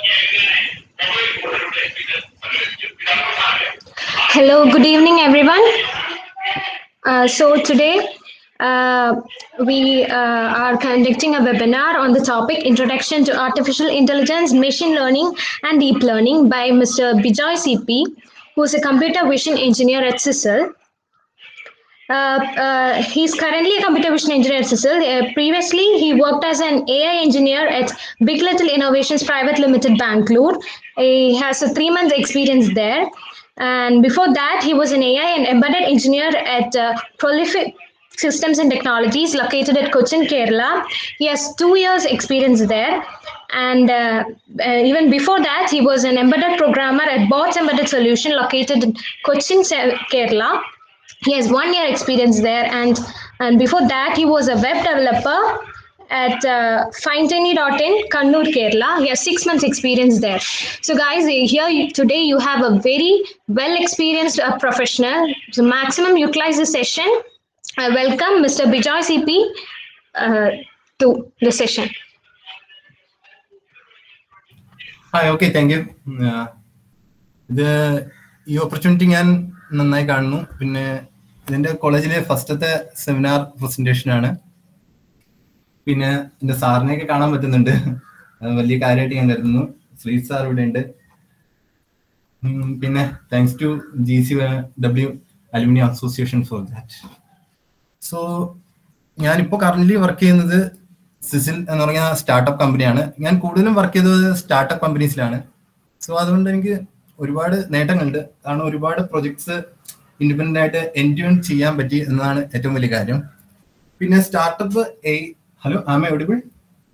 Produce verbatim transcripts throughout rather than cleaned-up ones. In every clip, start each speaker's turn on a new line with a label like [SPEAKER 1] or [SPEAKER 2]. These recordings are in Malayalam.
[SPEAKER 1] Hello, good evening, everyone. Uh, so today uh, we uh, are conducting a webinar on the topic Introduction to Artificial Intelligence, Machine Learning and Deep Learning by Mister Bijoy C P, who is a computer vision engineer at C I S L. Uh, uh, he's currently a computer vision engineer at C I S L. Uh, previously, he worked as an A I engineer at Big Little Innovations Private Limited, Bangalore. He has a three month experience there. And before that, he was an A I and embedded engineer at uh, Prolific Systems and Technologies located at Cochin, Kerala. He has two years experience there. And uh, uh, even before that, he was an embedded programmer at Bots Embedded Solution located in Cochin, Kerala. He has one year experience there. And, and before that, he was a web developer at uh, Findtiny dot in, Kannur, Kerala. He has six months experience there. So guys, here you, today you have a very well-experienced uh, professional. So maximum utilize the session. I welcome Mister Bijoy C P uh, to the session.
[SPEAKER 2] Hi, okay, thank you. Uh, the opportunity and Nanai Kanu in the college first seminar presentation. പിന്നെ എന്റെ സാറിനെയൊക്കെ കാണാൻ പറ്റുന്നുണ്ട്. വലിയ കാര്യമായിട്ട് ഞാൻ കരുതുന്നു. ശ്രീജിത്ത് സാർ ഇവിടെ ഉണ്ട്. പിന്നെ thanks to G C W alumni association for that. So ഞാനിപ്പോൾ കറന്റ് വർക്ക് ചെയ്യുന്നത് സിസിൽ എന്ന് പറഞ്ഞ സ്റ്റാർട്ടപ്പ് കമ്പനിയാണ്. ഞാൻ കൂടുതലും വർക്ക് ചെയ്തത് സ്റ്റാർട്ടപ്പ് കമ്പനീസിലാണ്. സോ അതുകൊണ്ട് എനിക്ക് ഒരുപാട് നേട്ടങ്ങളുണ്ട്. കാരണം ഒരുപാട് പ്രൊജക്ട്സ് ഇൻഡിപെൻഡന്റ് ആയിട്ട് എൻഡ് ടു എൻഡ് ചെയ്യാൻ പറ്റി എന്നതാണ് ഏറ്റവും വലിയ കാര്യം. പിന്നെ startup Hello, am I audible?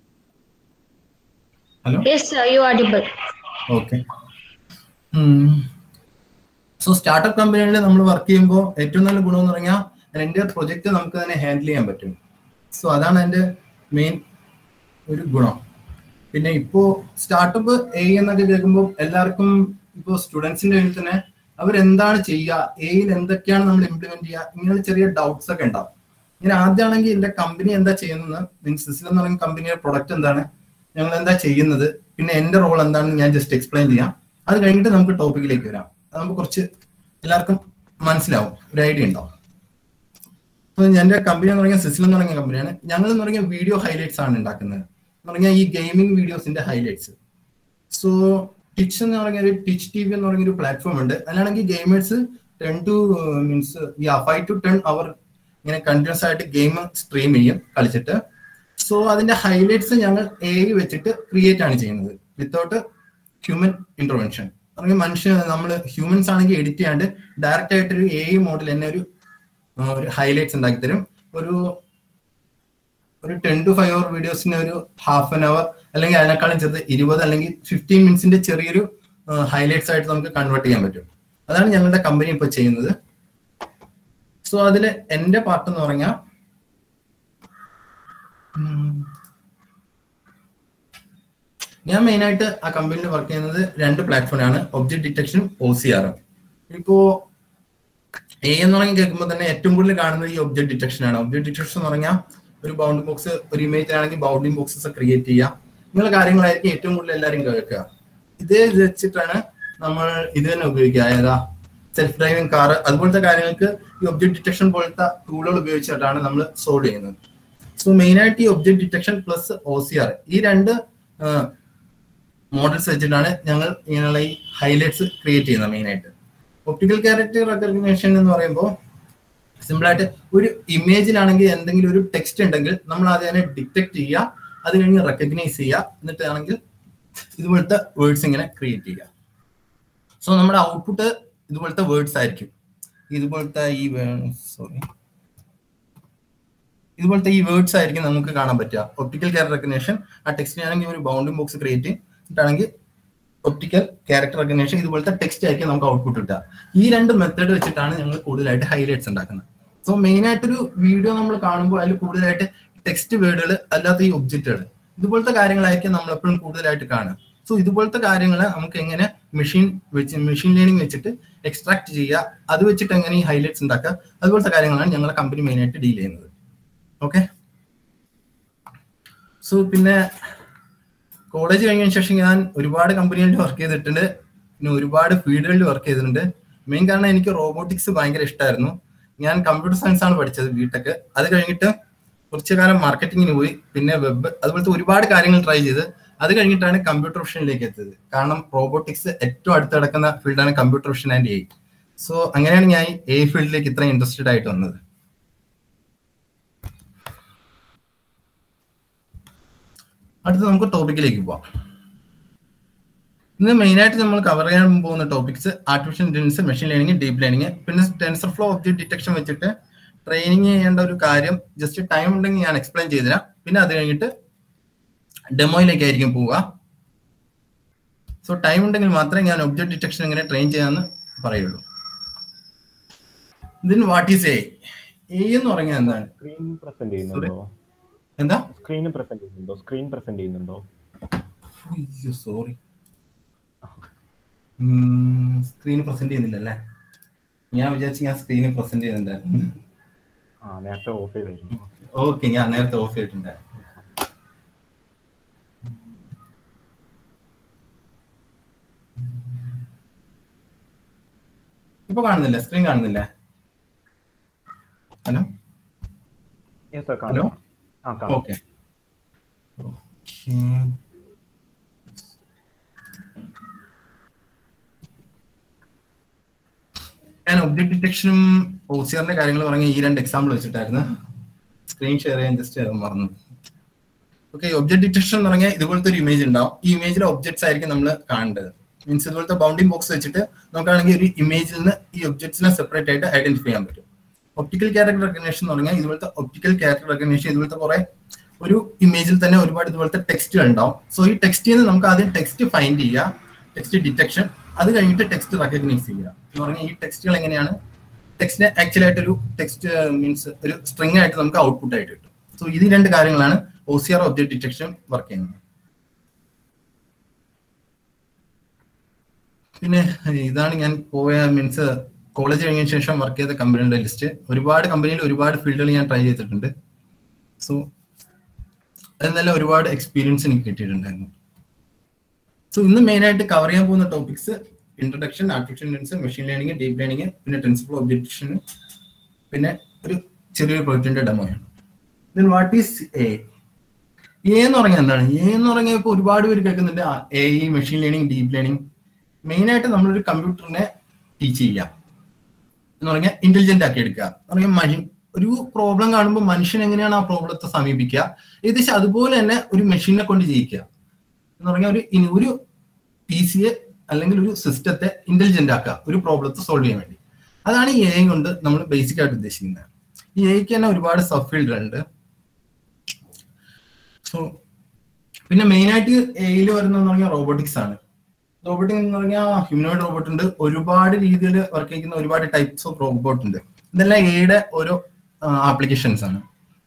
[SPEAKER 2] Hello?
[SPEAKER 1] Yes, sir, you are audible.
[SPEAKER 2] Okay. Hmm. So, startup company we work ചെയ്യുമ്പോൾ ഏറ്റവും നല്ല ഗുണം എന്ന് പറഞ്ഞാൽ എൻ്റെ പ്രൊജക്റ്റ് നമുക്ക് തന്നെ ഹാൻഡിൽ ചെയ്യാൻ പറ്റും. സോ അതാണ് എൻ്റെ മെയിൻ ഒരു ഗുണം. പിന്നെ ഇപ്പോൾ സ്റ്റാർട്ടപ്പ് എ എന്നൊക്കെ കേൾക്കുമ്പോൾ എല്ലാവർക്കും ഇപ്പോൾ സ്റ്റുഡൻസിൻ്റെ കയ്യിൽ തന്നെ അവരെന്താണ് ചെയ്യുക, എയിൽ എന്തൊക്കെയാണ് നമ്മൾ ഇംപ്ലിമെന്റ് ചെയ്യുക, ഇങ്ങനെ ചെറിയ ഡൗട്ട്സ് ഒക്കെ ഉണ്ടാവും. ഇങ്ങനെ ആദ്യമാണെങ്കിൽ എൻ്റെ കമ്പനി എന്താ ചെയ്യുന്നത്, മീൻസ് സിസിൽ എന്ന് പറയുന്ന കമ്പനിയുടെ പ്രൊഡക്റ്റ് എന്താണ്, ഞങ്ങൾ എന്താ ചെയ്യുന്നത്, പിന്നെ എൻ്റെ റോൾ എന്താണെന്ന് ഞാൻ ജസ്റ്റ് എക്സ്പ്ലെയിൻ ചെയ്യാം. അത് കഴിഞ്ഞിട്ട് നമുക്ക് ടോപ്പിക്കിലേക്ക് വരാം. അത് നമുക്ക് കുറച്ച് എല്ലാവർക്കും മനസ്സിലാവും, ഒരു ഐഡിയ ഉണ്ടാവും. അപ്പോൾ എൻ്റെ കമ്പനി എന്ന് പറഞ്ഞാൽ സിസിൽ എന്ന് പറയുന്ന കമ്പനിയാണ്. ഞങ്ങൾ എന്ന് പറഞ്ഞാൽ വീഡിയോ ഹൈലൈറ്റ്സ് ആണ് ഉണ്ടാക്കുന്നത്. എന്ന് പറഞ്ഞാൽ ഈ ഗെയിമിംഗ് വീഡിയോസിന്റെ ഹൈലൈറ്റ്സ്. സോ ടിച്ച് എന്ന് പറഞ്ഞ ഒരു ടിച്ച് ടി വി എന്ന് പറഞ്ഞ ഒരു പ്ലാറ്റ്ഫോം ഉണ്ട്. അതിലാണെങ്കിൽ gamers ten to means five to ten hour ഇങ്ങനെ കണ്ടിന്യൂസ് ആയിട്ട് ഗെയിം സ്ട്രീം ചെയ്യും കളിച്ചിട്ട്. സോ അതിന്റെ ഹൈലൈറ്റ്സ് ഞങ്ങൾ എ ഐ വെച്ചിട്ട് ക്രിയേറ്റ് ആണ് ചെയ്യുന്നത് വിത്തൗട്ട് ഹ്യൂമൻ ഇന്റർവെൻഷൻ. അല്ലെങ്കിൽ മനുഷ്യ നമ്മൾ ഹ്യൂമൻസ് ആണെങ്കിൽ എഡിറ്റ് ചെയ്യാണ്ട് ഡയറക്റ്റ് ആയിട്ട് ഒരു എ ഐ മോഡൽ തന്നെ ഒരു ഒരു ഹൈലൈറ്റ്സ് ഉണ്ടാക്കി തരും. ഒരു ഒരു ടെൻ ടു ഫൈവ് അവർ വീഡിയോസിന് ഒരു ഹാഫ് ആൻ അവർ അല്ലെങ്കിൽ അതിനേക്കാളും ചെറുത് ഇരുപത് അല്ലെങ്കിൽ ഫിഫ്റ്റീൻ മിനിറ്റ്സിന്റെ ചെറിയൊരു ഹൈലൈറ്റ്സ് ആയിട്ട് നമുക്ക് കൺവേർട്ട് ചെയ്യാൻ പറ്റും. അതാണ് ഞങ്ങളുടെ കമ്പനി ഇപ്പോൾ ചെയ്യുന്നത്. സോ അതില് എന്റെ പാർട്ട് എന്ന് പറഞ്ഞാൽ ഞാൻ മെയിൻ ആയിട്ട് ആ കമ്പനിയിൽ വർക്ക് ചെയ്യുന്നത് രണ്ട് പ്ലാറ്റ്ഫോമാണ്, ഒബ്ജക്ട് ഡിറ്റക്ഷനും ഒ സി ആറും. ഇപ്പോ എ എന്ന് പറഞ്ഞ് കേൾക്കുമ്പോൾ തന്നെ ഏറ്റവും കൂടുതൽ കാണുന്നത് ഈ ഒബ്ജക്ട് ഡിറ്റക്ഷൻ ആണ്. ഒബ്ജക്ട് ഡിറ്റക്ഷൻ എന്ന് പറഞ്ഞാൽ ഒരു ബൗണ്ടിംഗ് ബോക്സ്, ഒരു ഇമേജ് ആണെങ്കിൽ ബൗണ്ടിംഗ് ബോക്സസ് ക്രിയേറ്റ് ചെയ്യുക, ഇങ്ങനെ കാര്യങ്ങളായിരിക്കും ഏറ്റവും കൂടുതൽ എല്ലാവരും കേൾക്കുക. ഇത് വെച്ചിട്ടാണ് നമ്മൾ ഇത് തന്നെ ഉപയോഗിക്കുക. ഏതാ സെൽഫ് ഡ്രൈവിംഗ് കാർ അതുപോലത്തെ കാര്യങ്ങൾക്ക് ഈ ഒബ്ജക്ട് ഡിറ്റക്ഷൻ പോലത്തെ ടൂളുകൾ ഉപയോഗിച്ചിട്ടാണ് നമ്മൾ സോൾവ് ചെയ്യുന്നത്. സോ മെയിൻ ആയിട്ട് ഈ object detection plus O C R ഈ രണ്ട് മോഡൽസ് വെച്ചിട്ടാണ് ഞങ്ങൾ ഇങ്ങനെയുള്ള ഈ ഹൈലൈറ്റ്സ് ക്രിയേറ്റ് ചെയ്യുന്നത്. മെയിൻ ആയിട്ട് ഒപ്റ്റിക്കൽ ക്യാരക്ടർ റെക്കഗ്നിഷൻ എന്ന് പറയുമ്പോൾ സിമ്പിൾ ആയിട്ട് ഒരു ഇമേജിലാണെങ്കിൽ എന്തെങ്കിലും ഒരു ടെക്സ്റ്റ് ഉണ്ടെങ്കിൽ നമ്മൾ അതിനെ ഡിറ്റക്ട് ചെയ്യുക, അത് കഴിഞ്ഞ് റെക്കഗ്നൈസ് ചെയ്യുക, എന്നിട്ടാണെങ്കിൽ ഇതുപോലത്തെ വേർഡ്സ് ഇങ്ങനെ ക്രിയേറ്റ് ചെയ്യുക. സോ നമ്മുടെ ഔട്ട്പുട്ട് ഇതുപോലത്തെ വേർഡ്സ് ആയിരിക്കും. ഇതുപോലത്തെ ഈ സോറി ഇതുപോലത്തെ ഈ വേർഡ്സ് ആയിരിക്കും നമുക്ക് കാണാൻ പറ്റുക. ഒപ്റ്റിക്കൽ ക്യാരക്ടർ റെക്കഗ്നിഷൻ ആ ടെക്സ്റ്റിനാണെങ്കിൽ ഒരു ബൗണ്ടിംഗ് ബോക്സ് ക്രിയേറ്റ് ചെയ്തിട്ടാണെങ്കിൽ ഒപ്റ്റിക്കൽ ക്യാരക്ടർ റെക്കഗ്നിഷൻ ഇതുപോലത്തെ ടെക്സ്റ്റ് ആയിരിക്കും നമുക്ക് ഔട്ട്പുട്ട് കിട്ടുക. ഈ രണ്ട് മെത്തേഡ് വെച്ചിട്ടാണ് ഞങ്ങൾ കൂടുതലായിട്ട് ഹൈലൈറ്റ്സ് ഉണ്ടാക്കുന്നത്. സോ മെയിൻ ആയിട്ടൊരു വീഡിയോ നമ്മൾ കാണുമ്പോൾ അതിൽ കൂടുതലായിട്ട് ടെക്സ്റ്റ് വേർഡുകൾ അല്ലാത്ത ഈ ഒബ്ജക്റ്റുകൾ ഇതുപോലത്തെ കാര്യങ്ങളായിരിക്കും നമ്മൾ എപ്പോഴും കൂടുതലായിട്ട് കാണുക. സോ ഇതുപോലത്തെ കാര്യങ്ങൾ നമുക്ക് എങ്ങനെ മെഷീൻ വെച്ച് മെഷീൻ ലേണിംഗ് വെച്ചിട്ട് എക്സ്ട്രാക്ട് ചെയ്യുക, അത് വെച്ചിട്ട് എങ്ങനെ ഈ ഹൈലൈറ്റ്സ് ഉണ്ടാക്കുക, അതുപോലത്തെ കാര്യങ്ങളാണ് ഞങ്ങളുടെ കമ്പനി മെയിൻ ആയിട്ട് ഡീൽ ചെയ്യുന്നത്. ഓക്കെ. സോ പിന്നെ കോളേജ് കഴിഞ്ഞതിന് ശേഷം ഞാൻ ഒരുപാട് കമ്പനികളിൽ വർക്ക് ചെയ്തിട്ടുണ്ട്, പിന്നെ ഒരുപാട് ഫീൽഡുകളിൽ വർക്ക് ചെയ്തിട്ടുണ്ട്. മെയിൻ കാരണം എനിക്ക് റോബോട്ടിക്സ് ഭയങ്കര ഇഷ്ടമായിരുന്നു. ഞാൻ കമ്പ്യൂട്ടർ സയൻസ് ആണ് പഠിച്ചത് ബിടെക്. അത് കഴിഞ്ഞിട്ട് കുറച്ചു കാലം മാർക്കറ്റിങ്ങിന് പോയി, പിന്നെ വെബ്, അതുപോലത്തെ ഒരുപാട് കാര്യങ്ങൾ ട്രൈ ചെയ്ത് അത് കഴിഞ്ഞിട്ടാണ് കമ്പ്യൂട്ടർ വിഷനിലേക്ക് എത്തിയത്. കാരണം റോബോട്ടിക്സ് ഏറ്റവും അടുത്ത് കിടക്കുന്ന ഫീൽഡാണ് computer vision and A. So അങ്ങനെയാണ് ഞാൻ എ ഫീൽഡിലേക്ക് ഇത്ര ഇൻട്രസ്റ്റഡ് ആയിട്ട് വന്നത്. അടുത്ത നമുക്ക് ടോപ്പിക്കിലേക്ക് പോവാം. ഇന്ന് മെയിനായിട്ട് നമ്മൾ കവർ ചെയ്യാൻ പോകുന്ന topics artificial intelligence, machine learning, deep learning, പിന്നെ ടെൻസർ ഫ്ലോ ഒബ്ജക്റ്റ് ഡിറ്റക്ഷൻ വെച്ചിട്ട് ട്രെയിനിങ് ചെയ്യേണ്ട ഒരു കാര്യം ജസ്റ്റ് ടൈം ഉണ്ടെങ്കിൽ ഞാൻ എക്സ്പ്ലെയിൻ ചെയ്തുതരാം. പിന്നെ അത് കഴിഞ്ഞിട്ട് ഡെമോയിലേക്കായിരിക്കും പോവുക. സോ ടൈം ഉണ്ടെങ്കിൽ മാത്രമേ ഞാൻ ഒബ്ജക്റ്റ് ഡിറ്റക്ഷൻ എങ്ങനെ ട്രെയിൻ ചെയ്യാമെന്ന് പറയുള്ളൂ. ഇതിന് വാട്ട് ഈസ് എ എ എന്ന് പറഞ്ഞാൽ എന്താണ്?
[SPEAKER 3] സ്ക്രീൻ പ്രസന്റ് ചെയ്യുന്നുണ്ടോ?
[SPEAKER 2] എന്താ
[SPEAKER 3] സ്ക്രീൻ പ്രസന്റ് ചെയ്യുന്നുണ്ടോ? സ്ക്രീൻ പ്രസന്റ് ചെയ്യുന്നുണ്ടോ?
[SPEAKER 2] സോറി, സ്ക്രീൻ പ്രസന്റ് ചെയ്യുന്നില്ലല്ലേ? ഞാൻ വിചാരിച്ചു ഞാൻ സ്ക്രീനിൽ പ്രസന്റ് ചെയ്യുന്നുണ്ടായിരുന്നു.
[SPEAKER 3] ആ നേരത്തെ ഓഫ് ചെയ്തായിരുന്നു.
[SPEAKER 2] ഓക്കെ, ഞാൻ നേരത്തെ ഓഫ് ചെയ്തിട്ടുണ്ടായിരുന്നു. ഇപ്പൊ കാണുന്നില്ല? സ്ക്രീൻ കാണുന്നില്ല? Hello
[SPEAKER 3] hello
[SPEAKER 2] okay. ഞാൻ ഒബ്ജക്ട് ഡിറ്റക്ഷനും ഓസിയറിന്റെ കാര്യങ്ങൾ പറഞ്ഞ ഈ രണ്ട് എക്സാമ്പിൾ വെച്ചിട്ടായിരുന്നു സ്ക്രീൻ ഷെയർ ചെയ്യാൻ ജസ്റ്റ് മറന്നു. ഓക്കെ, ഒബ്ജക്ട് ഡിറ്റക്ഷൻ എന്ന് പറഞ്ഞാൽ ഇതുപോലത്തെ ഒരു ഇമേജ് ഉണ്ടാവും. ഈ ഇമേജിലെ ഒബ്ജക്ട്സ് ആയിരിക്കും നമ്മൾ കാണേണ്ടത്. മീൻസ് ഇതുപോലത്തെ ബൗണ്ടിങ് ബോക്സ് വെച്ചിട്ട് നമുക്കാണെങ്കിൽ ഒരു ഇമേജിൽ നിന്ന് ഈ ഒബ്ജക്ട്സിനെ സെപ്പറേറ്റ് ആയിട്ട് ഐഡന്റിഫൈ ചെയ്യാൻ പറ്റും. ഒപ്റ്റിക്കൽ ക്യാരക്ടർ റെക്കഗ്നേഷൻ എന്ന് പറഞ്ഞാൽ ഇതുപോലത്തെ ഒപ്റ്റിക്കൽ ക്യാരക്ടർ റെക്കഗ്നേഷൻ ഇതുപോലത്തെ കുറെ ഒരു ഇമേജിൽ തന്നെ ഒരുപാട് ഇതുപോലത്തെ ടെക്സ്റ്റുകൾ ഉണ്ടാവും. സോ ഈ ടെക്സ്റ്റിൽ നിന്ന് നമുക്ക് ആദ്യം ടെക്സ്റ്റ് ഫൈൻഡ് ചെയ്യുക, ടെക്സ്റ്റ് ഡിറ്റക്ഷൻ, അത് കഴിഞ്ഞിട്ട് ടെക്സ്റ്റ് റെക്കഗ്നൈസ് ചെയ്യുക എന്ന് പറഞ്ഞാൽ ഈ ടെക്സ്റ്റുകൾ എങ്ങനെയാണ് ടെക്സ്റ്റിനെ ആക്ച്വലി ആയിട്ട് ഒരു ടെക്സ്റ്റ് മീൻസ് ഒരു സ്ട്രിംഗ് ആയിട്ട് നമുക്ക് ഔട്ട്പുട്ട് ആയിട്ട് കിട്ടും. സോ ഇത് രണ്ട് കാര്യങ്ങളാണ് O C R object detection work ചെയ്യുന്നത്. പിന്നെ ഇതാണ് ഞാൻ പോയ മീൻസ് കോളേജ് കഴിഞ്ഞതിന് ശേഷം വർക്ക് ചെയ്ത കമ്പനികളുടെ ലിസ്റ്റ്. ഒരുപാട് കമ്പനിയിൽ ഒരുപാട് ഫീൽഡുകൾ ഞാൻ ട്രൈ ചെയ്തിട്ടുണ്ട്. സോ അതെന്നല്ല ഒരുപാട് എക്സ്പീരിയൻസ് എനിക്ക് കിട്ടിയിട്ടുണ്ടായിരുന്നു. സോ ഇന്ന് മെയിനായിട്ട് കവർ ചെയ്യാൻ പോകുന്ന topics introduction, artificial intelligence, machine learning, deep learning, പിന്നെ ടെൻസർ ഫ്ലോ ഒബ്ജക്റ്റ് ഡിറ്റക്ഷൻ, പിന്നെ ഒരു ചെറിയൊരു പ്രോജക്റ്റിന്റെ ഡെമോയാണ്. Then what is A A എന്ന് പറഞ്ഞാൽ എന്താണ്? എ എന്ന് പറഞ്ഞാൽ ഇപ്പോൾ ഒരുപാട് പേര് കേൾക്കുന്നുണ്ട് A I, machine learning, deep learning. മെയിനായിട്ട് നമ്മളൊരു കമ്പ്യൂട്ടറിനെ ടീച്ച് ചെയ്യുക എന്ന് പറഞ്ഞാൽ ഇന്റലിജന്റ് ആക്കി എടുക്കുക എന്ന് പറഞ്ഞാൽ മനുഷ്യൻ ഒരു പ്രോബ്ലം കാണുമ്പോൾ മനുഷ്യൻ എങ്ങനെയാണ് ആ പ്രോബ്ലത്തെ സമീപിക്കുക, ഏകദേശം അതുപോലെ തന്നെ ഒരു മെഷീനെ കൊണ്ട് ചെയ്യിക്കുക എന്ന് പറഞ്ഞാൽ ഒരു ഒരു പി സിയെ അല്ലെങ്കിൽ ഒരു സിസ്റ്റത്തെ ഇന്റലിജന്റ് ആക്കുക ഒരു പ്രോബ്ലത്തെ സോൾവ് ചെയ്യാൻ വേണ്ടി. അതാണ് ഈ എ ഐ കൊണ്ട് നമ്മൾ ബേസിക് ആയിട്ട് ഉദ്ദേശിക്കുന്നത്. ഈ എ ഐക്ക് തന്നെ ഒരുപാട് സബ് ഫീൽഡുകളുണ്ട്. സോ പിന്നെ മെയിനായിട്ട് എ ഐയിൽ വരുന്നതെന്ന് പറഞ്ഞാൽ റോബോട്ടിക്സ് ആണ്. റോബോട്ടിക് എന്ന് പറഞ്ഞാൽ ഹ്യൂമനോയിഡ് റോബോട്ട് ഉണ്ട്, ഒരുപാട് രീതിയിൽ വർക്ക് ചെയ്യുന്ന ഒരുപാട് ടൈപ്സ് ഓഫ് റോബോട്ട് ഉണ്ട്. ഇതെല്ലാം എയുടെ ഓരോ ആപ്ലിക്കേഷൻസ് ആണ്.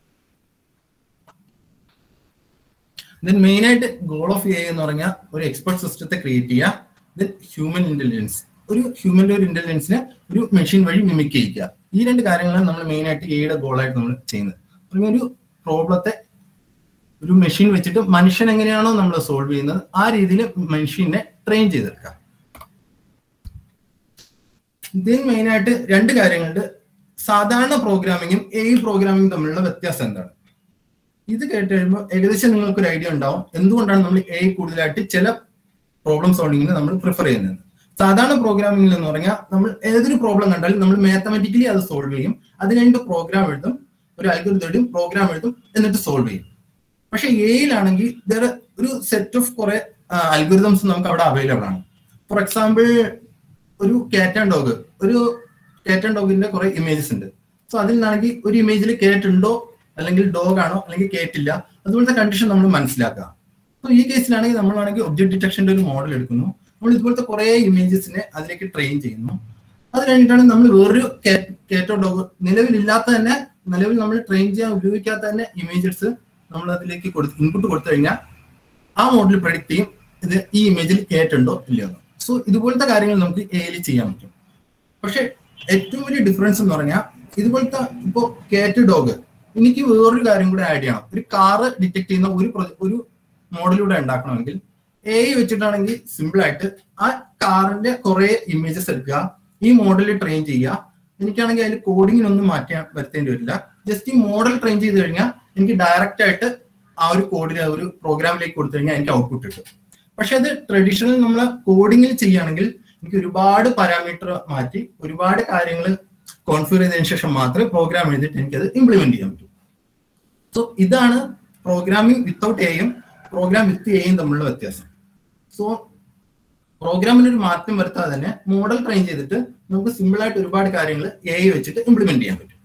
[SPEAKER 2] ദെൻ മെയിൻ ആയിട്ട് ഗോൾ ഓഫ് എ എന്ന് പറഞ്ഞാൽ ഒരു എക്സ്പെർട്ട് സിസ്റ്റത്തെ ക്രിയേറ്റ് ചെയ്യുക. ദെൻ ഹ്യൂമൻ ഇന്റലിജൻസ്, ഒരു ഹ്യൂമന്റെ ഒരു ഇന്റലിജൻസിനെ ഒരു മെഷീൻ വഴി മിമിക് ചെയ്യിക്കുക. ഈ രണ്ട് കാര്യങ്ങളാണ് നമ്മൾ മെയിൻ ആയിട്ട് എയുടെ ഗോളായിട്ട് നമ്മൾ ചെയ്യുന്നത്. ഒരു പ്രോബ്ലത്തെ ഒരു മെഷീൻ വെച്ചിട്ട് മനുഷ്യൻ എങ്ങനെയാണോ നമ്മൾ സോൾവ് ചെയ്യുന്നത് ആ രീതിയിൽ മെഷീനെ ട്രെയിൻ ചെയ്തെടുക്കാം. ഇതിന് മെയിൻ ആയിട്ട് രണ്ട് കാര്യങ്ങളുണ്ട്. സാധാരണ പ്രോഗ്രാമിങ്ങും എ ഐ പ്രോഗ്രാമിങ്ങും തമ്മിലുള്ള വ്യത്യാസം എന്താണ്? ഇത് കേട്ട് കഴിയുമ്പോൾ ഏകദേശം നിങ്ങൾക്ക് ഒരു ഐഡിയ ഉണ്ടാവും എന്തുകൊണ്ടാണ് നമ്മൾ എ ഐ കൂടുതലായിട്ട് ചില പ്രോബ്ലം സോൾവിങ്ങിന് നമ്മൾ പ്രിഫർ ചെയ്യുന്നത്. സാധാരണ പ്രോഗ്രാമിംഗിൽ എന്ന് പറഞ്ഞാൽ നമ്മൾ ഏതൊരു പ്രോബ്ലം കണ്ടാലും നമ്മൾ മാത്തമാറ്റിക്കലി അത് സോൾവ് ചെയ്യും, അത് കഴിഞ്ഞിട്ട് പ്രോഗ്രാം എഴുതും, ഒരു അൽഗോരിതം പ്രോഗ്രാം എഴുതും, എന്നിട്ട് സോൾവ് ചെയ്യും. പക്ഷെ എ ഐയിലാണെങ്കിൽ വേറെ ഒരു സെറ്റ് ഓഫ് കുറെ അൽഗോരിതംസ് നമുക്ക് അവിടെ അവൈലബിൾ ആണ്. ഫോർ എക്സാമ്പിൾ ഒരു കാറ്റ് ആൻഡ് ഡോഗ്, ഒരു കാറ്റ് ആൻഡ് ഡോഗിന്റെ കുറെ ഇമേജസ് ഉണ്ട്. സോ അതിൽ നിന്നാണെങ്കിൽ ഒരു ഇമേജിൽ കാറ്റ് ഉണ്ടോ അല്ലെങ്കിൽ ഡോഗ് ആണോ അല്ലെങ്കിൽ കാറ്റ് ഇല്ല, അതുപോലത്തെ കണ്ടീഷൻ നമ്മൾ മനസ്സിലാക്കുക. സോ ഈ കേസിലാണെങ്കിൽ നമ്മളാണെങ്കിൽ ഒബ്ജക്ട് ഡിറ്റക്ഷന്റെ ഒരു മോഡൽ എടുക്കുന്നു, നമ്മൾ ഇതുപോലത്തെ കുറെ ഇമേജസിനെ അതിലേക്ക് ട്രെയിൻ ചെയ്യുന്നു. അത് കഴിഞ്ഞിട്ടാണ് നമ്മൾ വേറൊരു കാറ്റോ ഡോഗ് നിലവിലില്ലാത്ത തന്നെ നിലവിൽ നമ്മൾ ട്രെയിൻ ചെയ്യാൻ ഉപയോഗിക്കാത്ത തന്നെ ഇമേജസ് നമ്മൾ അതിലേക്ക് കൊടുത്ത് ഇൻപുട്ട് കൊടുത്തു കഴിഞ്ഞാൽ ആ മോഡൽ പ്രഡിക്റ്റ് ചെയ്യും ഇത് ഈ ഇമേജിൽ കാറ്റ് ഉണ്ടോ ഇല്ലയോ. സോ ഇതുപോലത്തെ കാര്യങ്ങൾ നമുക്ക് എ ഐയിൽ ചെയ്യാൻ പറ്റും. പക്ഷെ ഏറ്റവും വലിയ ഡിഫറൻസ് എന്ന് പറഞ്ഞാൽ ഇതുപോലത്തെ ഇപ്പോ കാറ്റ് ഡോഗ് എനിക്ക് വേറൊരു കാര്യം കൂടെ ആഡ് ചെയ്യണം. ഒരു കാറ് ഡിറ്റക്ട് ചെയ്യുന്ന ഒരു ഒരു മോഡലിലൂടെ ഉണ്ടാക്കണമെങ്കിൽ എ ഐ വെച്ചിട്ടാണെങ്കിൽ സിമ്പിൾ ആയിട്ട് ആ കാറിന്റെ കുറെ ഇമേജസ് എടുക്കുക, ഈ മോഡലിൽ ട്രെയിൻ ചെയ്യുക. എനിക്കാണെങ്കിൽ അതിൽ കോഡിങ്ങിനൊന്നും മാറ്റാൻ വരുത്തേണ്ടി വരില്ല. ജസ്റ്റ് ഈ മോഡൽ ട്രെയിൻ ചെയ്ത് കഴിഞ്ഞാൽ എനിക്ക് ഡയറക്റ്റ് ആയിട്ട് ആ ഒരു കോഡിന് ഒരു പ്രോഗ്രാമിലേക്ക് കൊടുത്തു കഴിഞ്ഞാൽ എനിക്ക് ഔട്ട്പുട്ട് കിട്ടും. പക്ഷെ അത് ട്രഡീഷണൽ നമ്മൾ കോഡിങ്ങിൽ ചെയ്യുകയാണെങ്കിൽ എനിക്ക് ഒരുപാട് പാരാമീറ്റർ മാറ്റി ഒരുപാട് കാര്യങ്ങൾ കോൺഫിഗർ ചെയ്തതിനു ശേഷം മാത്രമേ പ്രോഗ്രാം എഴുതിയിട്ട് എനിക്കത് ഇംപ്ലിമെന്റ് ചെയ്യാൻ പറ്റൂ. സോ ഇതാണ് പ്രോഗ്രാമിംഗ് വിത്തൗട്ട് എയും പ്രോഗ്രാം വിത്ത് എയും തമ്മിലുള്ള വ്യത്യാസം. സോ പ്രോഗ്രാമിന് ഒരു മാറ്റം വരുത്താതെ തന്നെ മോഡൽ ട്രെയിൻ ചെയ്തിട്ട് നമുക്ക് സിമ്പിൾ ആയിട്ട് ഒരുപാട് കാര്യങ്ങൾ എ ഐ വെച്ചിട്ട് ഇംപ്ലിമെന്റ് ചെയ്യാൻ പറ്റും.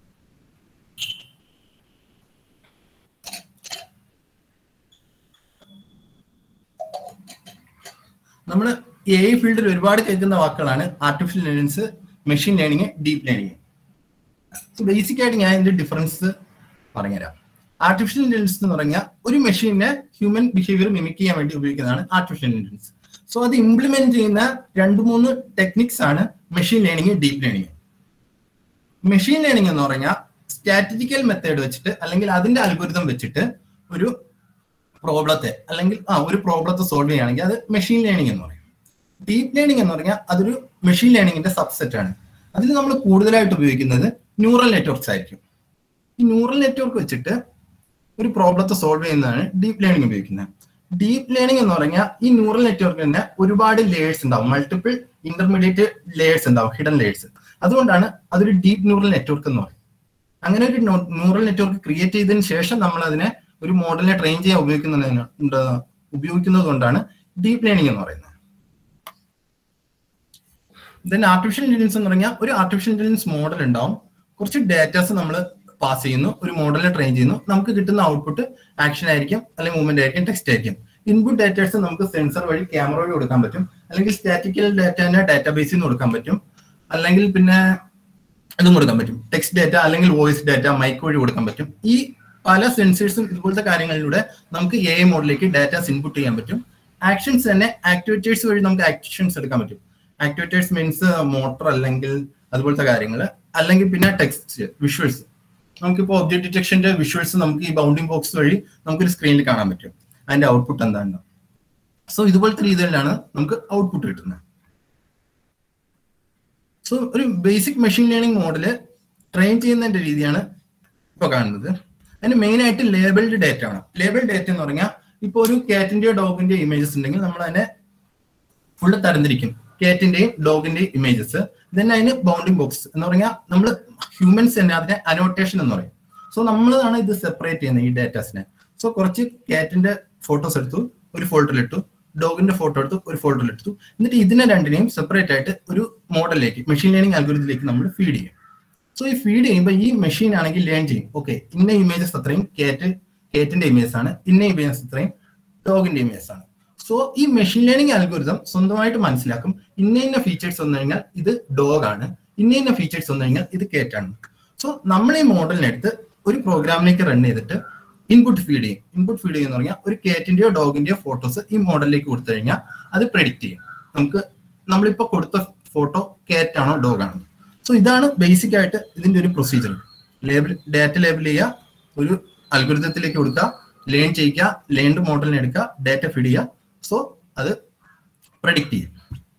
[SPEAKER 2] നമ്മൾ എ ഐ ഫീൽഡിൽ ഒരുപാട് കേൾക്കുന്ന വാക്കുകളാണ് artificial intelligence, machine learning, deep learning. So basic ആയിട്ട് ഞാൻ ഇതിന്റെ ഡിഫറൻസ് പറഞ്ഞുതരാം. ആർട്ടിഫിഷ്യൽ ഇന്റലിജൻസ് എന്ന് പറഞ്ഞാൽ ഒരു മെഷീനെ ഹ്യൂമൻ ബിഹേവിയർ മിമിക് ചെയ്യാൻ വേണ്ടി ഉപയോഗിക്കുന്നതാണ് ആർട്ടിഫിഷ്യൽ ഇന്റലിജൻസ്. സോ അത് ഇംപ്ലിമെന്റ് ചെയ്യുന്ന രണ്ട് മൂന്ന് ടെക്നിക്സ് ആണ് machine learning, deep learning. Machine learning എന്ന് പറഞ്ഞാൽ സ്റ്റാറ്റിസ്റ്റിക്കൽ മെത്തേഡ് വെച്ചിട്ട് അല്ലെങ്കിൽ അതിന്റെ അൽഗോരിതം വെച്ചിട്ട് ഒരു പ്രോബ്ലത്തെ അല്ലെങ്കിൽ ആ ഒരു പ്രോബ്ലത്തെ സോൾവ് ചെയ്യുകയാണെങ്കിൽ അത് മെഷീൻ ലേണിംഗ് എന്ന് പറയും. ഡീപ് ലേണിംഗ് എന്ന് പറഞ്ഞാൽ അതൊരു മെഷീൻ ലേണിംഗിന്റെ സബ്സെറ്റ് ആണ്. അതിൽ നമ്മൾ കൂടുതലായിട്ട് ഉപയോഗിക്കുന്നത് ന്യൂറൽ നെറ്റ്വർക്ക്സ് ആയിരിക്കും. ഈ ന്യൂറൽ നെറ്റ്വർക്ക് വെച്ചിട്ട് ഒരു പ്രോബ്ലത്തെ സോൾവ് ചെയ്യുന്നതാണ് ഡീപ് ലേണിംഗ് ഉപയോഗിക്കുന്നത്. ഡീപ് ലേണിംഗ് എന്ന് പറഞ്ഞാൽ ഈ ന്യൂറൽ നെറ്റ്വർക്ക് തന്നെ ഒരുപാട് ലേയേഴ്സ് ഉണ്ടാവും, മൾട്ടിപ്പിൾ ഇന്റർമീഡിയറ്റ് ലേയേഴ്സ് ഉണ്ടാവും, ഹിഡൻ ലേയേഴ്സ്. അതുകൊണ്ടാണ് അതൊരു ഡീപ് ന്യൂറൽ നെറ്റ്വർക്ക് എന്ന് പറയും. അങ്ങനെ ഒരു ന്യൂറൽ നെറ്റ്വർക്ക് ക്രിയേറ്റ് ചെയ്തതിന് ശേഷം നമ്മൾ അതിനെ ഒരു മോഡലിനെ ട്രെയിൻ ചെയ്യാൻ ഉപയോഗിക്കുന്നതിന് ഉപയോഗിക്കുന്നത് കൊണ്ടാണ് ഡീപ് ലേണിംഗ് എന്ന് പറയുന്നത്. ദെൻ ആർട്ടിഫിഷ്യൽ ഇന്റലിജൻസ് എന്ന് പറഞ്ഞാൽ ഒരു ആർട്ടിഫിഷ്യൽ ഇന്റലിജൻസ് മോഡൽ ഉണ്ടാവും, കുറച്ച് ഡാറ്റാസ് നമ്മൾ പാസ് ചെയ്യുന്നു, ഒരു മോഡലിനെ ട്രെയിൻ ചെയ്യുന്നു, നമുക്ക് കിട്ടുന്ന ഔട്ട്പുട്ട് ആക്ഷൻ ആയിരിക്കും, അല്ലെങ്കിൽ മൂവ്മെന്റ് ആയിരിക്കും, ടെക്സ്റ്റ് ആയിരിക്കും. ഇൻപുട്ട് ഡാറ്റാസ് നമുക്ക് സെൻസർ വഴി ക്യാമറ വഴി കൊടുക്കാൻ പറ്റും, അല്ലെങ്കിൽ സ്റ്റാറ്റിക്കൽ ഡാറ്റേനെ ഡാറ്റാബേസിൽ നിന്ന് കൊടുക്കാൻ പറ്റും, അല്ലെങ്കിൽ പിന്നെ ഇതും കൊടുക്കാൻ പറ്റും, ടെക്സ്റ്റ് ഡാറ്റ അല്ലെങ്കിൽ വോയിസ് ഡാറ്റ മൈക്ക് വഴി കൊടുക്കാൻ പറ്റും. ഈ പല സെൻസേഴ്സും ഇതുപോലത്തെ കാര്യങ്ങളിലൂടെ നമുക്ക് എ ഐ മോഡലിലേക്ക് ഡാറ്റാസ് ഇൻപുട്ട് ചെയ്യാൻ പറ്റും. ആക്ഷൻസ് തന്നെ ആക്ടിവേറ്റേഴ്സ് വഴി നമുക്ക് ആക്ഷൻസ് എടുക്കാൻ പറ്റും. ആക്ടിവേറ്റേഴ്സ് മീൻസ് മോട്ടർ അല്ലെങ്കിൽ അതുപോലത്തെ കാര്യങ്ങൾ, അല്ലെങ്കിൽ പിന്നെ ടെക്സ്റ്റ് വിഷ്വൽസ്. നമുക്കിപ്പോൾ ഒബ്ജക്ട് ഡിറ്റക്ഷന്റെ വിഷ്വൽസ് നമുക്ക് ഈ ബൗണ്ടിങ് ബോക്സ് വഴി നമുക്കൊരു സ്ക്രീനിൽ കാണാൻ പറ്റും അതിന്റെ ഔട്ട്പുട്ട് എന്താണ്. സോ ഇതുപോലത്തെ രീതിയിലാണ് നമുക്ക് ഔട്ട്പുട്ട് കിട്ടുന്നത്. സോ ഒരു basic machine learning model train ചെയ്യുന്നതിന്റെ രീതിയാണ് ഇപ്പൊ കാണുന്നത്. അതിന് മെയിൻ ആയിട്ട് ലേബിൾഡ് ഡേറ്റ ആണ്. ലേബിൾഡ് ഡേറ്റ എന്ന് പറഞ്ഞാൽ ഇപ്പൊ ഒരു കാറ്റിന്റെയോ ഡോഗിന്റെയോ ഇമേജസ് ഉണ്ടെങ്കിൽ നമ്മൾ അതിനെ ഫുള്ള് തരംതിരിക്കും, കാറ്റിന്റെയും ഡോഗിന്റെയും ഇമേജസ്. തന്നെ അതിന് ബൗണ്ടിങ് ബോക്സ് എന്ന് പറഞ്ഞാൽ നമ്മൾ ഹ്യൂമൻസ് തന്നെ അതിനെ അനോട്ടേഷൻ എന്ന് പറയും. സോ നമ്മളാണ് ഇത് സെപ്പറേറ്റ് ചെയ്യുന്നത് ഈ ഡേറ്റാസിനെ. സോ കുറച്ച് കാറ്റിന്റെ ഫോട്ടോസ് എടുത്തു, ഒരു ഫോൾഡറിലിട്ടു, ഡോഗിന്റെ ഫോട്ടോ എടുത്തു, ഒരു ഫോൾഡറിലിട്ടു. എന്നിട്ട് ഇതിനെ രണ്ടിനെയും സെപ്പറേറ്റ് ആയിട്ട് ഒരു മോഡലിലേക്ക് മെഷീൻ ലേണിംഗ് അൽഗോരിതത്തിലേക്ക് നമ്മൾ ഫീഡ് ചെയ്യും. സോ ഈ ഫീഡ് ചെയ്യുമ്പോൾ ഈ മെഷീൻ ആണെങ്കിൽ ലേൺ ചെയ്യും, ഓക്കെ ഇന്ന ഇമേജസ് അത്രയും കേറ്റ് കേറ്റിന്റെ ഇമേജസ് ആണ്, ഇന്ന ഇമേജസ് അത്രയും ഡോഗിന്റെ ഇമേജസ് ആണ്. സോ ഈ മെഷീൻ ലേണിംഗ് അൽഗോരിതം സ്വന്തമായിട്ട് മനസ്സിലാക്കും ഇന്ന ഇന്ന ഫീച്ചേഴ്സ് വന്നു കഴിഞ്ഞാൽ ഇത് ഡോഗ് ആണ്, ഇന്ന ഇന്ന ഫീച്ചേഴ്സ് വന്നു കഴിഞ്ഞാൽ ഇത് കേറ്റാണ്. സോ നമ്മൾ ഈ മോഡലിനെടുത്ത് ഒരു പ്രോഗ്രാമിലേക്ക് റൺ ചെയ്തിട്ട് ഇൻപുട്ട് ഫീഡ് ചെയ്യും. ഇൻപുട്ട് ഫീഡ് ചെയ്യുന്ന പറഞ്ഞാൽ ഒരു കേറ്റിന്റെയോ ഡോഗിന്റെയോ ഫോട്ടോസ് ഈ മോഡലിലേക്ക് കൊടുത്തു കഴിഞ്ഞാൽ അത് പ്രെഡിക്റ്റ് ചെയ്യും നമുക്ക് നമ്മളിപ്പോ കൊടുത്ത ഫോട്ടോ കേറ്റ് ആണോ ഡോഗ് ആണോ. സോ ഇതാണ് ബേസിക് ആയിട്ട് ഇതിന്റെ ഒരു പ്രൊസീജിയർ. ലേബിൾ ഡാറ്റ ലേബിൾ ചെയ്യുക, ഒരു അൽഗോരിതത്തിലേക്ക് കൊടുക്കുക, ലേൺ ചെയ്യിക്കുക, ലേൺഡ് മോഡലിനെ എടുക്കുക, ഡാറ്റ ഫീഡ് ചെയ്യുക. സോ അത് പ്രെഡിക്റ്റ് ചെയ്യും.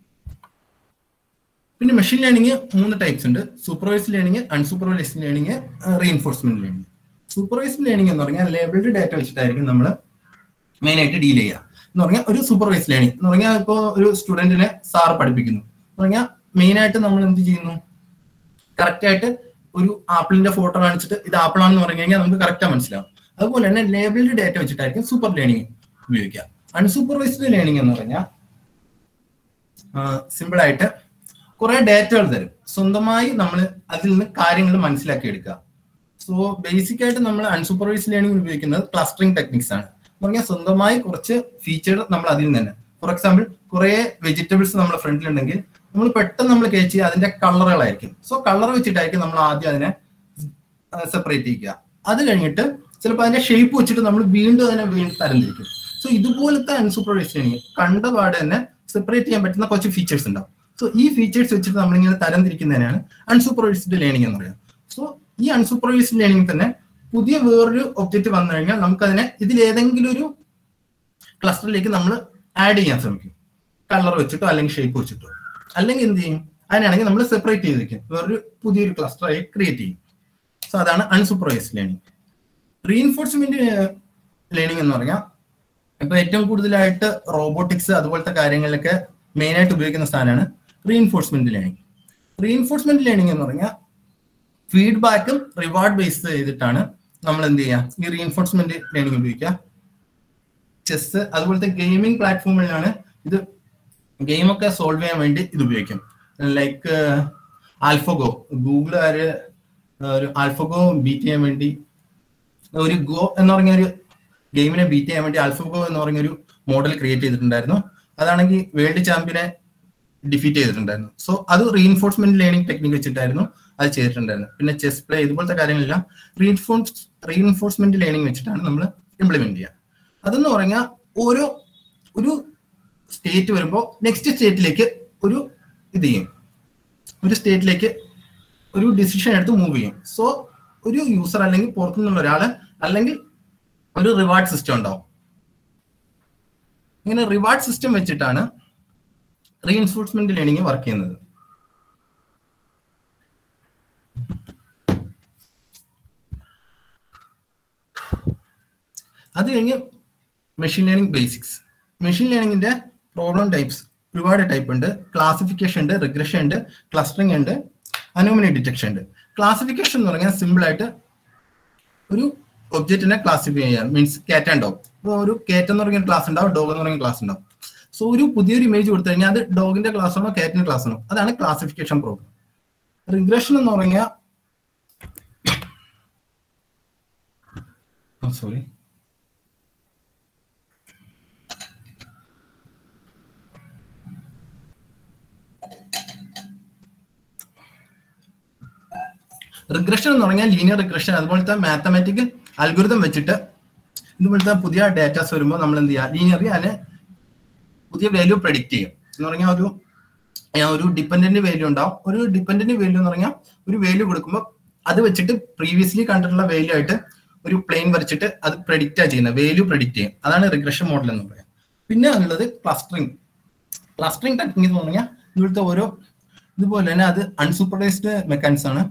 [SPEAKER 2] പിന്നെ മെഷീൻ ലേണിംഗ് മൂന്ന് ടൈപ്സ് ഉണ്ട്: supervised learning, unsupervised learning, reinforcement learning. Supervised learning എന്ന് പറഞ്ഞാൽ ലേബിൾഡ് ഡാറ്റ വെച്ചിട്ടായിരിക്കും നമ്മൾ മെയിൻ ആയിട്ട് ഡീൽ ചെയ്യുക. എന്ന് പറഞ്ഞാൽ ഒരു സൂപ്പർവൈസ്ഡ് ലേണിംഗ് എന്ന് പറഞ്ഞാൽ ഇപ്പോൾ ഒരു സ്റ്റുഡന്റിനെ സാർ പഠിപ്പിക്കുന്നു എന്ന് പറഞ്ഞാൽ മെയിൻ ആയിട്ട് നമ്മൾ എന്ത് ചെയ്യുന്നു, കറക്റ്റ് ആയിട്ട് ഒരു ആപ്പിളിന്റെ ഫോട്ടോ കാണിച്ചിട്ട് ഇത് ആപ്പിൾ ആണെന്ന് പറഞ്ഞു കഴിഞ്ഞാൽ നമുക്ക് കറക്റ്റാ മനസ്സിലാവും. അതുപോലെ തന്നെ ലേബിൾഡ് ഡാറ്റ വെച്ചിട്ടായിരിക്കും സൂപ്പർ ലേണിംഗ് ഉപയോഗിക്കുക. അൺസൂപ്പർവൈസ്ഡ് ലേണിംഗ് എന്ന് പറഞ്ഞാൽ സിമ്പിൾ ആയിട്ട് കുറെ ഡാറ്റകൾ തരും, സ്വന്തമായി നമ്മൾ അതിൽ നിന്ന് കാര്യങ്ങൾ മനസ്സിലാക്കി എടുക്കുക. സോ ബേസിക് ആയിട്ട് നമ്മൾ അൺസൂപ്പർവൈസ്ഡ് ലേണിംഗ് ഉപയോഗിക്കുന്നത് ക്ലസ്റ്ററിംഗ് ടെക്നിക്സ് ആണ്. എന്ന് പറഞ്ഞാൽ സ്വന്തമായി കുറച്ച് ഫീച്ചർ നമ്മൾ അതിൽ നിന്ന് തന്നെ, ഫോർ എക്സാമ്പിൾ കുറെ വെജിറ്റബിൾസ് നമ്മുടെ ഫ്രണ്ടിലുണ്ടെങ്കിൽ നമ്മൾ പെട്ടെന്ന് നമ്മൾ കേച്ച് ചെയ്യുക അതിന്റെ കളറുകളായിരിക്കും. സോ കളർ വെച്ചിട്ടായിരിക്കും നമ്മൾ ആദ്യം അതിനെ സെപ്പറേറ്റ് ചെയ്യുക. അത് കഴിഞ്ഞിട്ട് ചിലപ്പോൾ അതിന്റെ ഷേപ്പ് വെച്ചിട്ട് നമ്മൾ വീണ്ടും അതിനെ വീണ്ടും തരംതിരിക്കും. സോ ഇതുപോലത്തെ അൺസൂപ്പർവൈസ്ഡ് ലേണിംഗ് കണ്ട പാടെ തന്നെ സെപ്പറേറ്റ് ചെയ്യാൻ പറ്റുന്ന കുറച്ച് ഫീച്ചേഴ്സ് ഉണ്ടാവും. സോ ഈ ഫീച്ചേഴ്സ് വെച്ചിട്ട് നമ്മളിങ്ങനെ തരംതിരിക്കുന്നതിനാണ് അൺസൂപ്പർവൈസ്ഡ് ലേണിംഗ് എന്ന് പറയുന്നത്. സോ ഈ അൺസൂപ്പർവൈസ്ഡ് ലേണിംഗ് തന്നെ പുതിയ വേറൊരു ഒബ്ജക്റ്റ് വന്നു കഴിഞ്ഞാൽ നമുക്കതിനെ ഇതിലേതെങ്കിലും ഒരു ക്ലസ്റ്ററിലേക്ക് നമ്മൾ ആഡ് ചെയ്യാൻ ശ്രമിക്കും, കളർ വെച്ചിട്ടോ അല്ലെങ്കിൽ ഷേപ്പ് വെച്ചിട്ടോ. അല്ലെങ്കിൽ എന്ത് ചെയ്യും, അതിനാണെങ്കിൽ നമ്മൾ സെപ്പറേറ്റ് ചെയ്തിരിക്കും, വേറൊരു പുതിയൊരു ക്ലസ്റ്റർ ആയി ക്രിയേറ്റ് ചെയ്യും. സോ അതാണ് അൺസൂപ്പർവൈസ്ഡ് ലേണിംഗ്. റീഇൻഫോഴ്സ്മെന്റ് ലേണിംഗ് എന്ന് പറഞ്ഞാൽ ഇപ്പൊ ഏറ്റവും കൂടുതലായിട്ട് റോബോട്ടിക്സ് അതുപോലത്തെ കാര്യങ്ങളിലൊക്കെ മെയിൻ ആയിട്ട് ഉപയോഗിക്കുന്ന സാധനമാണ് റീഇൻഫോഴ്സ്മെന്റ് ലേണിംഗ്. റീഇൻഫോഴ്സ്മെന്റ് ലേണിംഗ് എന്ന് പറഞ്ഞാൽ ഫീഡ്ബാക്കും റിവാർഡ് ബേസ് ചെയ്തിട്ടാണ് നമ്മൾ എന്ത് ചെയ്യുക, ഈ റീഇൻഫോഴ്സ്മെന്റ് ലേണിംഗ് ഉപയോഗിക്കുക. ചെസ് അതുപോലത്തെ ഗെയിമിംഗ് പ്ലാറ്റ്ഫോമിലാണ് ഇത്, ഗെയിമൊക്കെ സോൾവ് ചെയ്യാൻ വേണ്ടി ഇത് ഉപയോഗിക്കും. ലൈക്ക് ആൽഫഗോ, ഗൂഗിളുകാര് ഒരു ആൽഫഗോ ബീറ്റ് ചെയ്യാൻ വേണ്ടി ഒരു ഗോ എന്ന് പറഞ്ഞ ഒരു ഗെയിമിനെ ബീറ്റ് ചെയ്യാൻ വേണ്ടി ആൽഫഗോ എന്ന് പറഞ്ഞ ഒരു മോഡൽ ക്രിയേറ്റ് ചെയ്തിട്ടുണ്ടായിരുന്നു. അതാണെങ്കിൽ വേൾഡ് ചാമ്പ്യനെ ഡിഫീറ്റ് ചെയ്തിട്ടുണ്ടായിരുന്നു. സോ അത് റീഇൻഫോഴ്സ്മെന്റ് ലേണിംഗ് ടെക്നിക്ക് വെച്ചിട്ടായിരുന്നു അത് ചെയ്തിട്ടുണ്ടായിരുന്നു. പിന്നെ ചെസ് പ്ലേ ഇതുപോലത്തെ കാര്യങ്ങളെല്ലാം റീഇൻഫോഴ്സ് റീഇൻഫോഴ്സ്മെന്റ് ലേണിംഗ് വെച്ചിട്ടാണ് നമ്മൾ ഇംപ്ലിമെന്റ് ചെയ്യുക. അതെന്ന് പറഞ്ഞാൽ ഓരോ ഒരു സ്റ്റേറ്റ് വരുമ്പോൾ നെക്സ്റ്റ് സ്റ്റേറ്റിലേക്ക് ഒരു ഇത് ചെയ്യും, ഒരു സ്റ്റേറ്റിലേക്ക് ഒരു ഡിസിഷൻ എടുത്ത് മൂവ് ചെയ്യും. സോ ഒരു യൂസർ അല്ലെങ്കിൽ പുറത്തുനിന്നുള്ള ഒരാൾ അല്ലെങ്കിൽ ഒരു റിവാർഡ് സിസ്റ്റം ഉണ്ടാവും. ഇങ്ങനെ റിവാർഡ് സിസ്റ്റം വെച്ചിട്ടാണ് റീഇൻഫോഴ്സ്മെന്റ് ലേണിംഗ് വർക്ക് ചെയ്യുന്നത്. അത് കഴിഞ്ഞ് മെഷീൻ ലേണിംഗ് ബേസിക്സ്. മെഷീൻ ലേണിംഗിന്റെ പ്രോബ്ലം ടൈപ്സ് ഒരുപാട് ടൈപ്പ് ഉണ്ട്. ക്ലാസിഫിക്കേഷൻ ഉണ്ട്, റിഗ്രഷൻ ഉണ്ട്, ക്ലസ്റ്ററിംഗ് ഉണ്ട്, അനോമലി ഡിറ്റക്ഷൻ ഉണ്ട്. ക്ലാസിഫിക്കേഷൻ എന്ന് പറഞ്ഞാൽ സിമ്പിൾ ആയിട്ട് ഒരു ഒബ്ജക്റ്റിനെ ക്ലാസിഫൈ ചെയ്യാം, മീൻസ് കാറ്റ് ആൻഡ് ഡോഗ്. ഇപ്പോൾ ഒരു കാറ്റ് എന്ന് പറഞ്ഞ ക്ലാസ് ഉണ്ടാവും, ഡോഗ് എന്ന് പറഞ്ഞ ക്ലാസ് ഉണ്ടാവും. സോ ഒരു പുതിയൊരു ഇമേജ് കൊടുത്തു കഴിഞ്ഞാൽ അത് ഡോഗിന്റെ ക്ലാസ് ആണോ കാറ്റിന്റെ ക്ലാസ് ആണോ, അതാണ് ക്ലാസിഫിക്കേഷൻ പ്രോബ്ലം. റിഗ്രഷൻ എന്ന് പറഞ്ഞാൽ സോറി റിഗ്രഷൻ എന്ന് പറഞ്ഞാൽ ലീനിയർ റിഗ്രഷൻ അതുപോലത്തെ മാത്തമാറ്റിക്കൽ അൽഗോരിതം വെച്ചിട്ട് ഇതുപോലത്തെ പുതിയ ഡാറ്റാസ് വരുമ്പോൾ നമ്മൾ എന്ത് ചെയ്യുക, ലീനിയറി അതിന് പുതിയ വാല്യൂ പ്രെഡിക്റ്റ് ചെയ്യും. എന്ന് പറഞ്ഞാൽ ഒരു ഒരു ഡിപ്പെൻഡന്റ് വാല്യൂ ഉണ്ടാവും. ഒരു ഡിപ്പെൻഡന്റ് വാല്യൂ എന്ന് പറഞ്ഞാൽ ഒരു വാല്യൂ കൊടുക്കുമ്പോൾ അത് വെച്ചിട്ട് പ്രീവിയസ്ലി കണ്ടിട്ടുള്ള വാല്യൂ ആയിട്ട് ഒരു പ്ലെയിൻ വരച്ചിട്ട് അത് പ്രെഡിക്റ്റാ ചെയ്യുന്നത്, വാല്യൂ പ്രെഡിക്റ്റ് ചെയ്യും. അതാണ് റിഗ്രഷൻ മോഡൽ എന്ന് പറയാം. പിന്നെ ഉള്ളത് ക്ലസ്റ്ററിംഗ്. ക്ലസ്റ്ററിംഗ് ടെക്നിക് എന്ന് പറഞ്ഞാൽ ഇതുപോലത്തെ ഓരോ ഇതുപോലെ തന്നെ അത് അൺസൂപ്പർവൈസ്ഡ് മെക്കാനിസം ആണ്.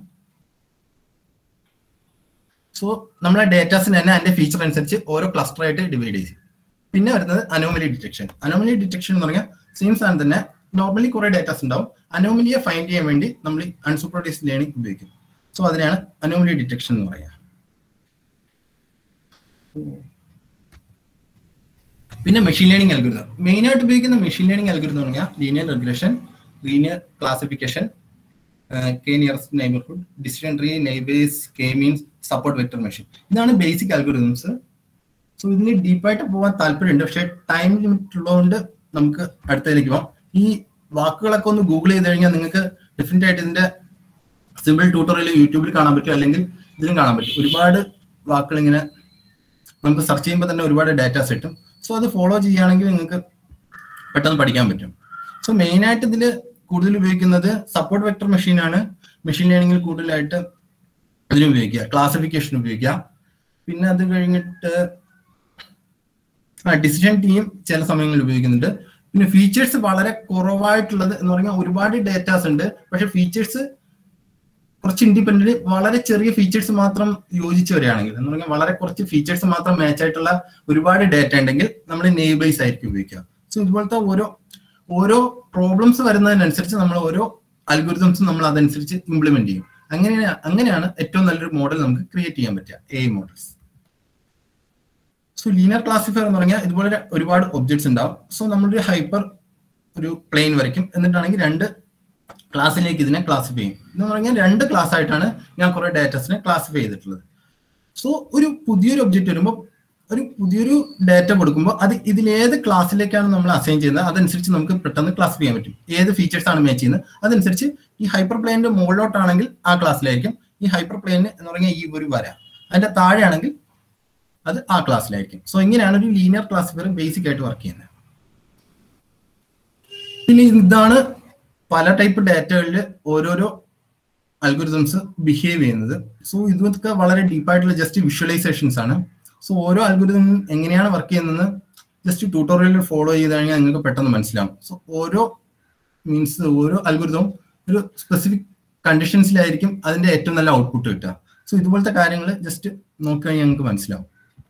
[SPEAKER 2] സോ നമ്മളെ ഡേറ്റാസിന് തന്നെ അതിന്റെ ഫീച്ചർ അനുസരിച്ച് ഓരോ ക്ലസ്റ്റർ ആയിട്ട് ഡിവൈഡ് ചെയ്യും. പിന്നെ വരുന്നത് അനോമലി ഡിറ്റക്ഷൻ. അനോമലി ഡിറ്റക്ഷൻ എന്ന് പറഞ്ഞാൽ സെയിം സാധനം തന്നെ, നോർമലി കുറെ ഡേറ്റാസ് ഉണ്ടാവും, അനോമലിയെ ഫൈൻഡ് ചെയ്യാൻ വേണ്ടി നമ്മൾ അൺസൂപ്പർവൈസ്ഡ് ലേണിംഗ് ഉപയോഗിക്കും. സോ അതിനാണ് അനോമലി ഡിറ്റക്ഷൻ എന്ന് പറയുക. പിന്നെ മെഷീൻ ലേണിംഗ് അൽഗോരിതം. മെയിൻ ആയിട്ട് ഉപയോഗിക്കുന്ന മെഷീൻ ലേണിംഗ് അൽഗോരിതം എന്ന് പറഞ്ഞാൽ linear regression, linear classification, K nearest neighbourhood, decision tree, neighbours, K means, support vector machine. ഇതാണ് ബേസിക് അൽഗോരിതംസ്. സോ ഇതിന് ഡീപ്പായിട്ട് പോകാൻ താല്പര്യമുണ്ട്, പക്ഷേ ടൈം ലിമിറ്റ് ഉള്ളതുകൊണ്ട് നമുക്ക് അടുത്തതിലേക്ക് പോകാം. ഈ വാക്കുകളൊക്കെ ഒന്ന് ഗൂഗിൾ ചെയ്ത് കഴിഞ്ഞാൽ നിങ്ങൾക്ക് ഡിഫറെന്റ് ആയിട്ട് ഇതിന്റെ സിമ്പിൾ ട്യൂട്ടോറിയൽ യൂട്യൂബിൽ കാണാൻ പറ്റും, അല്ലെങ്കിൽ ഇതിലും കാണാൻ പറ്റും. ഒരുപാട് വാക്കുകൾ ഇങ്ങനെ നമുക്ക് സെർച്ച് ചെയ്യുമ്പോൾ തന്നെ ഒരുപാട് ഡാറ്റാസ് കിട്ടും. സോ അത് ഫോളോ ചെയ്യുകയാണെങ്കിൽ നിങ്ങൾക്ക് പെട്ടെന്ന് പഠിക്കാൻ പറ്റും. സോ മെയിൻ ആയിട്ട് ഇതിൽ കൂടുതൽ ഉപയോഗിക്കുന്നത് സപ്പോർട്ട് വെക്ടർ മെഷീനാണ്. മെഷീൻ ലേണിംഗിൽ കൂടുതലായിട്ട് അതിന് ഉപയോഗിക്കുക, ക്ലാസിഫിക്കേഷൻ ഉപയോഗിക്കുക. പിന്നെ അത് കഴിഞ്ഞിട്ട് ഡിസിഷൻ ടീം ചില സമയങ്ങളിൽ ഉപയോഗിക്കുന്നുണ്ട്. പിന്നെ ഫീച്ചേഴ്സ് വളരെ കുറവായിട്ടുള്ളത് എന്ന് പറഞ്ഞാൽ ഒരുപാട് ഡേറ്റാസ് ഉണ്ട്, പക്ഷെ ഫീച്ചേഴ്സ് കുറച്ച് ഇൻഡിപെൻഡന്റ്, വളരെ ചെറിയ ഫീച്ചേഴ്സ് മാത്രം യോജിച്ച് വരികയാണെങ്കിൽ എന്ന് പറഞ്ഞാൽ വളരെ കുറച്ച് ഫീച്ചേഴ്സ് മാത്രം മാച്ച് ആയിട്ടുള്ള ഒരുപാട് ഡേറ്റ ഉണ്ടെങ്കിൽ നമ്മൾ നെയ്ബേഴ്സ് ആയിരിക്കും ഉപയോഗിക്കുക. സോ ഇതുപോലത്തെ ഓരോ ഓരോ പ്രോബ്ലംസ് വരുന്നതിനനുസരിച്ച് നമ്മൾ ഓരോ അൽഗോരിതംസും നമ്മൾ അതനുസരിച്ച് ഇംപ്ലിമെന്റ് ചെയ്യും. അങ്ങനെ അങ്ങനെയാണ് ഏറ്റവും നല്ലൊരു മോഡൽ നമുക്ക് ക്രിയേറ്റ് ചെയ്യാൻ പറ്റുക, A I models. So linear classifier എന്ന് പറഞ്ഞാൽ ഇതുപോലെ ഒരുപാട് ഒബ്ജക്ട്സ് ഉണ്ടാവും. സോ നമ്മളൊരു ഹൈപ്പർ ഒരു പ്ലെയിൻ വരയ്ക്കും, എന്നിട്ടാണെങ്കിൽ രണ്ട് ക്ലാസ്സിലേക്ക് ഇതിനെ ക്ലാസിഫൈ ചെയ്യും. എന്ന് പറഞ്ഞാൽ രണ്ട് ക്ലാസ് ആയിട്ടാണ് ഞാൻ കുറെ ഡാറ്റാസിനെ ക്ലാസിഫൈ ചെയ്തിട്ടുള്ളത്. സോ ഒരു പുതിയൊരു ഒബ്ജക്റ്റ് വരുമ്പോൾ ഒരു പുതിയൊരു ഡാറ്റ കൊടുക്കുമ്പോൾ അത് ഇതിലേത് ക്ലാസ്സിലേക്കാണ് നമ്മൾ അസൈൻ ചെയ്യുന്നത് അതനുസരിച്ച് നമുക്ക് പെട്ടെന്ന് ക്ലാസിഫൈ ചെയ്യാൻ പറ്റും. ഏത് ഫീച്ചേഴ്സ് ആണ് മാച്ച് ചെയ്യുന്നത് അതനുസരിച്ച് ഈ ഹൈപ്പർ പ്ലെയിനിന്റെ മുകളിലോട്ടാണെങ്കിൽ ആ ക്ലാസ്സിലായിരിക്കും, ഈ ഹൈപ്പർ പ്ലെയിന് എന്ന് പറഞ്ഞാൽ ഈ ഒരു വര അതിന്റെ താഴെയാണെങ്കിൽ അത് ആ ക്ലാസ്സിലായിരിക്കും. സോ ഇങ്ങനെയാണ് ഒരു ലീനിയർ ക്ലാസിഫയർ ബേസിക് ആയിട്ട് വർക്ക് ചെയ്യുന്നത്. പിന്നെ ഇതാണ് പല ടൈപ്പ് ഡാറ്റകളിൽ ഓരോരോ അൽഗോരിതംസ് ബിഹേവ് ചെയ്യുന്നത്. സോ ഇതൊക്കെ വളരെ ഡീപ്പായിട്ടുള്ള ജസ്റ്റ് വിഷ്വലൈസേഷൻസ് ആണ്. സോ ഓരോ അൽഗോരിതം എങ്ങനെയാണ് വർക്ക് ചെയ്യുന്നത് ജസ്റ്റ് ട്യൂട്ടോറിയൽ ഫോളോ ചെയ്ത് കഴിഞ്ഞാൽ നിങ്ങൾക്ക് പെട്ടെന്ന് മനസ്സിലാവും. സോ ഓരോ മീൻസ് ഓരോ അൽഗോരിതവും ഒരു സ്പെസിഫിക് കണ്ടീഷൻസിലായിരിക്കും അതിന്റെ ഏറ്റവും നല്ല ഔട്ട്പുട്ട് കിട്ടുക. സോ ഇതുപോലത്തെ കാര്യങ്ങൾ ജസ്റ്റ് നോക്കി കഴിഞ്ഞാൽ നിങ്ങൾക്ക് മനസ്സിലാവും.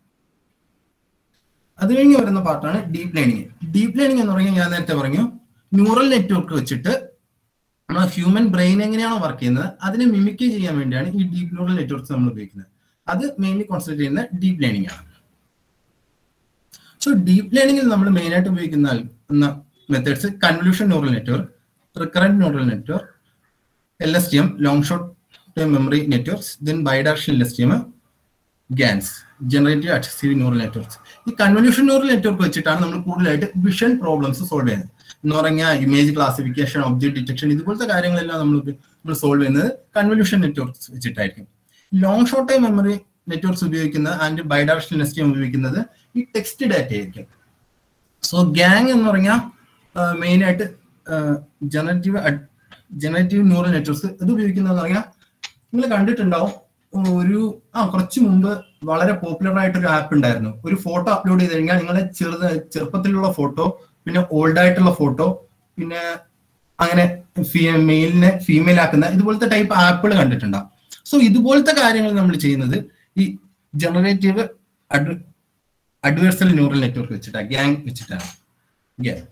[SPEAKER 2] അത് കഴിഞ്ഞ് വരുന്ന പാർട്ടാണ് ഡീപ് ലേണിംഗ്. ഡീപ് ലേണിംഗ് എന്ന് പറഞ്ഞാൽ ഞാൻ നേരത്തെ പറഞ്ഞു ന്യൂറൽ നെറ്റ്വർക്ക് വെച്ചിട്ട് നമ്മൾ ഹ്യൂമൻ ബ്രെയിൻ എങ്ങനെയാണോ വർക്ക് ചെയ്യുന്നത് അതിനെ മിമിക് ചെയ്യാൻ വേണ്ടിയാണ് ഈ ഡീപ് ന്യൂറൽ നെറ്റ്വർക്ക്സ് നമ്മൾ ഉപയോഗിക്കുന്നത്. അത് മെയിൻലി കോൺസെൻട്രേറ്റ് ചെയ്യുന്ന ഡീപ് ലേണിംഗ് ആണ്. സോ ഡീപ് ലേണിംഗിൽ നമ്മൾ മെയിൻ ആയിട്ട് ഉപയോഗിക്കുന്ന methods convolution neural network, recurrent neural network, L S T M long short term memory networks, then bidirectional L S T M, GANs generative adjustive neural networks. ഈ കൺവല്യൂഷൻ ന്യൂറൽ നെറ്റ്വർക്ക് വെച്ചിട്ടാണ് നമ്മൾ കൂടുതലായിട്ട് വിഷൻ പ്രോബ്ലംസ് സോൾവ് ചെയ്യുന്നത്. എന്ന് പറഞ്ഞാൽ ഇമേജ് ക്ലാസിഫിക്കേഷൻ, ഒബ്ജക്ട് ഡിറ്റക്ഷൻ, ഇതുപോലത്തെ കാര്യങ്ങളെല്ലാം നമ്മൾ നമ്മൾ സോൾവ് ചെയ്യുന്നത് കൺവല്യൂഷൻ നെറ്റ്വർക്ക്സ് വെച്ചിട്ടായിരിക്കും. Long short time memory networks ഉപയോഗിക്കുന്നത് and bidirectional L S T M ഉപയോഗിക്കുന്നത് ഈ ടെക്സ്റ്റ് ഡാറ്റ ആയിരിക്കും. സോ ഗാങ് എന്ന് പറഞ്ഞാൽ മെയിൻ ആയിട്ട് ജനറേറ്റീവ് ജനറേറ്റീവ് ന്യൂറൽ നെറ്റ്വർക്ക്സ് ഇത് ഉപയോഗിക്കുന്നതെന്ന് പറഞ്ഞാൽ നിങ്ങൾ കണ്ടിട്ടുണ്ടാവും. ഒരു ആ കുറച്ച് മുമ്പ് വളരെ പോപ്പുലർ ആയിട്ടൊരു ആപ്പ് ഉണ്ടായിരുന്നു. ഒരു ഫോട്ടോ അപ്ലോഡ് ചെയ്ത് കഴിഞ്ഞാൽ നിങ്ങളുടെ ചെറുത് ചെറുപ്പത്തിലുള്ള ഫോട്ടോ, പിന്നെ ഓൾഡ് ആയിട്ടുള്ള ഫോട്ടോ, പിന്നെ അങ്ങനെ മെയിലിനെ ഫീമെയിൽ ആക്കുന്ന ഇതുപോലത്തെ ടൈപ്പ് ആപ്പുകൾ കണ്ടിട്ടുണ്ടാവും. സോ ഇതുപോലത്തെ കാര്യങ്ങൾ നമ്മൾ ചെയ്യുന്നത് ഈ generative ad adversarial neural network വെച്ചിട്ടാണ്, ഗ്യാങ് വെച്ചിട്ടാണ്. ഗ്യാങ്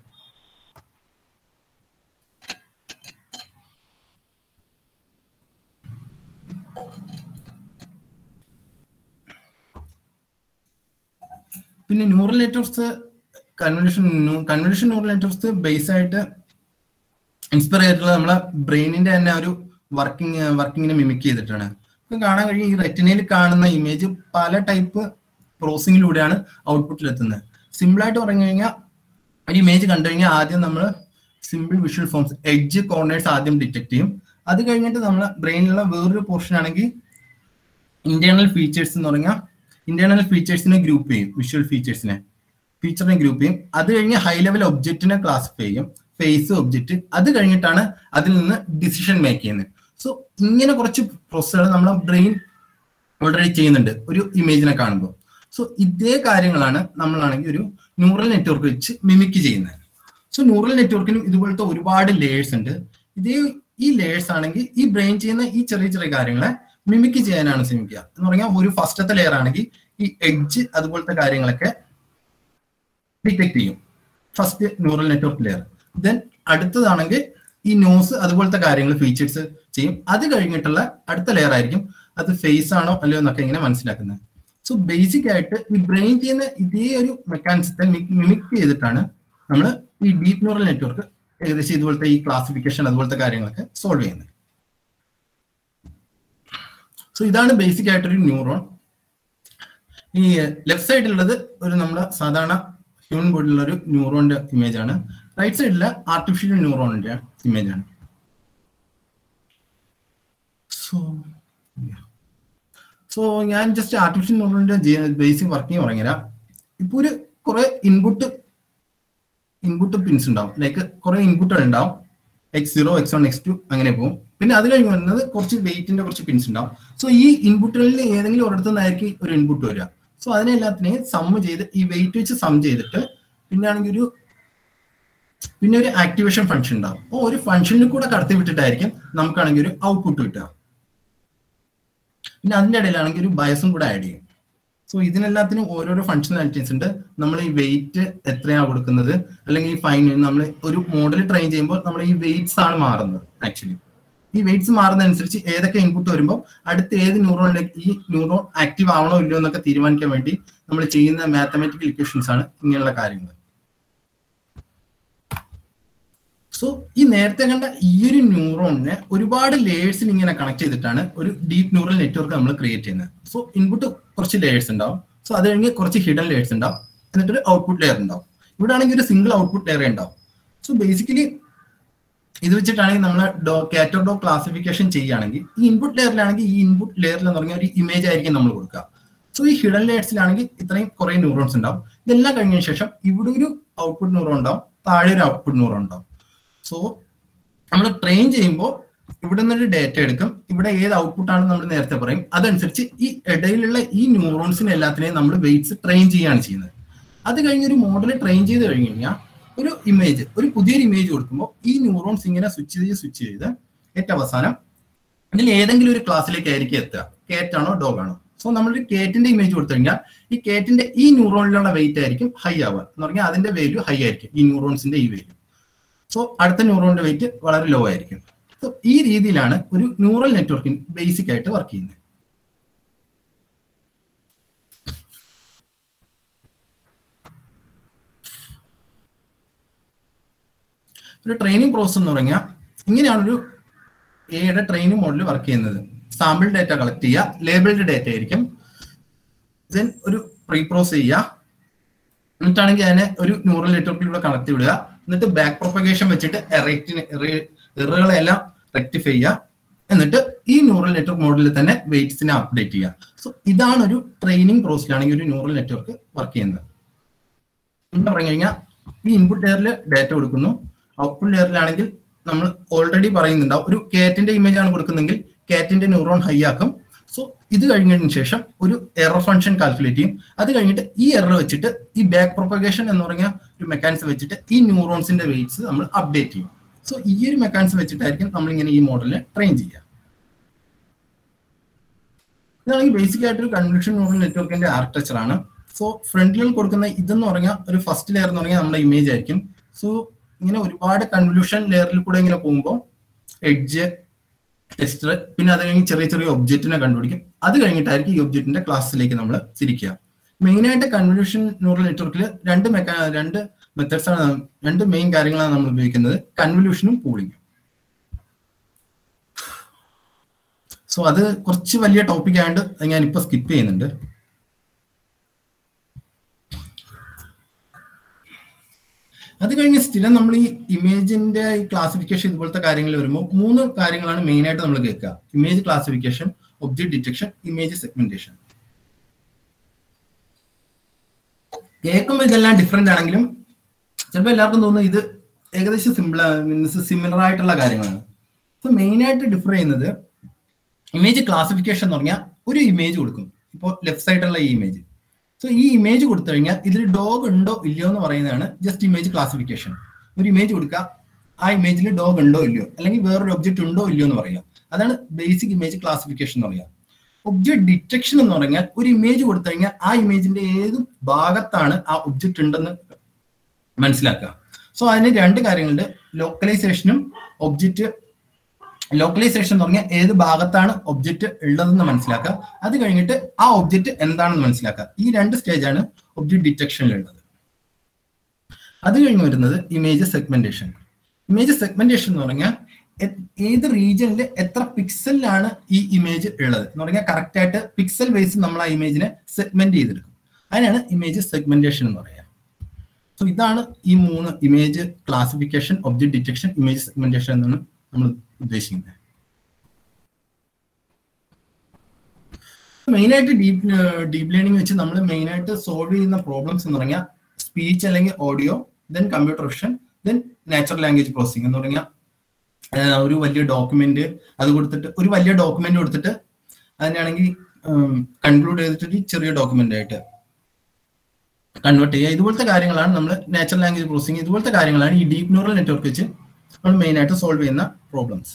[SPEAKER 2] പിന്നെ neural networks convolution convolution neural networks base ആയിട്ട് ഇൻസ്പയർ ചെയ്തിട്ടുള്ള നമ്മളെ ബ്രെയിനിന്റെ തന്നെ ഒരു വർക്കിംഗ് വർക്കിങ്ങിനെ മിമിക് ചെയ്തിട്ടാണ്. ഇപ്പം കാണാൻ കഴിയും ഈ റെറ്റിനയിൽ കാണുന്ന ഇമേജ് പല ടൈപ്പ് പ്രോസസ്സിങ്ങിലൂടെയാണ് ഔട്ട്പുട്ടിൽ എത്തുന്നത്. സിമ്പിൾ ആയിട്ട് പറഞ്ഞു കഴിഞ്ഞാൽ ഒരു ഇമേജ് കണ്ടു കഴിഞ്ഞാൽ ആദ്യം നമ്മൾ simple visual forms edge corners ആദ്യം ഡിറ്റക്ട് ചെയ്യും. അത് കഴിഞ്ഞിട്ട് നമ്മൾ ബ്രെയിനിലുള്ള വേറൊരു പോർഷൻ ആണെങ്കിൽ ഇന്റേണൽ ഫീച്ചേഴ്സ് എന്ന് പറഞ്ഞാൽ ഇന്റേണൽ ഫീച്ചേഴ്സിനെ ഗ്രൂപ്പ് ചെയ്യും, വിഷ്വൽ ഫീച്ചേഴ്സിനെ ഫീച്ചറിനെ ഗ്രൂപ്പ് ചെയ്യും. അത് കഴിഞ്ഞ് ഹൈ ലെവൽ ഒബ്ജക്റ്റിനെ ക്ലാസിഫൈ ചെയ്യും, ഫേസ് ഒബ്ജക്റ്റ്. അത് കഴിഞ്ഞിട്ടാണ് അതിൽ നിന്ന് ഡിസിഷൻ മേക്ക് ചെയ്യുന്നത്. സോ ഇങ്ങനെ കുറച്ച് പ്രോസസ്സുകൾ നമ്മളെ ബ്രെയിൻ ഓൾറെഡി ചെയ്യുന്നുണ്ട് ഒരു ഇമേജിനെ കാണുമ്പോൾ. സോ ഇതേ കാര്യങ്ങളാണ് നമ്മളാണെങ്കിൽ ഒരു ന്യൂറൽ നെറ്റ്വർക്ക് വെച്ച് മിമിക് ചെയ്യുന്നത്. സോ ന്യൂറൽ നെറ്റ്വർക്കിനും ഇതുപോലത്തെ ഒരുപാട് ലേയേഴ്സ് ഉണ്ട്. ഇതേ ഈ ലേയേഴ്സ് ആണെങ്കിൽ ഈ ബ്രെയിൻ ചെയ്യുന്ന ഈ ചെറിയ ചെറിയ കാര്യങ്ങളെ മിമിക് ചെയ്യാനാണ് ശ്രമിക്കുക. എന്ന് പറഞ്ഞാൽ ഒരു ഫസ്റ്റത്തെ ലെയർ ആണെങ്കിൽ ഈ എഡ്ജ് അതുപോലത്തെ കാര്യങ്ങളൊക്കെ ഡിറ്റക്ട് ചെയ്യും, first neural network layer. Then അടുത്തതാണെങ്കിൽ ഈ നോസ് അതുപോലത്തെ കാര്യങ്ങൾ ഫീച്ചേഴ്സ് ചെയ്യും. അത് കഴിഞ്ഞിട്ടുള്ള അടുത്ത ലെയർ ആയിരിക്കും അത് ഫേസ് ആണോ അല്ലയോ എന്നൊക്കെ ഇങ്ങനെ മനസ്സിലാക്കുന്നത്. സോ ബേസിക് ആയിട്ട് ഈ ബ്രെയിൻ ചെയ്യുന്ന ഇതേ ഒരു മെക്കാനിസത്തെ മിമിക് ചെയ്തിട്ടാണ് നമ്മൾ ഈ ഡീപ് ന്യൂറൽ നെറ്റ്വർക്ക് ഏകദേശം ഇതുപോലത്തെ ഈ ക്ലാസിഫിക്കേഷൻ അതുപോലത്തെ കാര്യങ്ങളൊക്കെ സോൾവ് ചെയ്യുന്നത്. സോ ഇതാണ് ബേസിക് ആയിട്ടൊരു ന്യൂറോൺ. ഈ ലെഫ്റ്റ് സൈഡിലുള്ളത് ഒരു നമ്മുടെ സാധാരണ ഹ്യൂമൻ ബോഡിയിലുള്ള ഒരു ന്യൂറോണിന്റെ ഇമേജ് ആണ്. റൈറ്റ് സൈഡിലെ ആർട്ടിഫിഷ്യൽ ന്യൂറോണിന്റെ ഇമേജ് ആണ്. സോ സോ ഞാൻ ജസ്റ്റ് ആർട്ടിഫിഷ്യൽ ന്യൂറോണിന്റെ ബേസിക് വർക്കിംഗ് പറഞ്ഞുതരാം. ഇപ്പൊ ഒരു കുറെ ഇൻപുട്ട് ഇൻപുട്ട് പിൻസ് ഉണ്ടാവും, ലൈക്ക് കുറെ ഇൻപുട്ടുകൾ ഉണ്ടാവും, X zero X one X two അങ്ങനെ പോകും. പിന്നെ അത് കഴിഞ്ഞ് വരുന്നത് കുറച്ച് വെയിറ്റിന്റെ കുറച്ച് പിൻസ് ഉണ്ടാവും. സോ ഈ ഇൻപുട്ടുകളിൽ ഏതെങ്കിലും ഒരിടത്തു നിന്നായിരിക്കും ഒരു ഇൻപുട്ട് വരിക. സോ അതിനെല്ലാത്തിനെയും സമ്മ് ചെയ്ത് ഈ വെയിറ്റ് വെച്ച് സം ചെയ്തിട്ട് പിന്നെ ആണെങ്കിൽ ഒരു പിന്നെ ഒരു ആക്ടിവേഷൻ ഫംഗ്ഷൻ ഉണ്ടാവും. അപ്പോൾ ഒരു ഫംഗ്ഷനിൽ കൂടെ കടത്തി വിട്ടിട്ടായിരിക്കും നമുക്കാണെങ്കിൽ ഒരു ഔട്ട്പുട്ട് കിട്ടുക. പിന്നെ അതിൻ്റെ ഇടയിലാണെങ്കിൽ ഒരു ബയസും കൂടെ ആഡ് ചെയ്യും. സോ ഇതിനെല്ലാത്തിനും ഓരോരോ ഫംഗ്ഷനാലിറ്റീസ് ഉണ്ട്. നമ്മൾ ഈ വെയിറ്റ് എത്രയാണ് കൊടുക്കുന്നത്, അല്ലെങ്കിൽ ഈ ഫൈൻ നമ്മൾ ഒരു മോഡൽ ട്രെയിൻ ചെയ്യുമ്പോൾ നമ്മൾ ഈ വെയിറ്റ്സ് ആണ് മാറുന്നത്. ആക്ച്വലി ഈ വെയിറ്റ്സ് മാറുന്നതനുസരിച്ച് ഏതൊക്കെ ഇൻപുട്ട് വരുമ്പോൾ അടുത്ത ഏത് ന്യൂറോണിലേക്ക് ഈ ന്യൂറോൺ ആക്റ്റീവ് ആവണോ ഇല്ലയോ എന്നൊക്കെ തീരുമാനിക്കാൻ വേണ്ടി നമ്മൾ ചെയ്യുന്ന മാത്തമാറ്റിക്കൽ ഇക്വേഷൻസ് ആണ് ഇങ്ങനെയുള്ള കാര്യങ്ങൾ. സോ ഈ നേരത്തെ കണ്ട ഈ ഒരു ന്യൂറോണിനെ ഒരുപാട് ലേയേഴ്സിൽ ഇങ്ങനെ കണക്ട് ചെയ്തിട്ടാണ് ഒരു ഡീപ് ന്യൂറൽ നെറ്റ്വർക്ക് നമ്മൾ ക്രിയേറ്റ് ചെയ്യുന്നത്. സോ ഇൻപുട്ട് കുറച്ച് ലേയേഴ്സ് ഉണ്ടാവും. സോ അത് കഴിഞ്ഞ് കുറച്ച് ഹിഡൻ ലേയേഴ്സ് ഉണ്ടാവും, എന്നിട്ടൊരു ഔട്ട്പുട്ട് ലെയർ ഉണ്ടാവും. ഇവിടെ ആണെങ്കിൽ ഒരു സിംഗിൾ ഔട്ട്പുട്ട് ലെയർ ഉണ്ടാവും. സോ ബേസിക്കലി ഇത് വെച്ചിട്ടാണെങ്കിൽ നമ്മൾ ഡോ കാറ്റർ ഡോ ക്ലാസിഫിക്കേഷൻ ചെയ്യുകയാണെങ്കിൽ ഈ ഇൻപുട്ട് ലെയറിലാണെങ്കിൽ ഈ ഇൻപുട്ട് ലെയറിൽ എന്ന് പറഞ്ഞാൽ ഒരു ഇമേജ് ആയിരിക്കും നമ്മൾ കൊടുക്കുക. സോ ഈ ഹിഡൻ ലേയേഴ്സിലാണെങ്കിൽ ഇത്രയും കുറെ ന്യൂറോൺസ് ഉണ്ടാവും. ഇതെല്ലാം കഴിഞ്ഞതിന് ശേഷം ഇവിടെ ഒരു ഔട്ട്പുട്ട് ന്യൂറോൺ ഉണ്ടാവും, താഴെ ഒരു ഔട്ട്പുട്ട് ന്യൂറോൺ ഉണ്ടാവും. സോ നമ്മൾ ട്രെയിൻ ചെയ്യുമ്പോൾ ഇവിടെ നിന്നൊരു ഡേറ്റ എടുക്കും, ഇവിടെ ഏത് ഔട്ട്പുട്ട് ആണെന്ന് നമ്മൾ നേരത്തെ പറയും. അതനുസരിച്ച് ഈ ഇടയിലുള്ള ഈ ന്യൂറോൺസിനെ എല്ലാത്തിനെയും നമ്മൾ വെയിറ്റ്സ് ട്രെയിൻ ചെയ്യുകയാണ് ചെയ്യുന്നത്. അത് കഴിഞ്ഞൊരു മോഡൽ ട്രെയിൻ ചെയ്ത് കഴിഞ്ഞ് കഴിഞ്ഞാൽ ഒരു ഇമേജ് ഒരു പുതിയൊരു ഇമേജ് കൊടുക്കുമ്പോൾ ഈ ന്യൂറോൺസ് ഇങ്ങനെ സ്വിച്ച് ചെയ്ത് സ്വിച്ച് ചെയ്ത് ഏറ്റവും അവസാനം ഇതിൽ ഏതെങ്കിലും ഒരു ക്ലാസ്സിലേക്ക് ആയിരിക്കും എത്തുക. കേറ്റാണോ ഡോഗ് ആണോ. സോ നമ്മളൊരു കേറ്റിന്റെ ഇമേജ് കൊടുത്തു കഴിഞ്ഞാൽ ഈ കേറ്റിന്റെ ഈ ന്യൂറോണിലുള്ള വെയിറ്റ് ആയിരിക്കും ഹൈ ആവുക എന്ന് പറഞ്ഞാൽ അതിന്റെ വാല്യൂ ഹൈ ആയിരിക്കും, ഈ ന്യൂറോൺസിന്റെ ഈ വാല്യൂ. സോ അടുത്ത ന്യൂറോണിന്റെ വെയിറ്റ് വളരെ ലോ ആയിരിക്കും. സോ ഈ രീതിയിലാണ് ഒരു ന്യൂറൽ നെറ്റ്വർക്കിംഗ് ബേസിക് ആയിട്ട് വർക്ക് ചെയ്യുന്നത്. ഒരു ട്രെയിനിങ് പ്രോസസ് എന്ന് പറഞ്ഞാൽ ഇങ്ങനെയാണൊരു എയുടെ ട്രെയിനിങ് മോഡൽ വർക്ക് ചെയ്യുന്നത്. സാമ്പിൾ ഡാറ്റ കളക്ട് ചെയ്യുക, ലേബിൾഡ് ഡാറ്റ ആയിരിക്കും, ദെൻ ഒരു പ്രീ പ്രോസസ് ചെയ്യുക, എന്നിട്ടാണെങ്കിൽ അതിനെ ഒരു ന്യൂറൽ നെറ്റ്വർക്കിലൂടെ കണക്ട് വിടുക, എന്നിട്ട് ബാക്ക് പ്രൊപ്പഗേഷൻ വെച്ചിട്ട് എററുകളെല്ലാം റെക്ടിഫൈ ചെയ്യുക, എന്നിട്ട് ഈ ന്യൂറൽ നെറ്റ്വർക്ക് മോഡലിൽ തന്നെ വെയിറ്റ്സിനെ അപ്ഡേറ്റ് ചെയ്യുക. സോ ഇതാണ് ഒരു ട്രെയിനിങ് പ്രോസസ്സിലാണെങ്കിൽ ഒരു ന്യൂറൽ നെറ്റ്വർക്ക് വർക്ക് ചെയ്യുന്നത്. എന്താ പറഞ്ഞു കഴിഞ്ഞാൽ ഈ ഇൻപുട്ട് ലെയറിൽ ഡാറ്റ കൊടുക്കുന്നു, ഔട്ട്പുട്ട് ലെയറിലാണെങ്കിൽ നമ്മൾ ഓൾറെഡി പറയുന്നുണ്ടാവും ഒരു കാറ്റിന്റെ ഇമേജ് ആണ് കൊടുക്കുന്നെങ്കിൽ കാറ്റിന്റെ ന്യൂറോൺ ഹൈ ആക്കും. സോ ഇത് കഴിഞ്ഞതിന് ശേഷം ഒരു എറർ ഫംഗ്ഷൻ കാൽക്കുലേറ്റ് ചെയ്യും. അത് കഴിഞ്ഞിട്ട് ഈ എറർ വെച്ചിട്ട് ഈ ബാക്ക് പ്രൊപ്പഗേഷൻ എന്ന് പറഞ്ഞ ഒരു മെക്കാനിസം വെച്ചിട്ട് ഈ ന്യൂറോൺസിന്റെ വെയിറ്റ്സ് നമ്മൾ അപ്ഡേറ്റ് ചെയ്യും. സോ ഈ ഒരു മെക്കാനിസം വെച്ചിട്ടായിരിക്കും നമ്മൾ ഇങ്ങനെ ഈ മോഡലിനെ ട്രെയിൻ ചെയ്യുക. ഇതാണെങ്കിൽ ബേസിക് ആയിട്ട് ഒരു കൺവല്യൂഷൻ ന്യൂറൽ നെറ്റ്വർക്കിന്റെ ആർക്കിടെക്ചർ ആണ്. സോ ഫ്രണ്ടിൽ കൊടുക്കുന്ന ഇതെന്ന് പറഞ്ഞാൽ ഒരു ഫസ്റ്റ് ലെയർ എന്ന് പറഞ്ഞാൽ നമ്മുടെ ഇമേജ് ആയിരിക്കും. സോ ഇങ്ങനെ ഒരുപാട് കൺവല്യൂഷൻ ലെയറിൽ കൂടെ ഇങ്ങനെ പോകുമ്പോൾ എഡ്ജ്, ടെക്സ്റ്റർ, പിന്നെ അത് കഴിഞ്ഞ് ചെറിയ ചെറിയ ഒബ്ജക്റ്റിനെ കണ്ടുപിടിക്കും. അത് കഴിഞ്ഞിട്ടായിരിക്കും ഈ ഒബ്ജക്റ്റിന്റെ ക്ലാസ്സിലേക്ക് നമ്മൾ തിരിക്കുക. മെയിനായിട്ട് കൺവല്യൂഷൻ ന്യൂറൽ നെറ്റ്വർക്കിൽ രണ്ട് മെക്കാ രണ്ട് മെത്തേഡ്സ് ആണ്, രണ്ട് മെയിൻ കാര്യങ്ങളാണ് നമ്മൾ ഉപയോഗിക്കുന്നത്, കൺവല്യൂഷനും പൂളിങ്ങും. സോ അത് കുറച്ച് വലിയ ടോപ്പിക് ആയതുകൊണ്ട് ഞാൻ ഇപ്പൊ സ്കിപ്പ് ചെയ്യുന്നുണ്ട്. അത് കഴിഞ്ഞ് സ്ഥിരം നമ്മൾ ഈ ഇമേജിന്റെ ഈ ക്ലാസിഫിക്കേഷൻ ഇതുപോലത്തെ കാര്യങ്ങൾ വരുമ്പോൾ മൂന്ന് കാര്യങ്ങളാണ് മെയിൻ ആയിട്ട് നമ്മൾ കേൾക്കുക: image classification, object detection, image segmentation. കേൾക്കുമ്പോൾ ഇതെല്ലാം ഡിഫറെന്റ് ആണെങ്കിലും ചിലപ്പോൾ എല്ലാവർക്കും തോന്നുന്നു ഇത് ഏകദേശം സിമ്പിൾ മീൻസ് സിമിലർ ആയിട്ടുള്ള കാര്യങ്ങളാണ്. സോ മെയിൻ ആയിട്ട് ഡിഫർ ചെയ്യുന്നത് ഇമേജ് ക്ലാസിഫിക്കേഷൻ എന്ന് പറഞ്ഞാൽ ഒരു ഇമേജ് കൊടുക്കും. ഇപ്പോൾ ലെഫ്റ്റ് സൈഡുള്ള ഈ ഇമേജ്, സോ ഈ ഇമേജ് കൊടുത്തു കഴിഞ്ഞാൽ ഇതിൽ ഡോഗ് ഉണ്ടോ ഇല്ലയോ എന്ന് പറയുന്നതാണ് ജസ്റ്റ് ഇമേജ് ക്ലാസിഫിക്കേഷൻ. ഒരു ഇമേജ് കൊടുക്കുക, ആ ഇമേജിൽ ഡോഗ് ഉണ്ടോ ഇല്ലയോ, അല്ലെങ്കിൽ വേറൊരു ഒബ്ജക്റ്റ് ഉണ്ടോ ഇല്ലയോ എന്ന് പറയുക. അതാണ് ബേസിക് ഇമേജ് ക്ലാസിഫിക്കേഷൻ എന്ന് പറയുക. ഒബ്ജക്ട് ഡിറ്റക്ഷൻ എന്ന് പറഞ്ഞാൽ ഒരു ഇമേജ് കൊടുത്തു കഴിഞ്ഞാൽ ആ ഇമേജിന്റെ ഏത് ഭാഗത്താണ് ആ ഒബ്ജക്റ്റ് ഉണ്ടെന്ന് മനസ്സിലാക്കുക. സോ അതിന് രണ്ട് കാര്യങ്ങളുണ്ട്: ലോക്കലൈസേഷനും ഒബ്ജക്റ്റ്. ലോക്കലൈസേഷൻ എന്ന് പറഞ്ഞാൽ ഏത് ഭാഗത്താണ് ഒബ്ജക്റ്റ് ഉള്ളതെന്ന് മനസ്സിലാക്കുക, അത് കഴിഞ്ഞിട്ട് ആ ഒബ്ജക്റ്റ് എന്താണെന്ന് മനസ്സിലാക്കുക. ഈ രണ്ട് സ്റ്റേജാണ് ഒബ്ജക്ട് ഡിറ്റക്ഷനിലുള്ളത്. അത് കഴിഞ്ഞ് വരുന്നത് ഇമേജ് സെഗ്മെന്റേഷൻ. ഇമേജ് സെഗ്മെന്റേഷൻ എന്ന് പറഞ്ഞാൽ ഏത് റീജിയനിൽ എത്ര പിക്സലിലാണ് ഈ ഇമേജ് ഉള്ളത് എന്ന് പറഞ്ഞാൽ കറക്റ്റ് ആയിട്ട് പിക്സൽ വൈസ് നമ്മൾ ആ ഇമേജിനെ സെഗ്മെന്റ് ചെയ്തെടുക്കും. അതിനാണ് ഇമേജ് സെഗ്മെന്റേഷൻ എന്ന് പറയുക. സോ ഇതാണ് ഈ മൂന്ന്: image classification, object detection, image segmentation എന്നാണ് നമ്മൾ ഉദ്ദേശിക്കുന്നത്. മെയിനായിട്ട് ഡീപ് ഡീപ് ലേണിംഗ് വെച്ച് നമ്മൾ മെയിനായിട്ട് സോൾവ് ചെയ്യുന്ന പ്രോബ്ലംസ് എന്ന് പറഞ്ഞാൽ സ്പീച്ച് അല്ലെങ്കിൽ audio, then computer vision, then natural language processing എന്ന് പറഞ്ഞാൽ ഒരു വലിയ ഡോക്യുമെന്റ് അത് കൊടുത്തിട്ട് ഒരു വലിയ ഡോക്യുമെന്റ് കൊടുത്തിട്ട് അതിനാണെങ്കിൽ കൺക്ലൂഡ് ചെയ്തിട്ട് ചെറിയ ഡോക്യുമെന്റ് ആയിട്ട് കൺവേർട്ട് ചെയ്യുക. ഇതുപോലത്തെ കാര്യങ്ങളാണ് നമ്മൾ നാച്ചുറൽ ലാംഗ്വേജ് പ്രോസസിംഗ്. ഇതുപോലത്തെ കാര്യങ്ങളാണ് ഈ ഡീപ് ന്യൂറൽ നെറ്റ്വർക്ക് വെച്ച് നമ്മൾ മെയിൻ ആയിട്ട് സോൾവ് ചെയ്യുന്ന പ്രോബ്ലംസ്.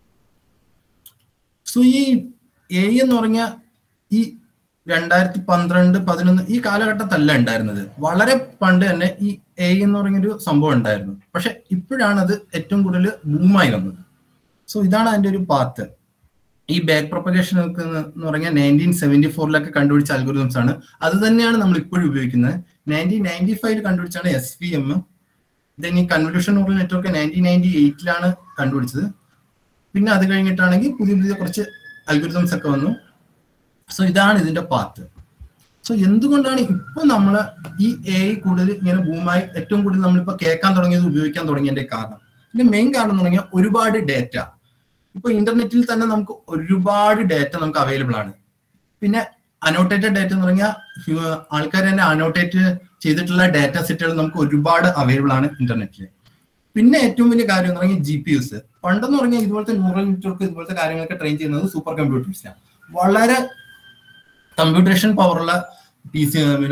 [SPEAKER 2] സോ ഈ എ എന്ന് പറഞ്ഞ ഈ രണ്ടായിരത്തി പന്ത്രണ്ട് പതിനൊന്ന് ഈ കാലഘട്ടത്തല്ല ഉണ്ടായിരുന്നത്. വളരെ പണ്ട് തന്നെ ഈ എ എന്ന് പറഞ്ഞൊരു സംഭവം ഉണ്ടായിരുന്നു. പക്ഷെ ഇപ്പോഴാണ് അത് ഏറ്റവും കൂടുതൽ ബൂമായി വന്നത്. സോ ഇതാണ് അതിന്റെ ഒരു പാത്ത്. ഈ ബാക്ക് പ്രൊപ്പഗേഷൻ എന്ന് പറഞ്ഞാൽ നയൻറ്റീൻ സെവന്റി ഫോറിലൊക്കെ കണ്ടുപിടിച്ച അൽഗോരിതംസ് ആണ്. അത് തന്നെയാണ് നമ്മൾ ഇപ്പോഴും ഉപയോഗിക്കുന്നത്. നയൻറ്റീൻ നയൻറ്റി ഫൈവിൽ കണ്ടുപിടിച്ചാണ് എസ് വി എം. ദെൻ ഈ convolution neural network nineteen ninety എയ്റ്റിലാണ് കണ്ടുപിടിച്ചത്. പിന്നെ അത് കഴിഞ്ഞിട്ടാണെങ്കിൽ പുതിയ പുതിയ കുറച്ച് അൽഗോരിതംസ് ഒക്കെ വന്നു. സോ ഇതാണ് ഇതിന്റെ പാത്ത്. സോ എന്തുകൊണ്ടാണ് ഇപ്പൊ നമ്മൾ ഈ എ ഐ കൂടുതൽ ഇങ്ങനെ ബൂമായി ഏറ്റവും കൂടുതൽ നമ്മളിപ്പോ കേൾക്കാൻ തുടങ്ങിയത്, ഉപയോഗിക്കാൻ തുടങ്ങിയതിന്റെ കാരണം? ഇതിന്റെ മെയിൻ കാരണം എന്ന് പറഞ്ഞാൽ ഒരുപാട് ഡേറ്റ. ഇപ്പൊ ഇന്റർനെറ്റിൽ തന്നെ നമുക്ക് ഒരുപാട് ഡേറ്റ നമുക്ക് അവൈലബിൾ ആണ്. പിന്നെ അനോട്ടേറ്റഡ് ഡേറ്റ എന്ന് പറഞ്ഞാൽ ആൾക്കാർ തന്നെ അനോട്ടേറ്റ് ചെയ്തിട്ടുള്ള ഡാറ്റ സെറ്റുകൾ നമുക്ക് ഒരുപാട് അവൈലബിൾ ആണ് ഇന്റർനെറ്റിൽ. പിന്നെ ഏറ്റവും വലിയ കാര്യം എന്ന് പറഞ്ഞാൽ ജി പി യുസ്. പണ്ടെന്ന് പറഞ്ഞാൽ ഇതുപോലത്തെ ന്യൂറൽ നെറ്റ്വർക്ക് ഇതുപോലത്തെ കാര്യങ്ങളൊക്കെ ട്രെയിൻ ചെയ്യുന്നത് സൂപ്പർ കമ്പ്യൂട്ടേഴ്സിലാണ്. വളരെ കമ്പ്യൂട്ടേഷൻ പവറുള്ള പി സി പിന്നെ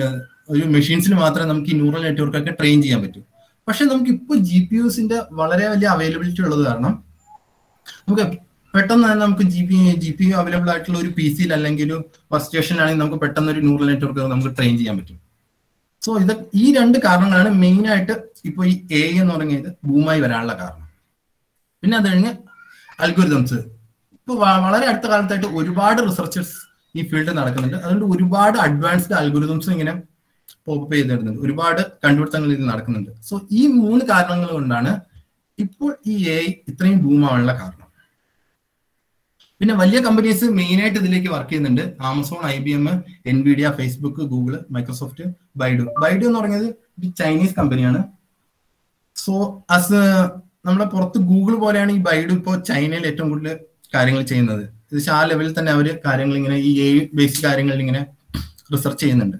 [SPEAKER 2] ഒരു മെഷീൻസിൽ മാത്രമേ നമുക്ക് ഈ ന്യൂറൽ നെറ്റ്വർക്ക് ഒക്കെ ട്രെയിൻ ചെയ്യാൻ പറ്റൂ. പക്ഷെ നമുക്ക് ഇപ്പോൾ ജി പി യുസിന്റെ വളരെ വലിയ അവൈലബിലിറ്റി ഉള്ളത് കാരണം നമുക്ക് പെട്ടെന്ന് തന്നെ നമുക്ക് G P G P U available ആയിട്ടുള്ള ഒരു പി സിയിൽ അല്ലെങ്കിൽ ഒരു വർക്ക് സ്റ്റേഷനിലാണെങ്കിൽ നമുക്ക് പെട്ടെന്ന് ഒരു ന്യൂറൽ നെറ്റ്വർക്ക് നമുക്ക് ട്രെയിൻ ചെയ്യാൻ പറ്റും. സോ ഇത് ഈ രണ്ട് കാരണങ്ങളാണ് മെയിൻ ആയിട്ട് ഇപ്പോൾ ഈ എ എന്ന് പറയുന്നത് ബൂമായി വരാനുള്ള കാരണം. പിന്നെ അത് കഴിഞ്ഞ് അൽഗോരിതംസ് ഇപ്പോൾ വളരെ അടുത്ത കാലത്തായിട്ട് ഒരുപാട് റിസർച്ചേഴ്സ് ഈ ഫീൽഡ് നടക്കുന്നുണ്ട്. അതുകൊണ്ട് ഒരുപാട് അഡ്വാൻസ്ഡ് അൽഗോരിതംസ് ഇങ്ങനെ പോപ്പ് ചെയ്ത് വരുന്നുണ്ട്, ഒരുപാട് കണ്ടുപിടുത്തങ്ങൾ ഇത് നടക്കുന്നുണ്ട്. സോ ഈ മൂന്ന് കാരണങ്ങൾ കൊണ്ടാണ് ഇപ്പോൾ ഈ എ ഇത്രയും ബൂമാവാനുള്ള കാരണം. പിന്നെ വലിയ കമ്പനീസ് മെയിൻ ആയിട്ട് ഇതിലേക്ക് വർക്ക് ചെയ്യുന്നുണ്ട്. Amazon, I B M, Nvidia, Facebook, Google, Microsoft, Baidu. Baidu എന്ന് പറയുന്നത് ഒരു ചൈനീസ് കമ്പനിയാണ്. സോ അസ് നമ്മുടെ പുറത്ത് ഗൂഗിൾ പോലെയാണ് ഈ ബൈഡു ഇപ്പോൾ ചൈനയിൽ ഏറ്റവും കൂടുതൽ കാര്യങ്ങൾ ചെയ്യുന്നത്. ഇത് ആ ലെവലിൽ തന്നെ അവർ കാര്യങ്ങൾ ഇങ്ങനെ ഈ എ ബേസ്ഡ് കാര്യങ്ങളിൽ ഇങ്ങനെ റിസർച്ച് ചെയ്യുന്നുണ്ട്.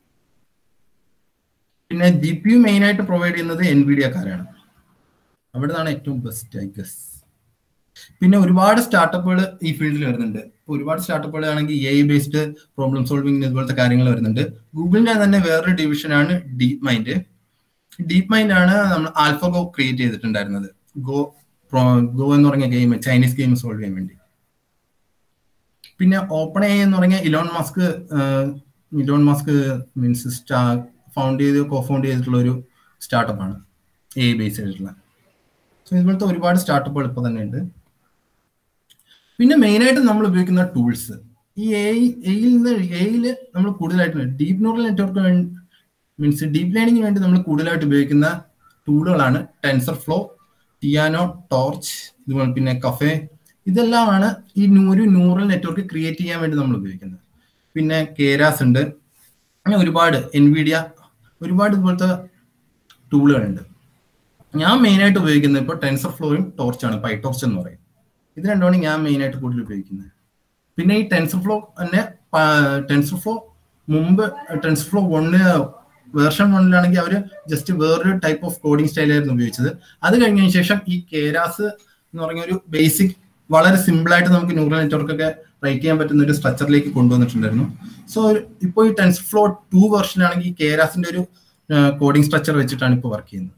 [SPEAKER 2] പിന്നെ ജി പി യു മെയിൻ ആയിട്ട് പ്രൊവൈഡ് ചെയ്യുന്നത് എൻവിഡിയക്കാരാണ്. അവിടെ നിന്നാണ് ഏറ്റവും ബെസ്റ്റ് ഐ ഗസ്. പിന്നെ ഒരുപാട് സ്റ്റാർട്ടപ്പുകൾ ഈ ഫീൽഡിൽ വരുന്നുണ്ട്. ഒരുപാട് സ്റ്റാർട്ടപ്പുകൾ ആണെങ്കിൽ എ ബേസ്ഡ് പ്രോബ്ലം സോൾവിംഗ് ഇതുപോലത്തെ കാര്യങ്ങൾ വരുന്നുണ്ട്. ഗൂഗിളിന്റെ തന്നെ വേറൊരു ഡിവിഷനാണ് ഡീപ് മൈൻഡ്. ഡീപ് മൈൻഡ് ആണ് നമ്മൾ ആൽഫഗോ ക്രിയേറ്റ് ചെയ്തിട്ടുണ്ടായിരുന്നത്. ഗോ ഗോ എന്ന് പറഞ്ഞ ഗെയിം, ചൈനീസ് ഗെയിം സോൾവ് ചെയ്യാൻ വേണ്ടി. പിന്നെ ഓപ്പൺ എ എന്ന് പറഞ്ഞ Elon Musk Elon Musk means സ്റ്റാ ഫൗണ്ട് ചെയ്ത് കോ ഫൗണ്ട് ചെയ്തിട്ടുള്ള ഒരു സ്റ്റാർട്ടപ്പാണ് എ ബേസ് ചെയ്തിട്ടുള്ള. സോ ഇതുപോലത്തെ ഒരുപാട് സ്റ്റാർട്ടപ്പുകൾ ഇപ്പോൾ തന്നെ ഉണ്ട്. പിന്നെ മെയിനായിട്ട് നമ്മൾ ഉപയോഗിക്കുന്ന ടൂൾസ് ഈ എ എയിൽ നിന്ന് എയിൽ നമ്മൾ കൂടുതലായിട്ട് deep neural network means deep ലേണിംഗിന് വേണ്ടി നമ്മൾ കൂടുതലായിട്ട് ഉപയോഗിക്കുന്ന ടൂളുകളാണ് ടെൻസർ ഫ്ലോ, ടിയാനോ, ടോർച്ച്, ഇതുപോലെ പിന്നെ കഫേ. ഇതെല്ലാമാണ് ഈ ഒരു ന്യൂറൽ നെറ്റ്വർക്ക് ക്രിയേറ്റ് ചെയ്യാൻ വേണ്ടി നമ്മൾ ഉപയോഗിക്കുന്നത്. പിന്നെ കേരാസ് ഉണ്ട്, അങ്ങനെ ഒരുപാട് എൻവിഡിയ, ഒരുപാട് ഇതുപോലത്തെ ടൂളുകളുണ്ട്. ഞാൻ മെയിനായിട്ട് ഉപയോഗിക്കുന്നത് ഇപ്പോൾ ടെൻസർ ഫ്ലോയും ടോർച്ചാണ്, പൈടോർച്ച് എന്ന് പറയും. ഇത് രണ്ടുമാണ് ഞാൻ മെയിനായിട്ട് കൂടുതൽ ഉപയോഗിക്കുന്നത്. പിന്നെ ഈ ടെൻസർ ഫ്ലോ തന്നെ ടെൻസർ ഫ്ലോ മുമ്പ് ടെൻസർ ഫ്ലോ വണ്ണ് വേർഷൻ വണ്ണിലാണെങ്കിൽ അവർ ജസ്റ്റ് വേറൊരു ടൈപ്പ് ഓഫ് കോഡിംഗ് സ്റ്റൈലായിരുന്നു ഉപയോഗിച്ചത്. അത് കഴിഞ്ഞതിന് ശേഷം ഈ കേരാസ് എന്ന് പറഞ്ഞ ഒരു ബേസിക് വളരെ സിമ്പിളായിട്ട് നമുക്ക് ന്യൂറൽ നെറ്റ്വർക്ക് ഒക്കെ റൈറ്റ് ചെയ്യാൻ പറ്റുന്ന ഒരു സ്ട്രക്ചറിലേക്ക് കൊണ്ടുവന്നിട്ടുണ്ടായിരുന്നു. സോ ഇപ്പോൾ ഈ ടെൻസർ ഫ്ലോ ടു വേർഷനാണെങ്കിൽ ഈ കേരാസിന്റെ ഒരു കോഡിംഗ് സ്ട്രക്ചർ വെച്ചിട്ടാണ് ഇപ്പോൾ വർക്ക് ചെയ്യുന്നത്.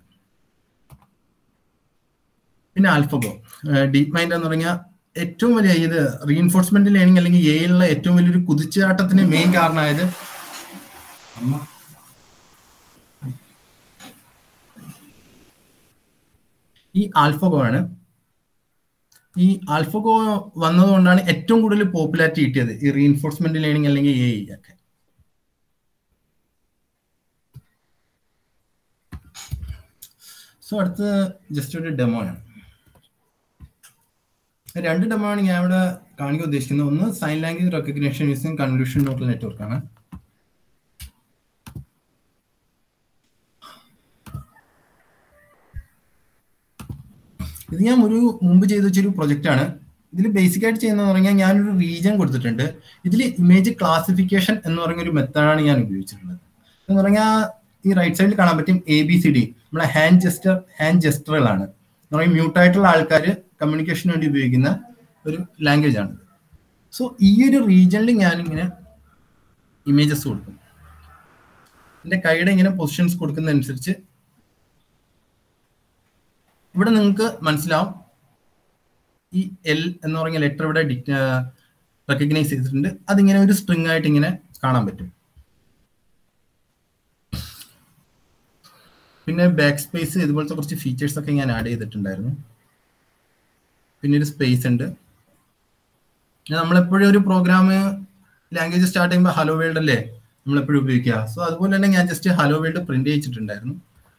[SPEAKER 2] പിന്നെ ആൽഫഗോ, ഡീപ് മൈൻഡ് എന്ന് പറഞ്ഞാൽ ഏറ്റവും വലിയ ഇത് റീഇൻഫോഴ്സ്മെന്റ് ലേണിംഗ് അല്ലെങ്കിൽ എയിലുള്ള ഏറ്റവും വലിയൊരു കുതിച്ചാട്ടത്തിന് മെയിൻ കാരണമായത് ഈ ആൽഫഗോ ആണ്. ഈ ആൽഫഗോ വന്നതുകൊണ്ടാണ് ഏറ്റവും കൂടുതൽ പോപ്പുലാരിറ്റി കിട്ടിയത് ഈ റീഇൻഫോഴ്സ്മെന്റ് ലേണിംഗ് അല്ലെങ്കിൽ എ ഐ ഒക്കെ. സോ അടുത്ത് ജസ്റ്റ് ഒരു ഡെമോ ആണ്. രണ്ട് ഡെമോ ആണ് ഞാൻ ഇവിടെ കാണിക്കാൻ ഉദ്ദേശിക്കുന്നത്. ഒന്ന് sign language recognition using convolution neural network ആണ്. ഇത് ഞാൻ ഒരു മുമ്പ് ചെയ്ത് വെച്ചൊരു പ്രൊജക്റ്റ് ആണ്. ഇതിൽ ബേസിക് ആയിട്ട് ചെയ്യുന്നതെന്ന് പറഞ്ഞാൽ ഞാനൊരു റീജിയൻ കൊടുത്തിട്ടുണ്ട്. ഇതിൽ ഇമേജ് ക്ലാസിഫിക്കേഷൻ എന്ന് പറയുന്ന ഒരു മെത്തേഡാണ് ഞാൻ ഉപയോഗിച്ചിട്ടുള്ളത്. എന്ന് പറഞ്ഞാൽ ഈ റൈറ്റ് സൈഡിൽ കാണാൻ പറ്റും എ ബി സി ഡി, നമ്മളെ ഹാൻഡ് ജസ്റ്റർ ഹാൻഡ് ജസ്റ്ററുകളാണ്. എന്ന് പറയുമ്പോൾ മ്യൂട്ടായിട്ടുള്ള ആൾക്കാർ കമ്മ്യൂണിക്കേഷന് വേണ്ടി ഉപയോഗിക്കുന്ന ഒരു ലാംഗ്വേജ് ആണ്. സോ ഈ ഒരു റീജിയനിൽ ഞാനിങ്ങനെ ഇമേജസ് കൊടുക്കും. എൻ്റെ കൈയുടെ ഇങ്ങനെ പൊസിഷൻസ് കൊടുക്കുന്നതനുസരിച്ച് ഇവിടെ നിങ്ങൾക്ക് മനസ്സിലാവും ഈ എൽ എന്ന് പറഞ്ഞ ലെറ്റർ ഇവിടെ റെക്കഗ്നൈസ് ചെയ്തിട്ടുണ്ട്. അതിങ്ങനെ ഒരു സ്ട്രിങ് ആയിട്ട് ഇങ്ങനെ കാണാൻ പറ്റും. പിന്നെ ബാക്ക് സ്പേസ് ഇതുപോലത്തെ കുറച്ച് ഫീച്ചേഴ്സ് ഒക്കെ ഞാൻ ആഡ് ചെയ്തിട്ടുണ്ടായിരുന്നു. പിന്നെ ഒരു സ്പേസ് ഉണ്ട്. നമ്മളെപ്പോഴും ഒരു പ്രോഗ്രാം ലാംഗ്വേജ് സ്റ്റാർട്ട് ചെയ്യുമ്പോൾ ഹലോ വേൾഡ് അല്ലേ നമ്മളെപ്പോഴും ഉപയോഗിക്കുക. സോ അതുപോലെ തന്നെ ഞാൻ ജസ്റ്റ് ഹലോ വേൾഡ് പ്രിന്റ് ചെയ്യിച്ചിട്ടുണ്ടായിരുന്നു.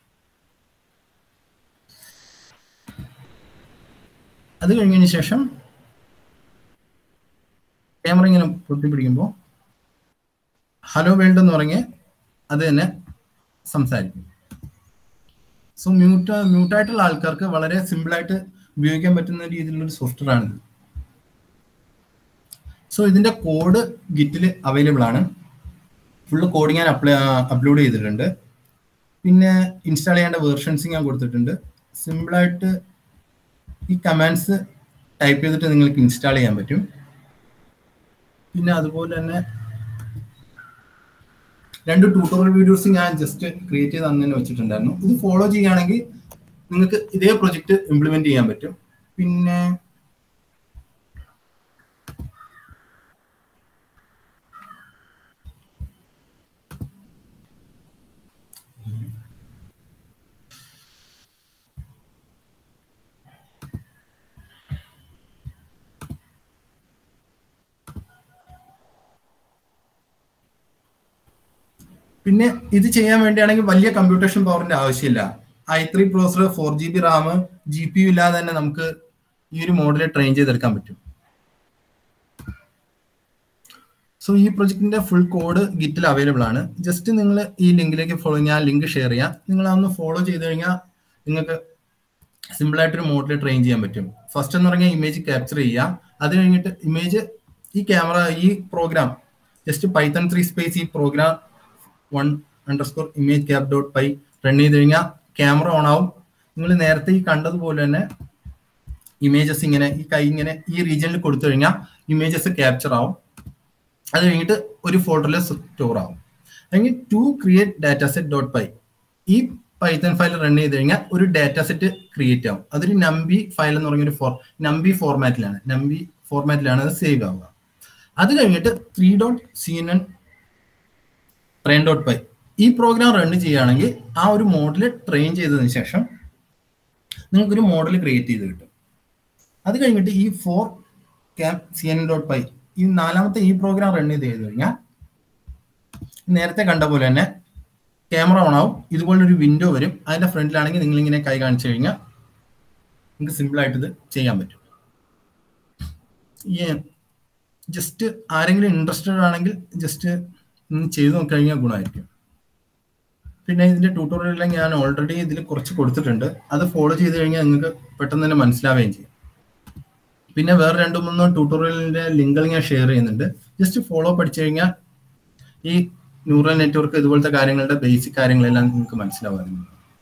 [SPEAKER 2] അത് കഴിഞ്ഞതിന് ശേഷം ക്യാമറ ഇങ്ങനെ പൊട്ടി പിടിക്കുമ്പോൾ ഹലോ വേൾഡ് എന്ന് പറഞ്ഞ് അത് തന്നെ സംസാരിക്കും. സോ മ്യൂട്ട് മ്യൂട്ടായിട്ടുള്ള ആൾക്കാർക്ക് വളരെ സിമ്പിളായിട്ട് ഉപയോഗിക്കാൻ പറ്റുന്ന രീതിയിലുള്ള ഒരു സോഫ്റ്റ്വെയർ ആണിത്. സോ ഇതിന്റെ കോഡ് ഗിറ്റിൽ അവൈലബിൾ ആണ്. ഫുള്ള് കോഡ് ഞാൻ അപ്ലൈ അപ്ലോഡ് ചെയ്തിട്ടുണ്ട്. പിന്നെ ഇൻസ്റ്റാൾ ചെയ്യേണ്ട വേർഷൻസ് ഞാൻ കൊടുത്തിട്ടുണ്ട്. സിമ്പിളായിട്ട് ഈ കമാൻഡ്സ് ടൈപ്പ് ചെയ്തിട്ട് നിങ്ങൾക്ക് ഇൻസ്റ്റാൾ ചെയ്യാൻ പറ്റും. പിന്നെ അതുപോലെ തന്നെ രണ്ട് ട്യൂട്ടോറിയൽ വീഡിയോസ് ഞാൻ ജസ്റ്റ് ക്രിയേറ്റ് ചെയ്ത് അന്ന് തന്നെ വെച്ചിട്ടുണ്ടായിരുന്നു. ഇത് ഫോളോ ചെയ്യുകയാണെങ്കിൽ നിങ്ങൾക്ക് ഇതേ പ്രൊജക്റ്റ് ഇംപ്ലിമെന്റ് ചെയ്യാൻ പറ്റും. പിന്നെ പിന്നെ ഇത് ചെയ്യാൻ വേണ്ടിയാണെങ്കിൽ വലിയ കമ്പ്യൂട്ടേഷൻ പവറിന്റെ ആവശ്യമില്ല. I three processor, four G B RAM, G P U ഇല്ലാതെ തന്നെ നമുക്ക് ഈ ഒരു മോഡല് ട്രെയിൻ ചെയ്തെടുക്കാൻ പറ്റും. സോ ഈ പ്രൊജക്ടിന്റെ ഫുൾ കോഡ് ഗിറ്റിൽ അവൈലബിൾ ആണ്. ജസ്റ്റ് നിങ്ങൾ ഈ ലിങ്കിലേക്ക് ഫോളോ ഞാൻ ലിങ്ക് ഷെയർ ചെയ്യാം. നിങ്ങൾ അതൊന്ന് ഫോളോ ചെയ്ത് കഴിഞ്ഞാൽ നിങ്ങൾക്ക് സിമ്പിൾ ആയിട്ടൊരു മോഡൽ ട്രെയിൻ ചെയ്യാൻ പറ്റും. ഫസ്റ്റ് എന്ന് പറഞ്ഞാൽ ഇമേജ് ക്യാപ്ചർ ചെയ്യുക. അത് കഴിഞ്ഞിട്ട് ഇമേജ് ഈ ക്യാമറ ഈ program just Python three space ഈ program one underscore image cap dot py run ചെയ്ത് കഴിഞ്ഞാൽ ക്യാമറ ഓൺ ആവും. നിങ്ങൾ നേരത്തെ ഈ കണ്ടതുപോലെ തന്നെ ഇമേജസ് ഇങ്ങനെ ഈ കൈ ഇങ്ങനെ ഈ റീജിയനിൽ കൊടുത്തു കഴിഞ്ഞാൽ ഇമേജസ് ക്യാപ്ചർ ആവും. അത് കഴിഞ്ഞിട്ട് ഒരു ഫോൾഡറിൽ സ്റ്റോർ ആവും. അല്ലെങ്കിൽ to create data set dot py ഈ പൈത്തൺ ഫയൽ റൺ ചെയ്ത് കഴിഞ്ഞാൽ ഒരു ഡാറ്റാ സെറ്റ് ക്രിയേറ്റ് ആവും. അതൊരു നംബി ഫയൽ എന്ന് പറഞ്ഞൊരു ഫോർ നംബി ഫോർമാറ്റിലാണ് നംബി ഫോർമാറ്റിലാണ് അത് സേവ് ആവുക. അത് കഴിഞ്ഞിട്ട് three dot C N N train dot py ഈ പ്രോഗ്രാം റൺ ചെയ്യുകയാണെങ്കിൽ ആ ഒരു മോഡൽ ട്രെയിൻ ചെയ്തതിന് ശേഷം നിങ്ങൾക്കൊരു മോഡൽ ക്രിയേറ്റ് ചെയ്ത് കിട്ടും. അത് കഴിഞ്ഞിട്ട് ഈ four cap C N dot py ഈ നാലാമത്തെ ഈ പ്രോഗ്രാം റൺ ചെയ്ത് ചെയ്ത് കഴിഞ്ഞാൽ നേരത്തെ കണ്ട പോലെ തന്നെ ക്യാമറ ഓൺ ആവും. ഇതുപോലൊരു വിൻഡോ വരും. അതിന്റെ ഫ്രണ്ടിലാണെങ്കിൽ നിങ്ങൾ ഇങ്ങനെ കൈ കാണിച്ചു കഴിഞ്ഞാൽ നിങ്ങൾക്ക് സിമ്പിൾ ആയിട്ട് ഇത് ചെയ്യാൻ പറ്റും. ജസ്റ്റ് ആരെങ്കിലും ഇൻട്രസ്റ്റഡ് ആണെങ്കിൽ ജസ്റ്റ് ചെയ്ത് നോക്കി കഴിഞ്ഞാൽ ഗുണമായിരിക്കും. പിന്നെ ഇതിന്റെ ട്യൂട്ടോറിയലെല്ലാം ഞാൻ ഓൾറെഡി ഇതിൽ കുറച്ച് കൊടുത്തിട്ടുണ്ട്. അത് ഫോളോ ചെയ്ത് കഴിഞ്ഞാൽ നിങ്ങൾക്ക് പെട്ടെന്ന് തന്നെ മനസ്സിലാവുകയും ചെയ്യും. പിന്നെ വേറെ രണ്ടു മൂന്നോ ട്യൂട്ടോറിയലിന്റെ ലിങ്കുകൾ ഞാൻ ഷെയർ ചെയ്യുന്നുണ്ട്. ജസ്റ്റ് ഫോളോ പഠിച്ചു കഴിഞ്ഞാൽ ഈ ന്യൂറൽ നെറ്റ്വർക്ക് ഇതുപോലത്തെ കാര്യങ്ങളുടെ ബേസിക് കാര്യങ്ങളെല്ലാം നിങ്ങൾക്ക് മനസ്സിലാവുമായിരുന്നു.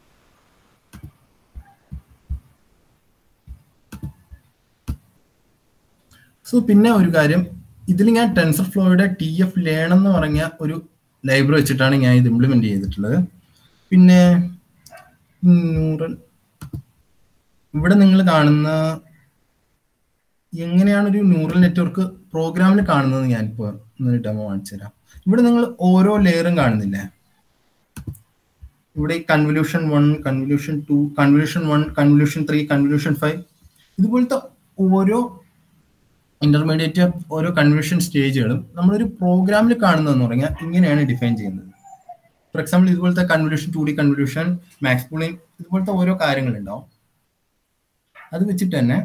[SPEAKER 2] സോ പിന്നെ ഒരു കാര്യം, ഇതിൽ ഞാൻ ടെൻസർ ഫ്ലോയുടെ ടി എഫ് ലേൺ എന്ന് പറഞ്ഞ ഒരു ലൈബ്രറി വെച്ചിട്ടാണ് ഞാൻ ഇത് ഇംപ്ലിമെന്റ് ചെയ്തിട്ടുള്ളത്. പിന്നെ ന്യൂറൽ ഇവിടെ നിങ്ങൾ കാണുന്ന എങ്ങനെയാണ് ഒരു ന്യൂറൽ നെറ്റ്വർക്ക് പ്രോഗ്രാമിൽ കാണുന്നത് ഞാനിപ്പോൾ ഒന്ന് ഡെമോ കാണിച്ചു തരാം. ഇവിടെ നിങ്ങൾ ഓരോ ലെയറും കാണുന്നില്ലേ? ഇവിടെ convolution one, convolution two, convolution one, convolution three, convolution five, ഇതുപോലത്തെ ഓരോ ഇന്റർമീഡിയറ്റ് ഓരോ കൺവല്യൂഷൻ സ്റ്റേജുകളും നമ്മളൊരു പ്രോഗ്രാമിൽ കാണുന്നതെന്ന് പറഞ്ഞാൽ ഇങ്ങനെയാണ് ഡിഫൈൻ ചെയ്യുന്നത്. ഫോർ എക്സാമ്പിൾ ഇതുപോലത്തെ convolution, two D convolution, max pooling, ഇതുപോലത്തെ ഓരോ കാര്യങ്ങളുണ്ടാവും. അത് വെച്ചിട്ട് തന്നെ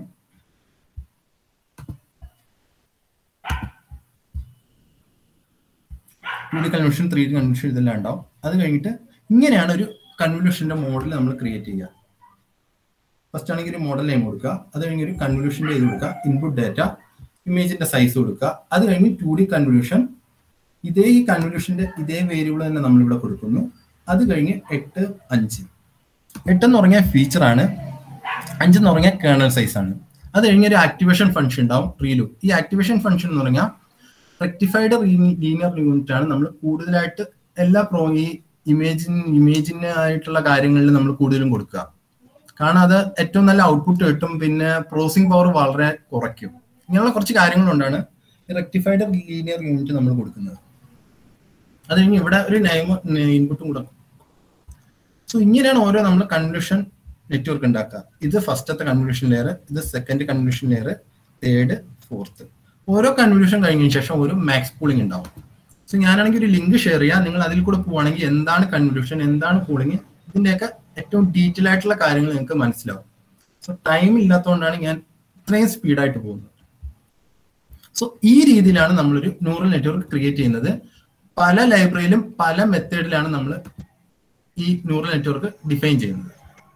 [SPEAKER 2] two D convolution, three D convolution ഇതെല്ലാം ഉണ്ടാവും. അത് കഴിഞ്ഞിട്ട് ഇങ്ങനെയാണ് ഒരു കൺവല്യൂഷന്റെ മോഡൽ നമ്മൾ ക്രിയേറ്റ് ചെയ്യുക. ഫസ്റ്റ് ആണെങ്കിൽ ഒരു മോഡൽ നെയിം കൊടുക്കുക. അത് കഴിഞ്ഞ് ഒരു കൺവല്യൂഷന്റെ ഇത് കൊടുക്കുക, ഇൻപുട്ട് ഡാറ്റ, ഇമേജിന്റെ സൈസ് കൊടുക്കുക. അത് കഴിഞ്ഞ് ടു ഡി കൺവല്യൂഷൻ, ഇതേ ഈ കൺവല്യൂഷന്റെ ഇതേ വേരിയബിൾ തന്നെ നമ്മളിവിടെ കൊടുക്കുന്നു. അത് കഴിഞ്ഞ് എട്ട് അഞ്ച് എട്ടെന്ന് പറഞ്ഞാൽ ഫീച്ചറാണ്, അഞ്ചെന്ന് പറഞ്ഞാൽ കേർണൽ സൈസ് ആണ്. അത് കഴിഞ്ഞ് ഒരു ആക്ടിവേഷൻ ഫംഗ്ഷൻ ഉണ്ടാവും, റീലൂപ്പ്. ഈ ആക്ടിവേഷൻ ഫംഗ്ഷൻ എന്ന് പറഞ്ഞാൽ റെക്ടിഫൈഡ് ലീനിയർ യൂണിറ്റ് ആണ്. നമ്മൾ കൂടുതലായിട്ട് എല്ലാ പ്രോ ഈ ഇമേജിന് ഇമേജിന് ആയിട്ടുള്ള കാര്യങ്ങളിൽ നമ്മൾ കൂടുതലും കൊടുക്കുക. കാരണം അത് ഏറ്റവും നല്ല ഔട്ട്പുട്ട് കിട്ടും. പിന്നെ പ്രോസസിംഗ് പവർ വളരെ കുറയ്ക്കും. ഇങ്ങനെയുള്ള കുറച്ച് കാര്യങ്ങളുകൊണ്ടാണ് റെക്ടിഫൈഡ് ലീനിയർ യൂണിറ്റ് നമ്മൾ കൊടുക്കുന്നത്. അത് കഴിഞ്ഞ് ഇവിടെ ഒരു നെയിം ഇൻപുട്ടും കൊടുക്കും. സോ ഇങ്ങനെയാണ് ഓരോ നമ്മൾ കൺവല്യൂഷൻ നെറ്റ്വർക്ക് ഉണ്ടാക്കുക. ഇത് ഫസ്റ്റത്തെ കൺവല്യൂഷൻ ലെയർ, ഇത് second convolution layer, third, fourth. ഓരോ കൺവല്യൂഷൻ കഴിഞ്ഞതിന് ശേഷം ഒരു മാക്സ് പൂളിംഗ് ഉണ്ടാവും. സോ ഞാനാണെങ്കിൽ ഒരു ലിങ്ക് ഷെയർ ചെയ്യാം. നിങ്ങൾ അതിൽ കൂടെ പോവുകയാണെങ്കിൽ എന്താണ് കൺവല്യൂഷൻ, എന്താണ് പൂളിംഗ്, ഇതിന്റെയൊക്കെ ഏറ്റവും ഡീറ്റെയിൽ ആയിട്ടുള്ള കാര്യങ്ങൾ നിങ്ങൾക്ക് മനസ്സിലാവും. സോ ടൈം ഇല്ലാത്തതുകൊണ്ടാണ് ഞാൻ ഇത്രയും സ്പീഡായിട്ട് പോകുന്നത്. സോ ഈ രീതിയിലാണ് നമ്മളൊരു ന്യൂറൽ നെറ്റ്വർക്ക് ക്രിയേറ്റ് ചെയ്യുന്നത്. പല ലൈബ്രറിയിലും പല മെത്തേഡിലാണ് നമ്മൾ ഈ ന്യൂറൽ നെറ്റ്വർക്ക് ഡിഫൈൻ ചെയ്യുന്നത്.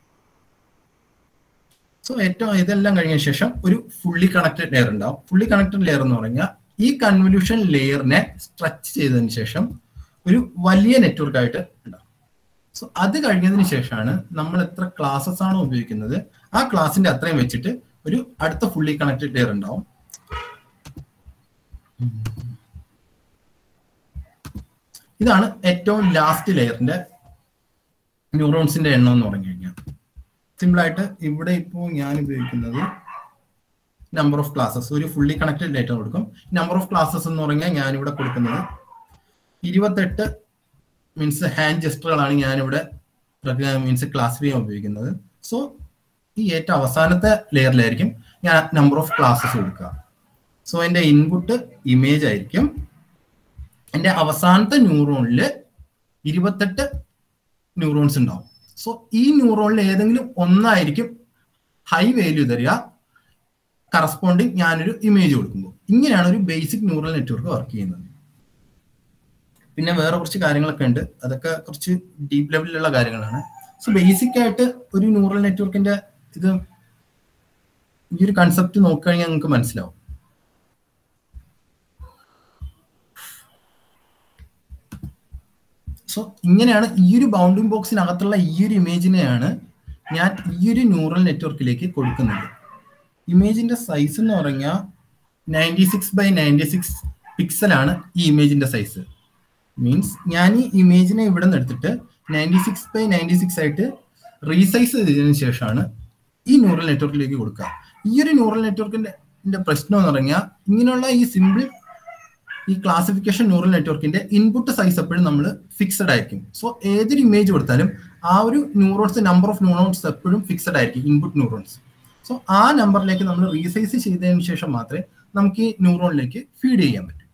[SPEAKER 2] സോ ഏറ്റവും ഇതെല്ലാം കഴിഞ്ഞ ശേഷം ഒരു ഫുള്ളി കണക്റ്റഡ് ലെയർ ഉണ്ടാവും. ഫുള്ളി കണക്റ്റഡ് ലെയർ എന്ന് പറഞ്ഞാൽ ഈ കൺവല്യൂഷൻ ലെയറിനെ സ്ട്രെച്ച് ചെയ്തതിന് ശേഷം ഒരു വലിയ നെറ്റ്വർക്ക് ആയിട്ട് ഉണ്ടാവും. സോ അത് കഴിഞ്ഞതിന് ശേഷമാണ് നമ്മൾ എത്ര ക്ലാസ്സസ് ആണോ ഉപയോഗിക്കുന്നത് ആ ക്ലാസിന്റെ അത്രയും വെച്ചിട്ട് ഒരു അടുത്ത ഫുള്ളി കണക്റ്റഡ് ലെയർ ഉണ്ടാവും. ഇതാണ് ഏറ്റവും ലാസ്റ്റ് ലെയറിന്റെ ന്യൂറോൺസിന്റെ എണ്ണം എന്ന് പറഞ്ഞു കഴിഞ്ഞാൽ. സിമ്പിൾ ആയിട്ട് ഇവിടെ ഇപ്പോൾ ഞാൻ ഉപയോഗിക്കുന്നത് നമ്പർ ഓഫ് ക്ലാസ്സസ്, ഒരു ഫുള്ളി കണക്റ്റഡ് ഡേറ്റ കൊടുക്കും. നമ്പർ ഓഫ് ക്ലാസ്സസ് എന്ന് പറഞ്ഞാൽ ഞാനിവിടെ കൊടുക്കുന്നത് ഇരുപത്തെട്ട് മീൻസ് ഹാൻഡ് ജസ്റ്ററുകളാണ് ഞാനിവിടെ മീൻസ് ക്ലാസിഫൈ ചെയ്യാൻ ഉപയോഗിക്കുന്നത്. സോ ഈ ഏറ്റവും അവസാനത്തെ ലെയറിലായിരിക്കും ഞാൻ നമ്പർ ഓഫ് ക്ലാസ്സസ് കൊടുക്കുക. സോ എൻ്റെ ഇൻപുട്ട് ഇമേജ് ആയിരിക്കും. എൻ്റെ അവസാനത്തെ ന്യൂറോണിൽ ഇരുപത്തെട്ട് ന്യൂറോൺസ് ഉണ്ടാവും. സോ ഈ ന്യൂറോണിൽ ഏതെങ്കിലും ഒന്നായിരിക്കും ഹൈ വാല്യൂ തരിക കറസ്പോണ്ടിങ് ഞാനൊരു ഇമേജ് കൊടുക്കുമ്പോൾ. ഇങ്ങനെയാണ് ഒരു ബേസിക് ന്യൂറൽ നെറ്റ്വർക്ക് വർക്ക് ചെയ്യുന്നത്. പിന്നെ വേറെ കുറച്ച് കാര്യങ്ങളൊക്കെ ഉണ്ട്, അതൊക്കെ കുറച്ച് ഡീപ്പ് ലെവലിലുള്ള കാര്യങ്ങളാണ്. സോ ബേസിക് ആയിട്ട് ഒരു ന്യൂറൽ നെറ്റ്വർക്കിന്റെ ഇത് ഈ ഒരു കൺസെപ്റ്റ് നോക്കുകയാണെങ്കിൽ നിങ്ങൾക്ക് മനസ്സിലാവും. സോ ഇങ്ങനെയാണ് ഈ ഒരു ബൗണ്ടിങ് ബോക്സിനകത്തുള്ള ഈ ഒരു ഇമേജിനെയാണ് ഞാൻ ഈ ഒരു ന്യൂറൽ നെറ്റ്വർക്കിലേക്ക് കൊടുക്കുന്നത്. ഇമേജിന്റെ സൈസ് എന്ന് പറഞ്ഞാൽ ninety six by ninety six പിക്സലാണ് ഈ ഇമേജിന്റെ സൈസ്. മീൻസ് ഞാൻ ഈ ഇമേജിനെ ഇവിടെ നിന്ന് എടുത്തിട്ട് ninety six by ninety six ആയിട്ട് റീസൈസ് ചെയ്തതിനു ശേഷമാണ് ഈ ന്യൂറൽ നെറ്റ്വർക്കിലേക്ക് കൊടുക്കുക. ഈ ഒരു ന്യൂറൽ നെറ്റ്വർക്കിന്റെ പ്രശ്നം എന്ന് പറഞ്ഞാൽ ഇങ്ങനെയുള്ള ഈ സിമ്പിൾ ഈ ക്ലാസിഫിക്കേഷൻ ന്യൂറൽ നെറ്റ്വർക്കിന്റെ ഇൻപുട്ട് സൈസ് എപ്പോഴും നമ്മൾ ഫിക്സഡ് ആയിരിക്കും. സോ ഏതൊരു ഇമേജ് കൊടുത്താലും ആ ഒരു ന്യൂറോൺസ് നമ്പർ ഓഫ് ന്യൂറോൺസ് എപ്പോഴും ഫിക്സഡ് ആയിരിക്കും, ഇൻപുട്ട് ന്യൂറോൺസ്. സോ ആ നമ്പറിലേക്ക് നമ്മൾ റീസൈസ് ചെയ്തതിന് ശേഷം മാത്രമേ നമുക്ക് ഈ ന്യൂറോണിലേക്ക് ഫീഡ് ചെയ്യാൻ പറ്റൂ.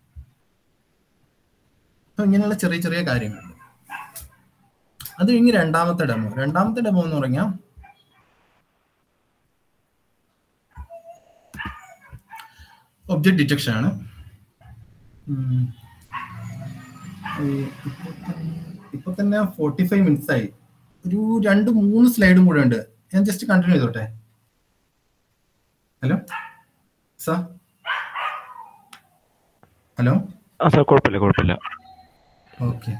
[SPEAKER 2] അപ്പൊ ഇങ്ങനെയുള്ള ചെറിയ ചെറിയ കാര്യങ്ങളുണ്ട്. അത് കഴിഞ്ഞ് രണ്ടാമത്തെ ഡെമോ രണ്ടാമത്തെ ഡെമോ എന്ന് പറഞ്ഞാൽ ഒബ്ജക്ട് ഡിറ്റക്ഷൻ ആണ്. ഇപ്പൊ തന്നെ ഫോർട്ടി ഫൈവ് മിനിറ്റ്സ് ആയി. ഒരു രണ്ട് മൂന്ന് സ്ലൈഡും കൂടെ ഉണ്ട്. ഞാൻ ജസ്റ്റ് കണ്ടിന്യൂ ചെയ്തോട്ടെ. Hello sir, hello.
[SPEAKER 3] ആ സാർ, കുഴപ്പമില്ല കുഴപ്പമില്ല.
[SPEAKER 2] ഓക്കെ.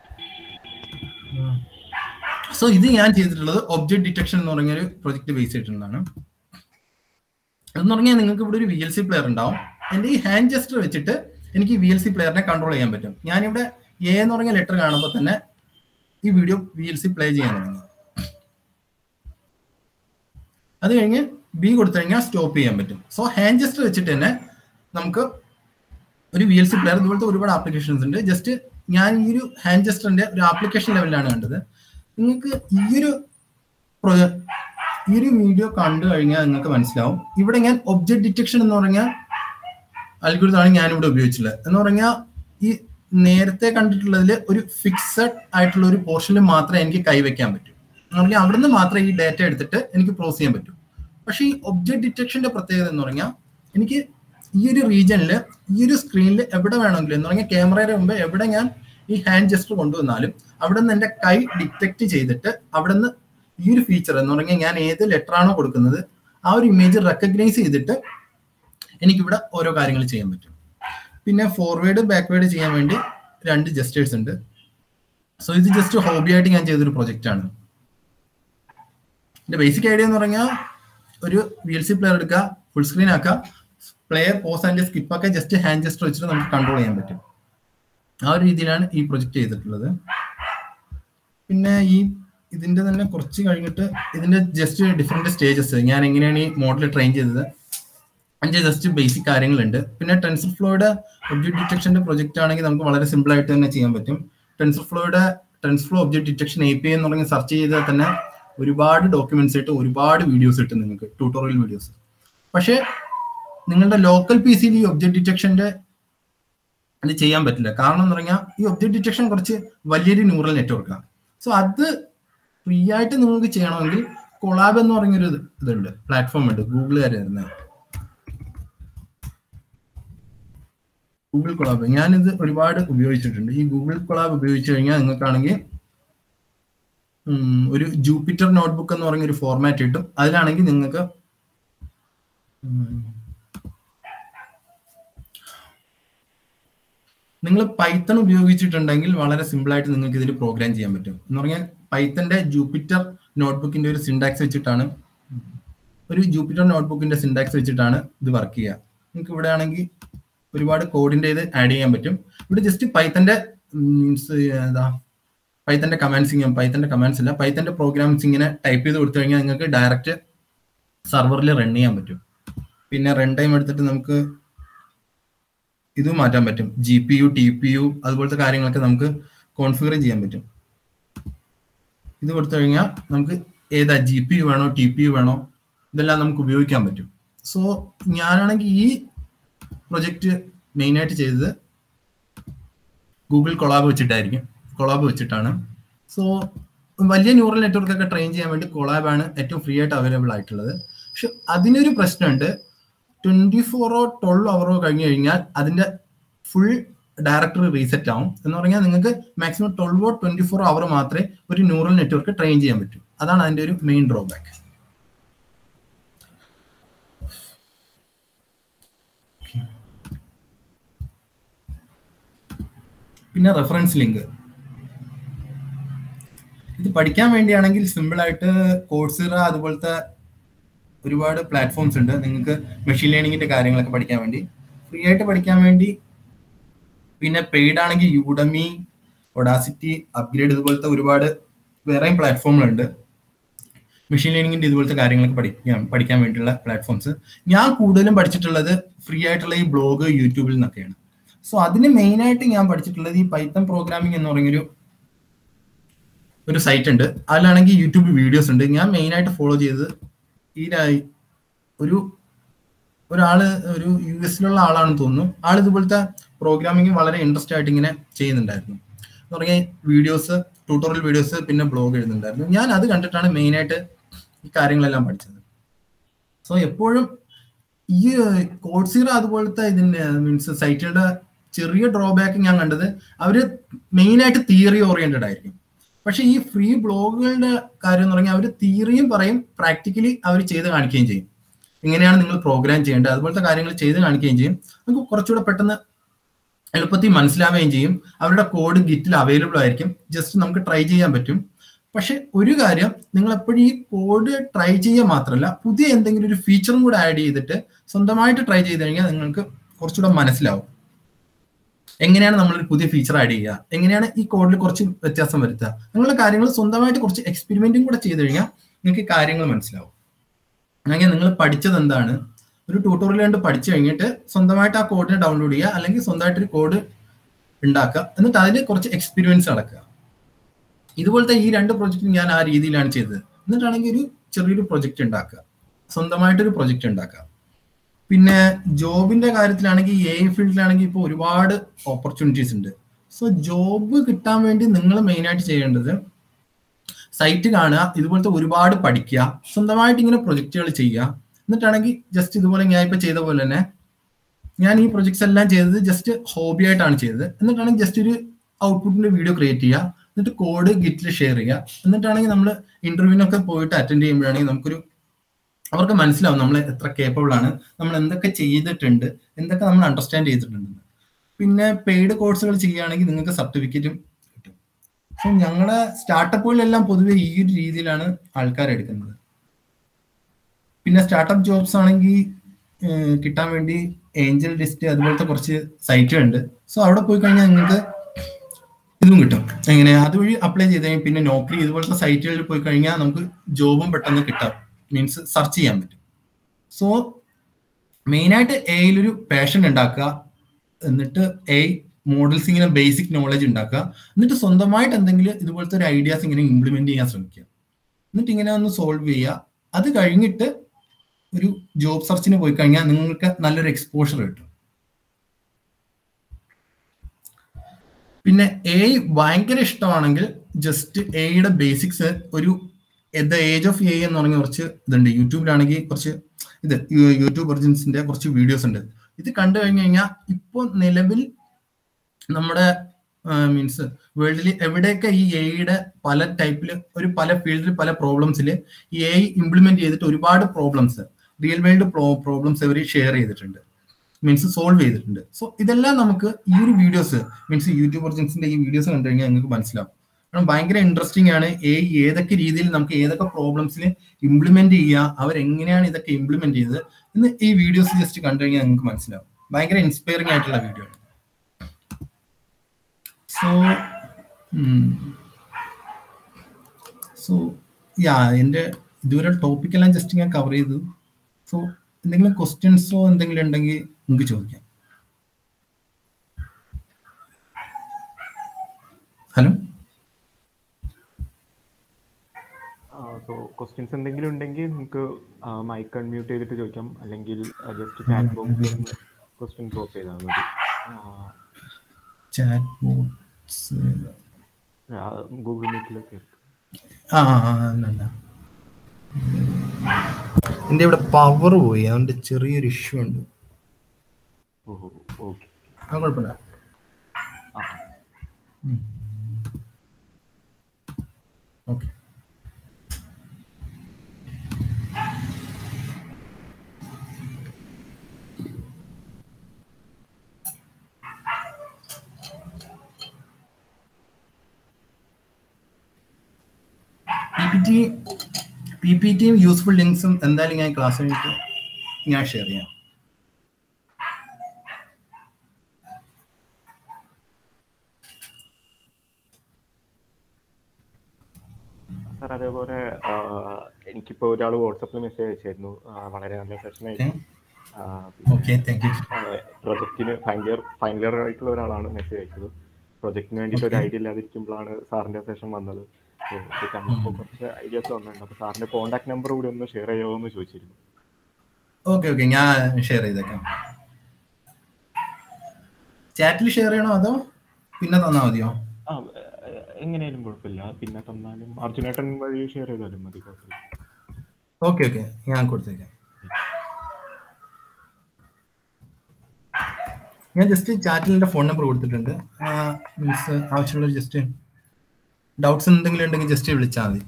[SPEAKER 2] സോ ഇത് ഞാൻ ചെയ്തിട്ടുള്ളത് ഒബ്ജക്ട് ഡിറ്റക്ഷൻ എന്ന് പറഞ്ഞൊരു പ്രൊജക്ട് ബേസ് ചെയ്തിട്ടുള്ളതാണ്. അതെന്ന് പറഞ്ഞാൽ നിങ്ങൾക്ക് ഇവിടെ ഒരു വി എൽ സി പ്ലെയർ ഉണ്ടാവും. എൻ്റെ ഈ ഹാൻഡ് ജസ്റ്റർ വെച്ചിട്ട് എനിക്ക് വി എൽ സി പ്ലെയറിനെ കൺട്രോൾ ചെയ്യാൻ പറ്റും. ഞാനിവിടെ എ എന്ന് പറഞ്ഞ ലെറ്റർ കാണുമ്പോൾ തന്നെ ഈ video V L C play ചെയ്യാൻ തുടങ്ങി. അത് കഴിഞ്ഞ് ബി കൊടുത്തു കഴിഞ്ഞാൽ സ്റ്റോപ്പ് ചെയ്യാൻ പറ്റും. സോ ഹാൻഡ് ജസ്റ്റർ വെച്ചിട്ട് തന്നെ നമുക്ക് ഒരു വി എൽ സി പ്ലെയർ, ഇതുപോലത്തെ ഒരുപാട് ആപ്ലിക്കേഷൻസ് ഉണ്ട്. ജസ്റ്റ് ഞാൻ ഈ ഒരു ഹാൻഡ് ജസ്റ്ററിന്റെ ഒരു ആപ്ലിക്കേഷൻ ലെവലിലാണ് കണ്ടത്. നിങ്ങൾക്ക് ഈ ഒരു ഈ ഒരു വീഡിയോ കണ്ടു കഴിഞ്ഞാൽ നിങ്ങൾക്ക് മനസ്സിലാവും. ഇവിടെ ഞാൻ ഒബ്ജക്ട് ഡിറ്റക്ഷൻ എന്ന് പറഞ്ഞാൽ അൽഗോരിതമാണ് ഞാനിവിടെ ഉപയോഗിച്ചിട്ടുള്ളത്. എന്ന് പറഞ്ഞാൽ ഈ നേരത്തെ കണ്ടിട്ടുള്ളതിൽ ഒരു ഫിക്സഡ് ആയിട്ടുള്ള ഒരു പോർഷനിൽ മാത്രമേ എനിക്ക് കൈവയ്ക്കാൻ പറ്റൂ. എന്ന് പറഞ്ഞാൽ അവിടുന്ന് മാത്രമേ ഈ ഡാറ്റ എടുത്തിട്ട് എനിക്ക് പ്രോസസ് ചെയ്യാൻ പറ്റൂ. പക്ഷേ ഈ ഒബ്ജക്ട് ഡിറ്റക്ഷന്റെ പ്രത്യേകത എന്ന് പറഞ്ഞാൽ എനിക്ക് ഈ ഒരു റീജിയനിൽ ഈ ഒരു സ്ക്രീനിൽ എവിടെ വേണമെങ്കിലും എന്ന് പറഞ്ഞാൽ ക്യാമറയുടെ മുമ്പ് എവിടെ ഞാൻ ഈ ഹാൻഡ് ജസ്റ്റർ കൊണ്ടുവന്നാലും അവിടെ നിന്ന് എൻ്റെ കൈ ഡിറ്റക്ട് ചെയ്തിട്ട് അവിടെ നിന്ന് ഈ ഒരു ഫീച്ചർ എന്ന് പറഞ്ഞാൽ ഞാൻ ഏത് ലെറ്റർ ആണോ കൊടുക്കുന്നത് ആ ഒരു ഇമേജ് റെക്കഗ്നൈസ് ചെയ്തിട്ട് എനിക്കിവിടെ ഓരോ കാര്യങ്ങൾ ചെയ്യാൻ പറ്റും. പിന്നെ ഫോർവേഡ് ബാക്ക്വേഡ് ചെയ്യാൻ വേണ്ടി രണ്ട് ജസ്റ്റേഴ്സ് ഉണ്ട്. സോ ഇത് ജസ്റ്റ് ഹോബി ആയിട്ട് ഞാൻ ചെയ്തൊരു പ്രൊജക്റ്റ് ആണ്. എൻ്റെ ബേസിക് ഐഡിയ എന്ന് പറഞ്ഞാൽ ഒരു വി എൽ സി പ്ലെയർ എടുക്കുക, ഫുൾ സ്ക്രീൻ ആക്കുക, പ്ലെയർ പോസ് ആൻഡ് സ്കിപ്പ് ഒക്കെ ജസ്റ്റ് ഹാൻഡ് ജസ്റ്റർ വെച്ചിട്ട് നമുക്ക് കൺട്രോൾ ചെയ്യാൻ പറ്റും. ആ ഒരു രീതിയിലാണ് ഈ പ്രൊജക്റ്റ് ചെയ്തിട്ടുള്ളത്. പിന്നെ ഈ ഇതിന്റെ തന്നെ കുറച്ച് കഴിഞ്ഞിട്ട് ഇതിന്റെ ജസ്റ്റ് ഡിഫറെന്റ് സ്റ്റേജസ് ഞാൻ എങ്ങനെയാണ് ഈ മോഡൽ ട്രെയിൻ ചെയ്തത് അതിന്റെ ജസ്റ്റ് ബേസിക് കാര്യങ്ങളുണ്ട്. പിന്നെ ടെൻസർ ഫ്ലോയുടെ ഒബ്ജക്ട് ഡിറ്റക്ഷന്റെ പ്രൊജക്റ്റ് ആണെങ്കിൽ നമുക്ക് വളരെ സിമ്പിൾ ആയിട്ട് തന്നെ ചെയ്യാൻ പറ്റും. ടെൻസർ ഫ്ലോയുടെ TensorFlow object detection A P I എന്ന് പറഞ്ഞ് സെർച്ച് ചെയ്താൽ തന്നെ ഒരുപാട് ഡോക്യുമെന്റ്സ് ആയിട്ട് ഒരുപാട് വീഡിയോസ് കിട്ടും നിങ്ങൾക്ക്, ട്യൂട്ടോറിയൽ വീഡിയോസ്. പക്ഷേ നിങ്ങളുടെ ലോക്കൽ പി സിയിൽ ഈ ഒബ്ജക്ട് ഡിറ്റക്ഷന്റെ അത് ചെയ്യാൻ പറ്റില്ല. കാരണം എന്ന് പറഞ്ഞാൽ ഈ ഒബ്ജക്ട് ഡിറ്റക്ഷൻ കുറച്ച് വലിയൊരു ന്യൂറൽ നെറ്റ്വർക്കാണ്. സോ അത് ഫ്രീ ആയിട്ട് നിങ്ങൾക്ക് ചെയ്യണമെങ്കിൽ കൊളാബ് എന്ന് പറഞ്ഞൊരു ഇതുണ്ട്, പ്ലാറ്റ്ഫോം ഉണ്ട്, ഗൂഗിളുകാർ തരുന്നത് ഗൂഗിൾ കൊളാബ്. ഞാനിത് ഒരുപാട് ഉപയോഗിച്ചിട്ടുണ്ട്. ഈ ഗൂഗിൾ കൊളാബ് ഉപയോഗിച്ച് കഴിഞ്ഞാൽ നിങ്ങൾക്കാണെങ്കിൽ ഒരു ജൂപ്പിറ്റർ നോട്ട്ബുക്ക് എന്ന് പറഞ്ഞൊരു ഫോർമാറ്റ് കിട്ടും. അതിലാണെങ്കിൽ നിങ്ങൾക്ക് നിങ്ങൾ പൈത്തൺ ഉപയോഗിച്ചിട്ടുണ്ടെങ്കിൽ വളരെ സിമ്പിൾ ആയിട്ട് നിങ്ങൾക്ക് ഇതിൽ പ്രോഗ്രാം ചെയ്യാൻ പറ്റും. എന്ന് പറഞ്ഞാൽ പൈത്തന്റെ ജൂപ്പിറ്റർ നോട്ട്ബുക്കിന്റെ ഒരു സിൻടാക്സ് വെച്ചിട്ടാണ് ഒരു ജൂപ്പിറ്റർ നോട്ട്ബുക്കിന്റെ സിൻടാക്സ് വെച്ചിട്ടാണ് ഇത് വർക്ക് ചെയ്യുക. നിങ്ങൾക്ക് ഇവിടെ ആണെങ്കിൽ ഒരുപാട് കോഡിന്റെ ഇത് ആഡ് ചെയ്യാൻ പറ്റും. ഇവിടെ ജസ്റ്റ് പൈത്തന്റെ മീൻസ് എന്താ പൈത്തന്റെ കമാൻഡ്സ് പൈത്തന്റെ കമാൻഡ്സ് ഇല്ല പൈത്തന്റെ പ്രോഗ്രാംസ് ഇങ്ങനെ ടൈപ്പ് ചെയ്ത് കൊടുത്തു കഴിഞ്ഞാൽ നിങ്ങൾക്ക് ഡയറക്റ്റ് സർവറിൽ റൺ ചെയ്യാൻ പറ്റും. പിന്നെ റൺ ടൈം എടുത്തിട്ട് നമുക്ക് ഇത് മാറ്റാൻ പറ്റും. G P U T P U അതുപോലത്തെ കാര്യങ്ങളൊക്കെ നമുക്ക് കോൺഫിഗർ ചെയ്യാൻ പറ്റും. ഇത് കൊടുത്തു കഴിഞ്ഞാൽ നമുക്ക് ഏതാ ജി പി യു വേണോ ടി പി യു വേണോ ഇതെല്ലാം നമുക്ക് ഉപയോഗിക്കാൻ പറ്റും. സോ ഞാനാണെങ്കിൽ ഈ പ്രൊജക്റ്റ് മെയിനായിട്ട് ചെയ്തത് ഗൂഗിൾ കൊളാബ് വെച്ചിട്ടായിരിക്കും കൊളാബ് വെച്ചിട്ടാണ്. സോ വലിയ ന്യൂറൽ നെറ്റ്വർക്ക് ഒക്കെ ട്രെയിൻ ചെയ്യാൻ വേണ്ടി കൊളാബാണ് ഏറ്റവും ഫ്രീ ആയിട്ട് അവൈലബിൾ ആയിട്ടുള്ളത്. പക്ഷെ അതിനൊരു പ്രശ്നമുണ്ട്. ട്വന്റി ഫോറോ ട്വൽവ് അവറോ കഴിഞ്ഞ് കഴിഞ്ഞാൽ അതിന്റെ ഫുൾ ഡയറക്ടറി റീസെറ്റ് ആവും. എന്ന് പറഞ്ഞാൽ നിങ്ങൾക്ക് മാക്സിമം ട്വൽവോ ട്വന്റി ഫോറോ അവർ മാത്രമേ ഒരു ന്യൂറൽ നെറ്റ്വർക്ക് ട്രെയിൻ ചെയ്യാൻ പറ്റൂ. അതാണ് അതിന്റെ ഒരു മെയിൻ ഡ്രോബാക്ക്. പിന്നെ റെഫറൻസ് ലിങ്ക് ഇത് പഠിക്കാൻ വേണ്ടിയാണെങ്കിൽ സിമ്പിൾ ആയിട്ട് കോഴ്സിറ അതുപോലത്തെ ഒരുപാട് പ്ലാറ്റ്ഫോംസ് ഉണ്ട്. നിങ്ങൾക്ക് മെഷീൻ ലേണിംഗിന്റെ കാര്യങ്ങളൊക്കെ പഠിക്കാൻ വേണ്ടി ഫ്രീ ആയിട്ട് പഠിക്കാൻ വേണ്ടി. പിന്നെ പെയ്ഡ് ആണെങ്കിൽ യൂഡമി, ഒഡാസിറ്റി, അപ്ഗ്രേഡ് ഇതുപോലത്തെ ഒരുപാട് വേറെയും പ്ലാറ്റ്ഫോമുകളുണ്ട് മെഷീൻ ലേണിംഗിന്റെ ഇതുപോലത്തെ കാര്യങ്ങളൊക്കെ പഠിക്കാൻ പഠിക്കാൻ വേണ്ടിയുള്ള പ്ലാറ്റ്ഫോംസ്. ഞാൻ കൂടുതലും പഠിച്ചിട്ടുള്ളത് ഫ്രീ ആയിട്ടുള്ള ഈ ബ്ലോഗ് യൂട്യൂബിൽ നിന്നൊക്കെയാണ്. സോ അതിന് മെയിനായിട്ട് ഞാൻ പഠിച്ചിട്ടുള്ളത് ഈ പൈത്തൺ പ്രോഗ്രാമിംഗ് എന്ന് പറഞ്ഞൊരു ഒരു സൈറ്റ് ഉണ്ട്. അതിലാണെങ്കിൽ യൂട്യൂബ് വീഡിയോസ് ഉണ്ട്. ഞാൻ മെയിനായിട്ട് ഫോളോ ചെയ്തത് ഈ ഒരു ഒരാള് ഒരു യു എസിലുള്ള ആളാണെന്ന് തോന്നുന്നു. ആൾ ഇതുപോലത്തെ പ്രോഗ്രാമിംഗ് വളരെ ഇൻട്രസ്റ്റ് ആയിട്ട് ഇങ്ങനെ ചെയ്യുന്നുണ്ടായിരുന്നു. എന്ന് പറഞ്ഞാൽ വീഡിയോസ്, ട്യൂട്ടോറിയൽ വീഡിയോസ്, പിന്നെ ബ്ലോഗ് എഴുതുന്നുണ്ടായിരുന്നു. ഞാൻ അത് കണ്ടിട്ടാണ് മെയിനായിട്ട് ഈ കാര്യങ്ങളെല്ലാം പഠിച്ചത്. സോ എപ്പോഴും ഈ കോഴ്സിറ അതുപോലത്തെ ഇതിന്റെ മീൻസ് സൈറ്റുകളുടെ ചെറിയ ഡ്രോബാക്ക് ഞാൻ കണ്ടത് അവര് മെയിനായിട്ട് തിയറി ഓറിയന്റഡ് ആയിരിക്കും. പക്ഷെ ഈ ഫ്രീ ബ്ലോഗുകളുടെ കാര്യം എന്ന് പറഞ്ഞാൽ അവർ തിയറിയും പറയും, പ്രാക്ടിക്കലി അവർ ചെയ്ത് കാണിക്കുകയും ചെയ്യും. എങ്ങനെയാണ് നിങ്ങൾ പ്രോഗ്രാം ചെയ്യേണ്ടത് അതുപോലത്തെ കാര്യങ്ങൾ ചെയ്ത് കാണിക്കുകയും ചെയ്യും. നമുക്ക് കുറച്ചുകൂടെ പെട്ടെന്ന് എളുപ്പത്തിൽ മനസ്സിലാവുകയും ചെയ്യും. അവരുടെ കോഡ് ഗിറ്റിൽ അവൈലബിൾ ആയിരിക്കും. ജസ്റ്റ് നമുക്ക് ട്രൈ ചെയ്യാൻ പറ്റും. പക്ഷെ ഒരു കാര്യം, നിങ്ങൾ എപ്പോഴും ഈ കോഡ് ട്രൈ ചെയ്യുക മാത്രമല്ല, പുതിയ എന്തെങ്കിലും ഒരു ഫീച്ചറും കൂടെ ആഡ് ചെയ്തിട്ട് സ്വന്തമായിട്ട് ട്രൈ ചെയ്ത് കഴിഞ്ഞാൽ നിങ്ങൾക്ക് കുറച്ചുകൂടെ മനസ്സിലാവും എങ്ങനെയാണ് നമ്മളൊരു പുതിയ ഫീച്ചർ ആഡ് ചെയ്യുക, എങ്ങനെയാണ് ഈ കോഡിൽ കുറച്ച് വ്യത്യാസം വരുത്തുക. നിങ്ങളുടെ കാര്യങ്ങൾ സ്വന്തമായിട്ട് കുറച്ച് എക്സ്പെരിമെന്റും കൂടെ ചെയ്ത് കഴിഞ്ഞാൽ നിങ്ങൾക്ക് കാര്യങ്ങൾ മനസ്സിലാവും. അല്ലെങ്കിൽ നിങ്ങൾ പഠിച്ചത് എന്താണ്, ഒരു ട്യൂട്ടോറിയൽ കണ്ട് പഠിച്ചു കഴിഞ്ഞിട്ട് സ്വന്തമായിട്ട് ആ കോഡിനെ ഡൗൺലോഡ് ചെയ്യുക, അല്ലെങ്കിൽ സ്വന്തമായിട്ടൊരു കോഡ് ഉണ്ടാക്കുക, എന്നിട്ട് അതിൽ കുറച്ച് എക്സ്പീരിയൻസ് നടക്കുക. ഇതുപോലത്തെ ഈ രണ്ട് പ്രൊജക്റ്റും ഞാൻ ആ രീതിയിലാണ് ചെയ്തത്. എന്നിട്ടാണെങ്കിൽ ഒരു ചെറിയൊരു പ്രൊജക്റ്റ് ഉണ്ടാക്കുക, സ്വന്തമായിട്ടൊരു പ്രൊജക്റ്റ് ഉണ്ടാക്കുക. പിന്നെ ജോബിന്റെ കാര്യത്തിലാണെങ്കിൽ എ ഐ ഫീൽഡിലാണെങ്കിൽ ഇപ്പോൾ ഒരുപാട് ഓപ്പർച്യൂണിറ്റീസ് ഉണ്ട്. സോ ജോബ് കിട്ടാൻ വേണ്ടി നിങ്ങൾ മെയിനായിട്ട് ചെയ്യേണ്ടത് സൈറ്റ് കാണുക, ഇതുപോലത്തെ ഒരുപാട് പഠിക്കുക, സ്വന്തമായിട്ട് ഇങ്ങനെ പ്രൊജക്റ്റുകൾ ചെയ്യുക. എന്നിട്ടാണെങ്കിൽ ജസ്റ്റ് ഇതുപോലെ ഞാൻ ഇപ്പൊ ചെയ്ത പോലെ തന്നെ ഞാൻ ഈ പ്രൊജക്ട്സ് എല്ലാം ചെയ്തത് ജസ്റ്റ് ഹോബി ആയിട്ടാണ് ചെയ്തത്. എന്നിട്ടാണെങ്കിൽ ജസ്റ്റ് ഒരു ഔട്ട്പുട്ടിന്റെ വീഡിയോ ക്രിയേറ്റ് ചെയ്യുക, എന്നിട്ട് കോഡ് ഗിറ്റിൽ ഷെയർ ചെയ്യുക. എന്നിട്ടാണെങ്കിൽ നമ്മൾ ഇന്റർവ്യൂവിനൊക്കെ പോയിട്ട് അറ്റൻഡ് ചെയ്യുമ്പോഴാണെങ്കിൽ നമുക്കൊരു അവർക്ക് മനസ്സിലാവും നമ്മൾ എത്ര കേപ്പബിൾ ആണ്, നമ്മൾ എന്തൊക്കെ ചെയ്തിട്ടുണ്ട്, എന്തൊക്കെ നമ്മൾ അണ്ടർസ്റ്റാൻഡ് ചെയ്തിട്ടുണ്ട്. പിന്നെ പെയ്ഡ് കോഴ്സുകൾ ചെയ്യുകയാണെങ്കിൽ നിങ്ങൾക്ക് സർട്ടിഫിക്കറ്റും കിട്ടും. സോ ഞങ്ങളുടെ സ്റ്റാർട്ടപ്പുകളിലെല്ലാം പൊതുവെ ഈ ഒരു രീതിയിലാണ് ആൾക്കാർ എടുക്കുന്നത്. പിന്നെ സ്റ്റാർട്ടപ്പ് ജോബ്സ് ആണെങ്കിൽ കിട്ടാൻ വേണ്ടി ഏഞ്ചൽ ലിസ്റ്റ് അതുപോലത്തെ കുറച്ച് സൈറ്റുകളുണ്ട്. സോ അവിടെ പോയി കഴിഞ്ഞാൽ നിങ്ങൾക്ക് ഇതും കിട്ടും. എങ്ങനെ അതുവഴി അപ്ലൈ ചെയ്ത് കഴിഞ്ഞാൽ പിന്നെ നോക്കറി ഇതുപോലത്തെ സൈറ്റുകളിൽ പോയി കഴിഞ്ഞാൽ നമുക്ക് ജോബും പെട്ടെന്ന് കിട്ടാം, മീൻസ് സെർച്ച് ചെയ്യാൻ പറ്റും. സോ മെയിനായിട്ട് എയിലൊരു പാഷൻ ഉണ്ടാക്കുക, എന്നിട്ട് എ മോഡൽസ് ഇങ്ങനെ ബേസിക് നോളജ് ഉണ്ടാക്കുക, എന്നിട്ട് സ്വന്തമായിട്ട് എന്തെങ്കിലും ഇതുപോലത്തെ ഒരു ഐഡിയാസ് ഇങ്ങനെ ഇംപ്ലിമെന്റ് ചെയ്യാൻ ശ്രമിക്കുക, എന്നിട്ട് ഇങ്ങനെ ഒന്ന് സോൾവ് ചെയ്യുക. അത് കഴിഞ്ഞിട്ട് ഒരു ജോബ് സെർച്ചിന് പോയി കഴിഞ്ഞാൽ നിങ്ങൾക്ക് നല്ലൊരു എക്സ്പോഷർ കിട്ടും. പിന്നെ എ ഭയങ്കര ഇഷ്ടമാണെങ്കിൽ ജസ്റ്റ് എയുടെ ബേസിക്സ് ഒരു ദ ഏജ് ഓഫ് എ എന്ന് പറഞ്ഞ കുറച്ച് ഇതുണ്ട്. യൂട്യൂബിലാണെങ്കിൽ കുറച്ച് ഇത് യൂട്യൂബ് ഒറിജിൻസിന്റെ കുറച്ച് വീഡിയോസ് ഉണ്ട്. ഇത് കണ്ടു കഴിഞ്ഞു കഴിഞ്ഞാൽ ഇപ്പോൾ നിലവിൽ നമ്മുടെ മീൻസ് വേൾഡിൽ എവിടെയൊക്കെ ഈ എയുടെ പല ടൈപ്പിൽ ഒരു പല ഫീൽഡിൽ പല പ്രോബ്ലംസിൽ ഈ എ ഇംപ്ലിമെന്റ് ചെയ്തിട്ട് ഒരുപാട് പ്രോബ്ലംസ് റിയൽ വേൾഡ് പ്രോബ്ലംസ് ഇവർ ഷെയർ ചെയ്തിട്ടുണ്ട്, മീൻസ് സോൾവ് ചെയ്തിട്ടുണ്ട്. സോ ഇതെല്ലാം നമുക്ക് ഈ ഒരു വീഡിയോസ് മീൻസ് യൂട്യൂബ് ഒറിജിൻസിന്റെ ഈ വീഡിയോസ് കണ്ടു കഴിഞ്ഞാൽ നിങ്ങൾക്ക് മനസ്സിലാവും. കാരണം ഭയങ്കര ഇൻട്രസ്റ്റിംഗ് ആണ്. എ ഏതൊക്കെ രീതിയിൽ നമുക്ക് ഏതൊക്കെ പ്രോബ്ലംസിൽ ഇംപ്ലിമെന്റ് ചെയ്യുക, അവരെങ്ങനെയാണ് ഇതൊക്കെ ഇംപ്ലിമെന്റ് ചെയ്തത് എന്ന് ഈ വീഡിയോസ് ജസ്റ്റ് കണ്ടു കഴിഞ്ഞാൽ നിങ്ങൾക്ക് മനസ്സിലാവും. ഭയങ്കര ഇൻസ്പയറിംഗ് ആയിട്ടുള്ള വീഡിയോ ആണ്. സോ സോ യാ എൻ്റെ ഇതുവരെ ടോപ്പിക്കെല്ലാം ജസ്റ്റ് ഞാൻ കവർ ചെയ്തു. സോ എന്തെങ്കിലും ക്വസ്റ്റ്യൻസോ എന്തെങ്കിലും ഉണ്ടെങ്കിൽ നിങ്ങൾക്ക് ചോദിക്കാം. ഹലോ.
[SPEAKER 3] സോ ക്വസ്റ്റ്യൻസ് എന്തെങ്കിലും ഉണ്ടെങ്കിൽ നിങ്ങൾക്ക് മൈക്ക് അൺമ്യൂട്ട് ചെയ്തിട്ട് ചോദിക്കാം, അല്ലെങ്കിൽ ജസ്റ്റ് ചാറ്റ് ബോക്സിൽ ക്വസ്റ്റ്യൻ ഡ്രോപ്പ് ചെയ്താൽ മതി.
[SPEAKER 2] ചാറ്റ് ബോക്സ്
[SPEAKER 3] ഗൂഗിൾ മീറ്റിലൊക്കെ
[SPEAKER 2] ആ അല്ല, എൻ്റെ ഇവിടെ പവർ പോയി, അതുകൊണ്ട് ചെറിയൊരു ഇഷ്യൂ ഉണ്ട്.
[SPEAKER 3] ഓഹോ ഓക്കെ,
[SPEAKER 2] ആ കുഴപ്പമില്ല. ഓക്കെ. പി പി ടിയും യൂസ്ഫുൾ ലിങ്ക്സും എന്തായാലും ഞാൻ ക്ലാസ് കഴിഞ്ഞിട്ട് ഞാൻ ഷെയർ ചെയ്യാം.
[SPEAKER 3] സാർ അതേപോലെ എനിക്കിപ്പോൾ ഒരാൾ വാട്സപ്പിൽ മെസ്സേജ് അയച്ചായിരുന്നു, വളരെ നല്ല സെഷനായിരുന്നു. പ്രൊജക്റ്റിന് ഫൈനൽ ഇയർ ഫൈനൽ ഇയർ ആയിട്ടുള്ള ഒരാളാണ് മെസ്സേജ് അയച്ചത്. പ്രൊജക്റ്റിന് വേണ്ടിയിട്ട് ഒരു ഐഡിയ ഇല്ലാതിരിക്കുമ്പോഴാണ് സാറിൻ്റെ സെഷൻ വന്നത്. കണ്ടപ്പോൾ കുറച്ച് ഐഡിയാസ് വന്നിട്ടുണ്ട്. അപ്പോൾ സാറിൻ്റെ കോൺടാക്ട് നമ്പർ കൂടി ഒന്ന് ഷെയർ ചെയ്യാമോ എന്ന് ചോദിച്ചിരുന്നു.
[SPEAKER 2] ഓക്കെ ഓക്കെ, ഞാൻ ഷെയർ ചെയ്തേക്കാം. ചാറ്റിൽ ഷെയർ ചെയ്യണോ അതോ പിന്നെ തന്നാൽ മതിയോ?
[SPEAKER 3] ആ എങ്ങനെയാലും കുഴപ്പമില്ല, പിന്നെ തന്നാലും അർജുനേട്ടൻ വഴി ഷെയർ ചെയ്താലും മതി, കുഴപ്പമില്ല.
[SPEAKER 2] ഓക്കെ ഓക്കെ, ഞാൻ കൊടുത്തേക്കാം. ഞാൻ ജസ്റ്റ് ചാറ്റിൽ എൻ്റെ ഫോൺ നമ്പർ കൊടുത്തിട്ടുണ്ട്. മീൻസ് ആവശ്യമുള്ള ജസ്റ്റ് ഡൗട്ട്സ് എന്തെങ്കിലും ഉണ്ടെങ്കിൽ ജസ്റ്റ് വിളിച്ചാൽ മതി.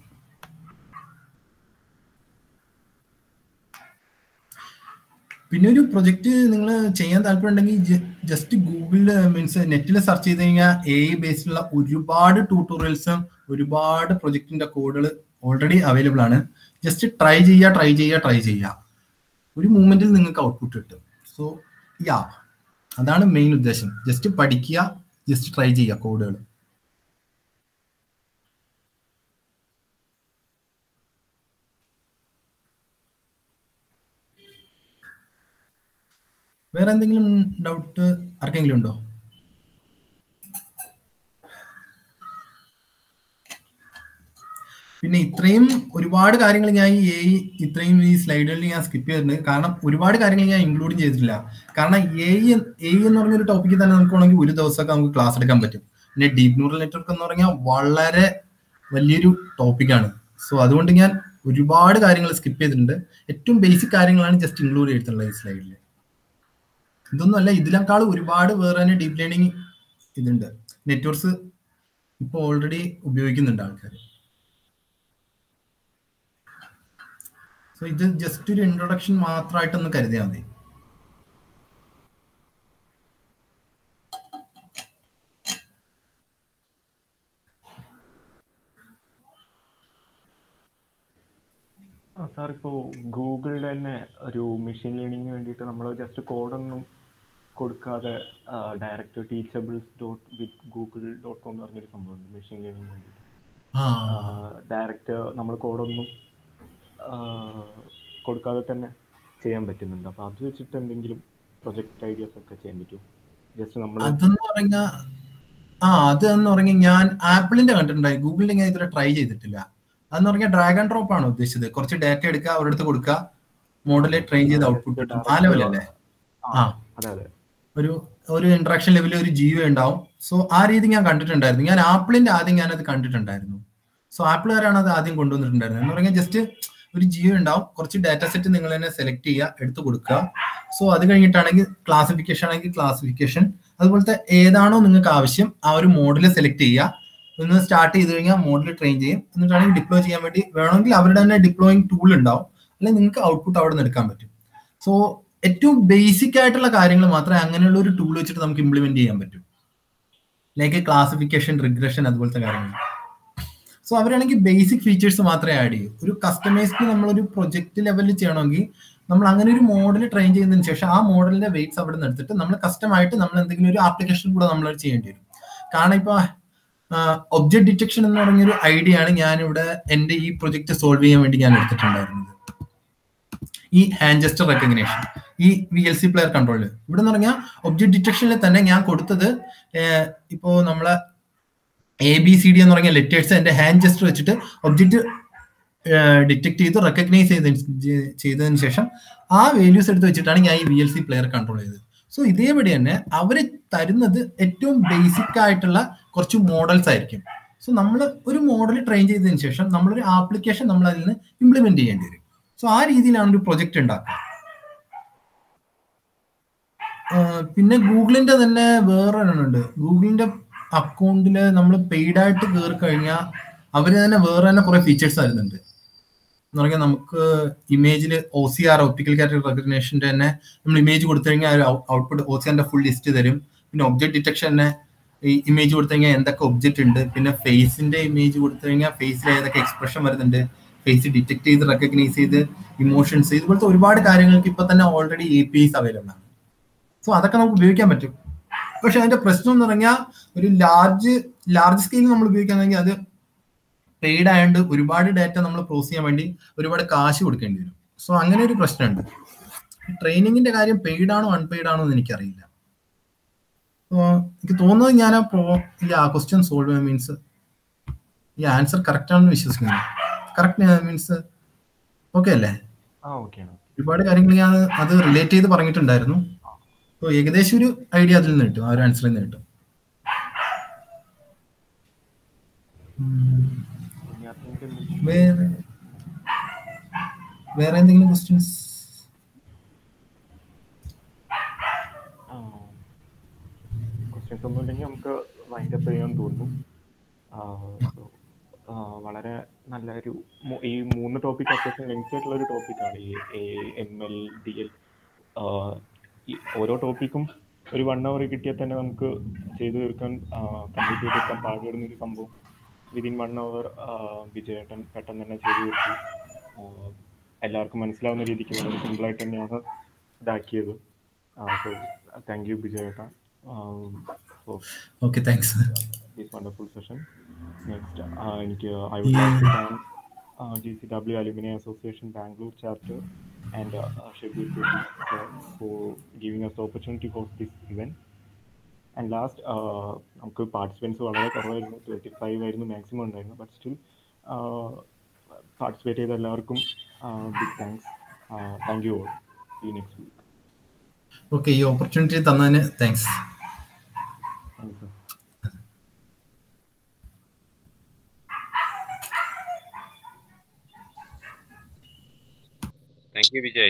[SPEAKER 2] പിന്നെ ഒരു പ്രൊജക്റ്റ് നിങ്ങൾ ചെയ്യാൻ താല്പര്യം ഉണ്ടെങ്കിൽ ജസ്റ്റ് ഗൂഗിളിൽ മീൻസ് നെറ്റിൽ സെർച്ച് ചെയ്ത് കഴിഞ്ഞാൽ എ ഐ ബേസിലുള്ള ഒരുപാട് ട്യൂട്ടോറിയൽസും ഒരുപാട് പ്രൊജക്റ്റിന്റെ കോഡുകൾ ഓൾറെഡി അവൈലബിൾ ആണ്. ജസ്റ്റ് ട്രൈ ചെയ്യുക ട്രൈ ചെയ്യുക ട്രൈ ചെയ്യുക ഒരു മൂമെന്റിൽ നിങ്ങൾക്ക് ഔട്ട്പുട്ട് കിട്ടും. സോ യാ, അതാണ് മെയിൻ ഉദ്ദേശം. ജസ്റ്റ് പഠിക്കുക, ജസ്റ്റ് ട്രൈ ചെയ്യുക കോഡുകൾ. വേറെ എന്തെങ്കിലും ഡൗട്ട് ആർക്കെങ്കിലും ഉണ്ടോ? പിന്നെ ഇത്രയും ഒരുപാട് കാര്യങ്ങൾ ഞാൻ ഈ ഇത്രയും ഈ സ്ലൈഡുകളിൽ ഞാൻ സ്കിപ്പ് ചെയ്തിട്ടുണ്ട്. കാരണം ഒരുപാട് കാര്യങ്ങൾ ഞാൻ ഇൻക്ലൂഡ് ചെയ്തിട്ടില്ല. കാരണം എ ഐ എന്ന് പറഞ്ഞൊരു ടോപ്പിക്ക് തന്നെ നമുക്ക് വേണമെങ്കിൽ ഒരു ദിവസമൊക്കെ നമുക്ക് ക്ലാസ് എടുക്കാൻ പറ്റും. പിന്നെ ഡീപ് ന്യൂറൽ നെറ്റ്വർക്ക് എന്ന് പറഞ്ഞാൽ വളരെ വലിയൊരു ടോപ്പിക്കാണ്. സോ അതുകൊണ്ട് ഞാൻ ഒരുപാട് കാര്യങ്ങൾ സ്കിപ്പ് ചെയ്തിട്ടുണ്ട്. ഏറ്റവും ബേസിക് കാര്യങ്ങളാണ് ജസ്റ്റ് ഇൻക്ലൂഡ് ചെയ്തിട്ടുള്ളത് ഈ സ്ലൈഡിൽ. ഇതൊന്നും അല്ല, ഇതിനേക്കാൾ ഒരുപാട് വേറെ തന്നെ ഡീപ് ലേണിംഗ് ഇതുണ്ട്. നെറ്റ്വർക്ക്സ് ഇപ്പോൾ ഓൾറെഡി ഉപയോഗിക്കുന്നുണ്ട് ആൾക്കാർ. സോ ഇത് ജസ്റ്റ് ഒരു ഇൻട്രൊഡക്ഷൻ മാത്രമായിട്ടൊന്ന് കരുതിയാൽ മതി.
[SPEAKER 3] സാർ ഇപ്പോൾ ഗൂഗിളിൽ തന്നെ ഒരു മെഷീൻ ലേണിങ്ങിന് വേണ്ടിയിട്ട് നമ്മൾ ജസ്റ്റ് കോഡൊന്നും കൊടുക്കാതെ direct teachables dot with Google dot com എന്ന് പറഞ്ഞൊരു സംഭവമുണ്ട് മെഷീൻ ലേണിങ്ങിന് വേണ്ടിയിട്ട്. ഡയറക്റ്റ് നമ്മൾ കോഡൊന്നും കൊടുക്കാതെ തന്നെ ചെയ്യാൻ പറ്റുന്നുണ്ട്. അപ്പോൾ അത് വെച്ചിട്ട് എന്തെങ്കിലും പ്രൊജക്ട് ഐഡിയാസ് ഒക്കെ ചെയ്യാൻ പറ്റുമോ? ജസ്റ്റ് നമ്മൾ
[SPEAKER 2] അതെന്ന് പറഞ്ഞാൽ ആ അതെന്ന് പറഞ്ഞാൽ ഞാൻ ആപ്പിളിന്റെ കണ്ടിട്ടുണ്ടായി, ഗൂഗിളിന്റെ ഞാൻ ഇതുവരെ ട്രൈ ചെയ്തിട്ടില്ല. അതെന്ന് പറഞ്ഞാൽ ഡ്രാഗ് ആൻഡ് ഡ്രോപ്പ് ആണ് ഉദ്ദേശിച്ചത്. കുറച്ച് ഡാറ്റ എടുക്കുക, അവരുടെ അടുത്ത് കൊടുക്കുക, മോഡലെ ട്രെയിൻ ചെയ്ത് ഔട്ട്പുട്ട് കിട്ടും. ആ ലെവലല്ലേ? ആ ഒരു ഒരു ഇന്ററാക്ഷൻ ലെവലിൽ ഒരു ജിയോ ഉണ്ടാവും. സോ ആ രീതി ഞാൻ കണ്ടിട്ടുണ്ടായിരുന്നു. ഞാൻ ആപ്പിളിന്റെ ആദ്യം ഞാനത് കണ്ടിട്ടുണ്ടായിരുന്നു. സോ ആപ്പിളുകാരാണ് അത് ആദ്യം കൊണ്ടുവന്നിട്ടുണ്ടായിരുന്നത്. എന്ന് പറഞ്ഞാൽ ജസ്റ്റ് ഒരു ജിയോ ഉണ്ടാവും, കുറച്ച് ഡാറ്റ സെറ്റ് നിങ്ങൾ തന്നെ സെലക്ട് ചെയ്യുക, എടുത്ത് കൊടുക്കുക. സോ അത് കഴിഞ്ഞിട്ടാണെങ്കിൽ ക്ലാസിഫിക്കേഷൻ ആണെങ്കിൽ ക്ലാസിഫിക്കേഷൻ, അതുപോലത്തെ ഏതാണോ നിങ്ങൾക്ക് ആവശ്യം ആ ഒരു മോഡൽ സെലക്ട് ചെയ്യുക. ഒന്ന് സ്റ്റാർട്ട് ചെയ്ത് കഴിഞ്ഞാൽ മോഡൽ ട്രെയിൻ ചെയ്യും. എന്നിട്ടാണെങ്കിൽ ഡിപ്ലോയ് ചെയ്യാൻ വേണ്ടി വേണമെങ്കിൽ അവരുടെ തന്നെ ഡിപ്ലോയിങ് ടൂൾ ഉണ്ടാവും, അല്ലെങ്കിൽ നിങ്ങൾക്ക് ഔട്ട്പുട്ട് അവിടെ നിന്ന് എടുക്കാൻ പറ്റും. സോ ഏറ്റവും ബേസിക് ആയിട്ടുള്ള കാര്യങ്ങൾ മാത്രമേ അങ്ങനെയുള്ള ഒരു ടൂൾ വെച്ചിട്ട് നമുക്ക് ഇംപ്ലിമെന്റ് ചെയ്യാൻ പറ്റും. ലൈക്ക് ക്ലാസിഫിക്കേഷൻ, റിഗ്രഷൻ, അതുപോലത്തെ കാര്യങ്ങൾ. സോ അവരാണെങ്കിൽ ബേസിക് ഫീച്ചേഴ്സ് മാത്രമേ ആഡ് ചെയ്യൂ. ഒരു കസ്റ്റമൈസ്ഡ് നമ്മളൊരു പ്രൊജക്ട് ലെവലിൽ ചെയ്യണമെങ്കിൽ നമ്മൾ അങ്ങനെ ഒരു മോഡൽ ട്രെയിൻ ചെയ്യുന്നതിന് ശേഷം ആ മോഡലിന്റെ വെയിറ്റ്സ് അവിടെ നിന്ന് എടുത്തിട്ട് നമ്മൾ കസ്റ്റമായിട്ട് നമ്മൾ എന്തെങ്കിലും ഒരു ആപ്ലിക്കേഷൻ കൂടെ നമ്മൾ ചെയ്യേണ്ടി വരും. കാരണം ഇപ്പൊ ഒബ്ജക്ട് ഡിറ്റക്ഷൻ എന്ന് പറഞ്ഞൊരു ഐഡിയ ആണ് ഞാനിവിടെ എൻ്റെ ഈ പ്രൊജക്ട് സോൾവ് ചെയ്യാൻ വേണ്ടി ഞാൻ എടുത്തിട്ടുണ്ടായിരുന്നത്. ഈ ഹാൻഡ് ജസ്റ്റർ റെക്കഗ്നേഷൻ, ഈ V L C player control ഇവിടെ എന്ന് പറഞ്ഞാൽ ഒബ്ജക്ട് ഡിറ്റക്ഷനിൽ തന്നെ ഞാൻ കൊടുത്തത് ഇപ്പോ നമ്മളെ എ ബി സി ഡി എന്ന് പറഞ്ഞ ലെറ്റേഴ്സ് എൻ്റെ ഹാൻഡ് ജസ്റ്റർ വെച്ചിട്ട് ഒബ്ജക്റ്റ് ഡിറ്റക്ട് ചെയ്ത് റെക്കഗ്നൈസ് ചെയ്ത ചെയ്തതിന് ശേഷം ആ വാല്യൂസ് എടുത്ത് വെച്ചിട്ടാണ് ഞാൻ ഈ V L C player control ചെയ്തത്. സോ ഇതേപടി തന്നെ അവർ തരുന്നത് ഏറ്റവും ബേസിക് ആയിട്ടുള്ള കുറച്ച് മോഡൽസ് ആയിരിക്കും. സോ നമ്മൾ ഒരു മോഡൽ ട്രെയിൻ ചെയ്തതിന് ശേഷം നമ്മളൊരു ആപ്ലിക്കേഷൻ നമ്മൾ അതിൽ നിന്ന് ഇംപ്ലിമെന്റ് ചെയ്യേണ്ടി വരും. സോ ആ രീതിയിലാണ് ഒരു പ്രൊജക്ട് ഉണ്ടാക്കുക. പിന്നെ ഗൂഗിളിന്റെ തന്നെ വേറെ ഒരെണ്ണമുണ്ട്. ഗൂഗിളിന്റെ അക്കൗണ്ടിൽ നമ്മൾ പെയ്ഡ് ആയിട്ട് കയറി കഴിഞ്ഞാൽ അവർ തന്നെ വേറെ തന്നെ കുറെ ഫീച്ചേഴ്സ് വരുന്നുണ്ട്. എന്ന് പറഞ്ഞാൽ നമുക്ക് ഇമേജിൽ O C R optical character റെക്കഗ്നേഷൻ്റെ തന്നെ നമ്മൾ ഇമേജ് കൊടുത്തു കഴിഞ്ഞാൽ ഔട്ട്പുട്ട് ഒ സി ആറിന്റെ ഫുൾ ലിസ്റ്റ് തരും. പിന്നെ ഒബ്ജക്ട് ഡിറ്റക്ഷനെ ഈ ഇമേജ് കൊടുത്തു കഴിഞ്ഞാൽ എന്തൊക്കെ ഒബ്ജക്റ്റ് ഉണ്ട്, പിന്നെ ഫേസിന്റെ ഇമേജ് കൊടുത്തു കഴിഞ്ഞാൽ ഫേസിൽ ഏതൊക്കെ എക്സ്പ്രഷൻ വരുന്നുണ്ട്, ഫേസ് ഡിറ്റക്ട് ചെയ്ത് റെക്കഗ്നൈസ് ചെയ്ത് ഇമോഷൻസ്, ഇതുപോലത്തെ ഒരുപാട് കാര്യങ്ങൾക്ക് ഇപ്പൊ തന്നെ already A P Is available ആണ്. സോ അതൊക്കെ നമുക്ക് ഉപയോഗിക്കാൻ പറ്റും. പക്ഷെ അതിന്റെ പ്രശ്നം എന്ന് പറഞ്ഞാൽ ഒരു ലാർജ് ലാർജ് സ്കെയിലിൽ നമ്മൾ ഉപയോഗിക്കുകയാണെങ്കിൽ അത് പെയ്ഡ് ആയതുകൊണ്ട് ഒരുപാട് ഡാറ്റ നമ്മൾ പ്രോസസ് ചെയ്യാൻ വേണ്ടി ഒരുപാട് കാശ് കൊടുക്കേണ്ടി വരും. സോ അങ്ങനെ ഒരു പ്രശ്നമുണ്ട്. ട്രെയിനിങ്ങിന്റെ കാര്യം പെയ്ഡ് ആണോ അൺപെയ്ഡ് ആണോ എന്ന് എനിക്കറിയില്ല. എനിക്ക് തോന്നുന്നത് ഞാൻ ആ ക്വസ്റ്റ്യൻ സോൾവ് ചെയ്യാൻ മീൻസ് ഈ ആൻസർ കറക്റ്റ് ആണെന്ന് വിശ്വസിക്കുന്നു. കറക്റ്റ് മീൻസ് ഓക്കെ അല്ലേ? ഒരുപാട് കാര്യങ്ങൾ ഞാൻ അത് റിലേറ്റ് ചെയ്ത് പറഞ്ഞിട്ടുണ്ടായിരുന്നു. സോ ഏകദേശം ഒരു ഐഡിയ അതിൽ നിന്ന് കിട്ടും, ആ ഒരു ആൻസറിൽ നിന്ന് കിട്ടും. വേറെ വേറെ എന്തെങ്കിലും ക്വസ്റ്റ്യൻസ്?
[SPEAKER 3] ക്വസ്റ്റ്യൻസ് ഒന്നും ഇല്ലെങ്കിൽ നമുക്ക് വൈൻഡ് അപ്പ് ചെയ്യാൻ തോന്നുന്നു. വളരെ നല്ലൊരു ഈ മൂന്ന് ടോപ്പിക് അത്യാവശ്യം ലെങ്ത് ആയിട്ടുള്ള ഒരു ടോപ്പിക്കാണ് ഈ A M L D L. ഈ ഓരോ ടോപ്പിക്കും ഒരു വൺ അവർ കിട്ടിയാൽ തന്നെ നമുക്ക് ചെയ്തു തീർക്കാൻ കംപ്ലീറ്റ് ചെയ്ത് തീർക്കാൻ പാടുപെടുന്നൊരു സംഭവം വിതിൻ വൺ അവർ വിജയേട്ടൻ പെട്ടെന്ന് തന്നെ ചെയ്തു തീർത്തി. എല്ലാവർക്കും മനസ്സിലാവുന്ന രീതിക്ക് വളരെ സിമ്പിളായിട്ട് തന്നെയാണ് ഇതാക്കിയത്. സോ താങ്ക് യു വിജയേട്ടൻ.
[SPEAKER 2] Okay, thanks.
[SPEAKER 3] This wonderful session. Next എനിക്ക് I would like to thank G C W alumni association Bangalore chapter and uh, Shibir uh, for giving us the opportunity for this event. And last, നമുക്ക് പാർട്ടിസിപ്പൻസ് വളരെ കുറവായിരുന്നു, ട്വൻറ്റി ഫൈവ് ആയിരുന്നു മാക്സിമം ഉണ്ടായിരുന്നു. ബട്ട് സ്റ്റിൽ പാർട്ടിസിപ്പേറ്റ് ചെയ്ത എല്ലാവർക്കും big thanks. Thank you all. See you next week.
[SPEAKER 2] Okay, ഈ ഓപ്പർച്യൂണിറ്റി തന്നതിന് thanks.
[SPEAKER 3] Thank you sir.
[SPEAKER 4] Thank you, Vijay.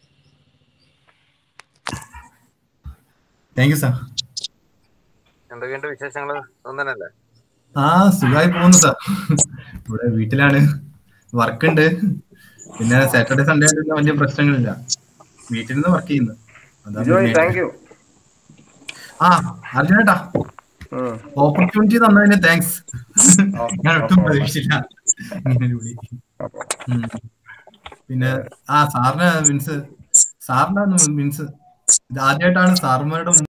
[SPEAKER 2] Thank you, sir.
[SPEAKER 4] എന്തൊക്കെയുണ്ട് വിശേഷങ്ങൾ? ഒന്നല്ലേ?
[SPEAKER 2] ആ, സുഖമായി പോകുന്നു സാർ. ഇവിടെ വീട്ടിലാണ്, വർക്ക് ഉണ്ട്. പിന്നെ സാറ്റർഡേ സൺഡേ ആയിട്ട് വലിയ പ്രശ്നങ്ങളില്ല, വീട്ടിൽ നിന്ന് വർക്ക് ചെയ്യുന്നു. ആ, അർജുനേട്ടാ, ഓപ്പർച്യൂണിറ്റി തന്നതിന് താങ്ക്സ്. ഞാൻ ഒട്ടും പ്രതീക്ഷിച്ചില്ല ഇങ്ങനെ വിളി. പിന്നെ ആ സാറിന് മീൻസ് സാറിന് മീൻസ് ഇത് ആദ്യമായിട്ടാണ് സാറുമാരുടെ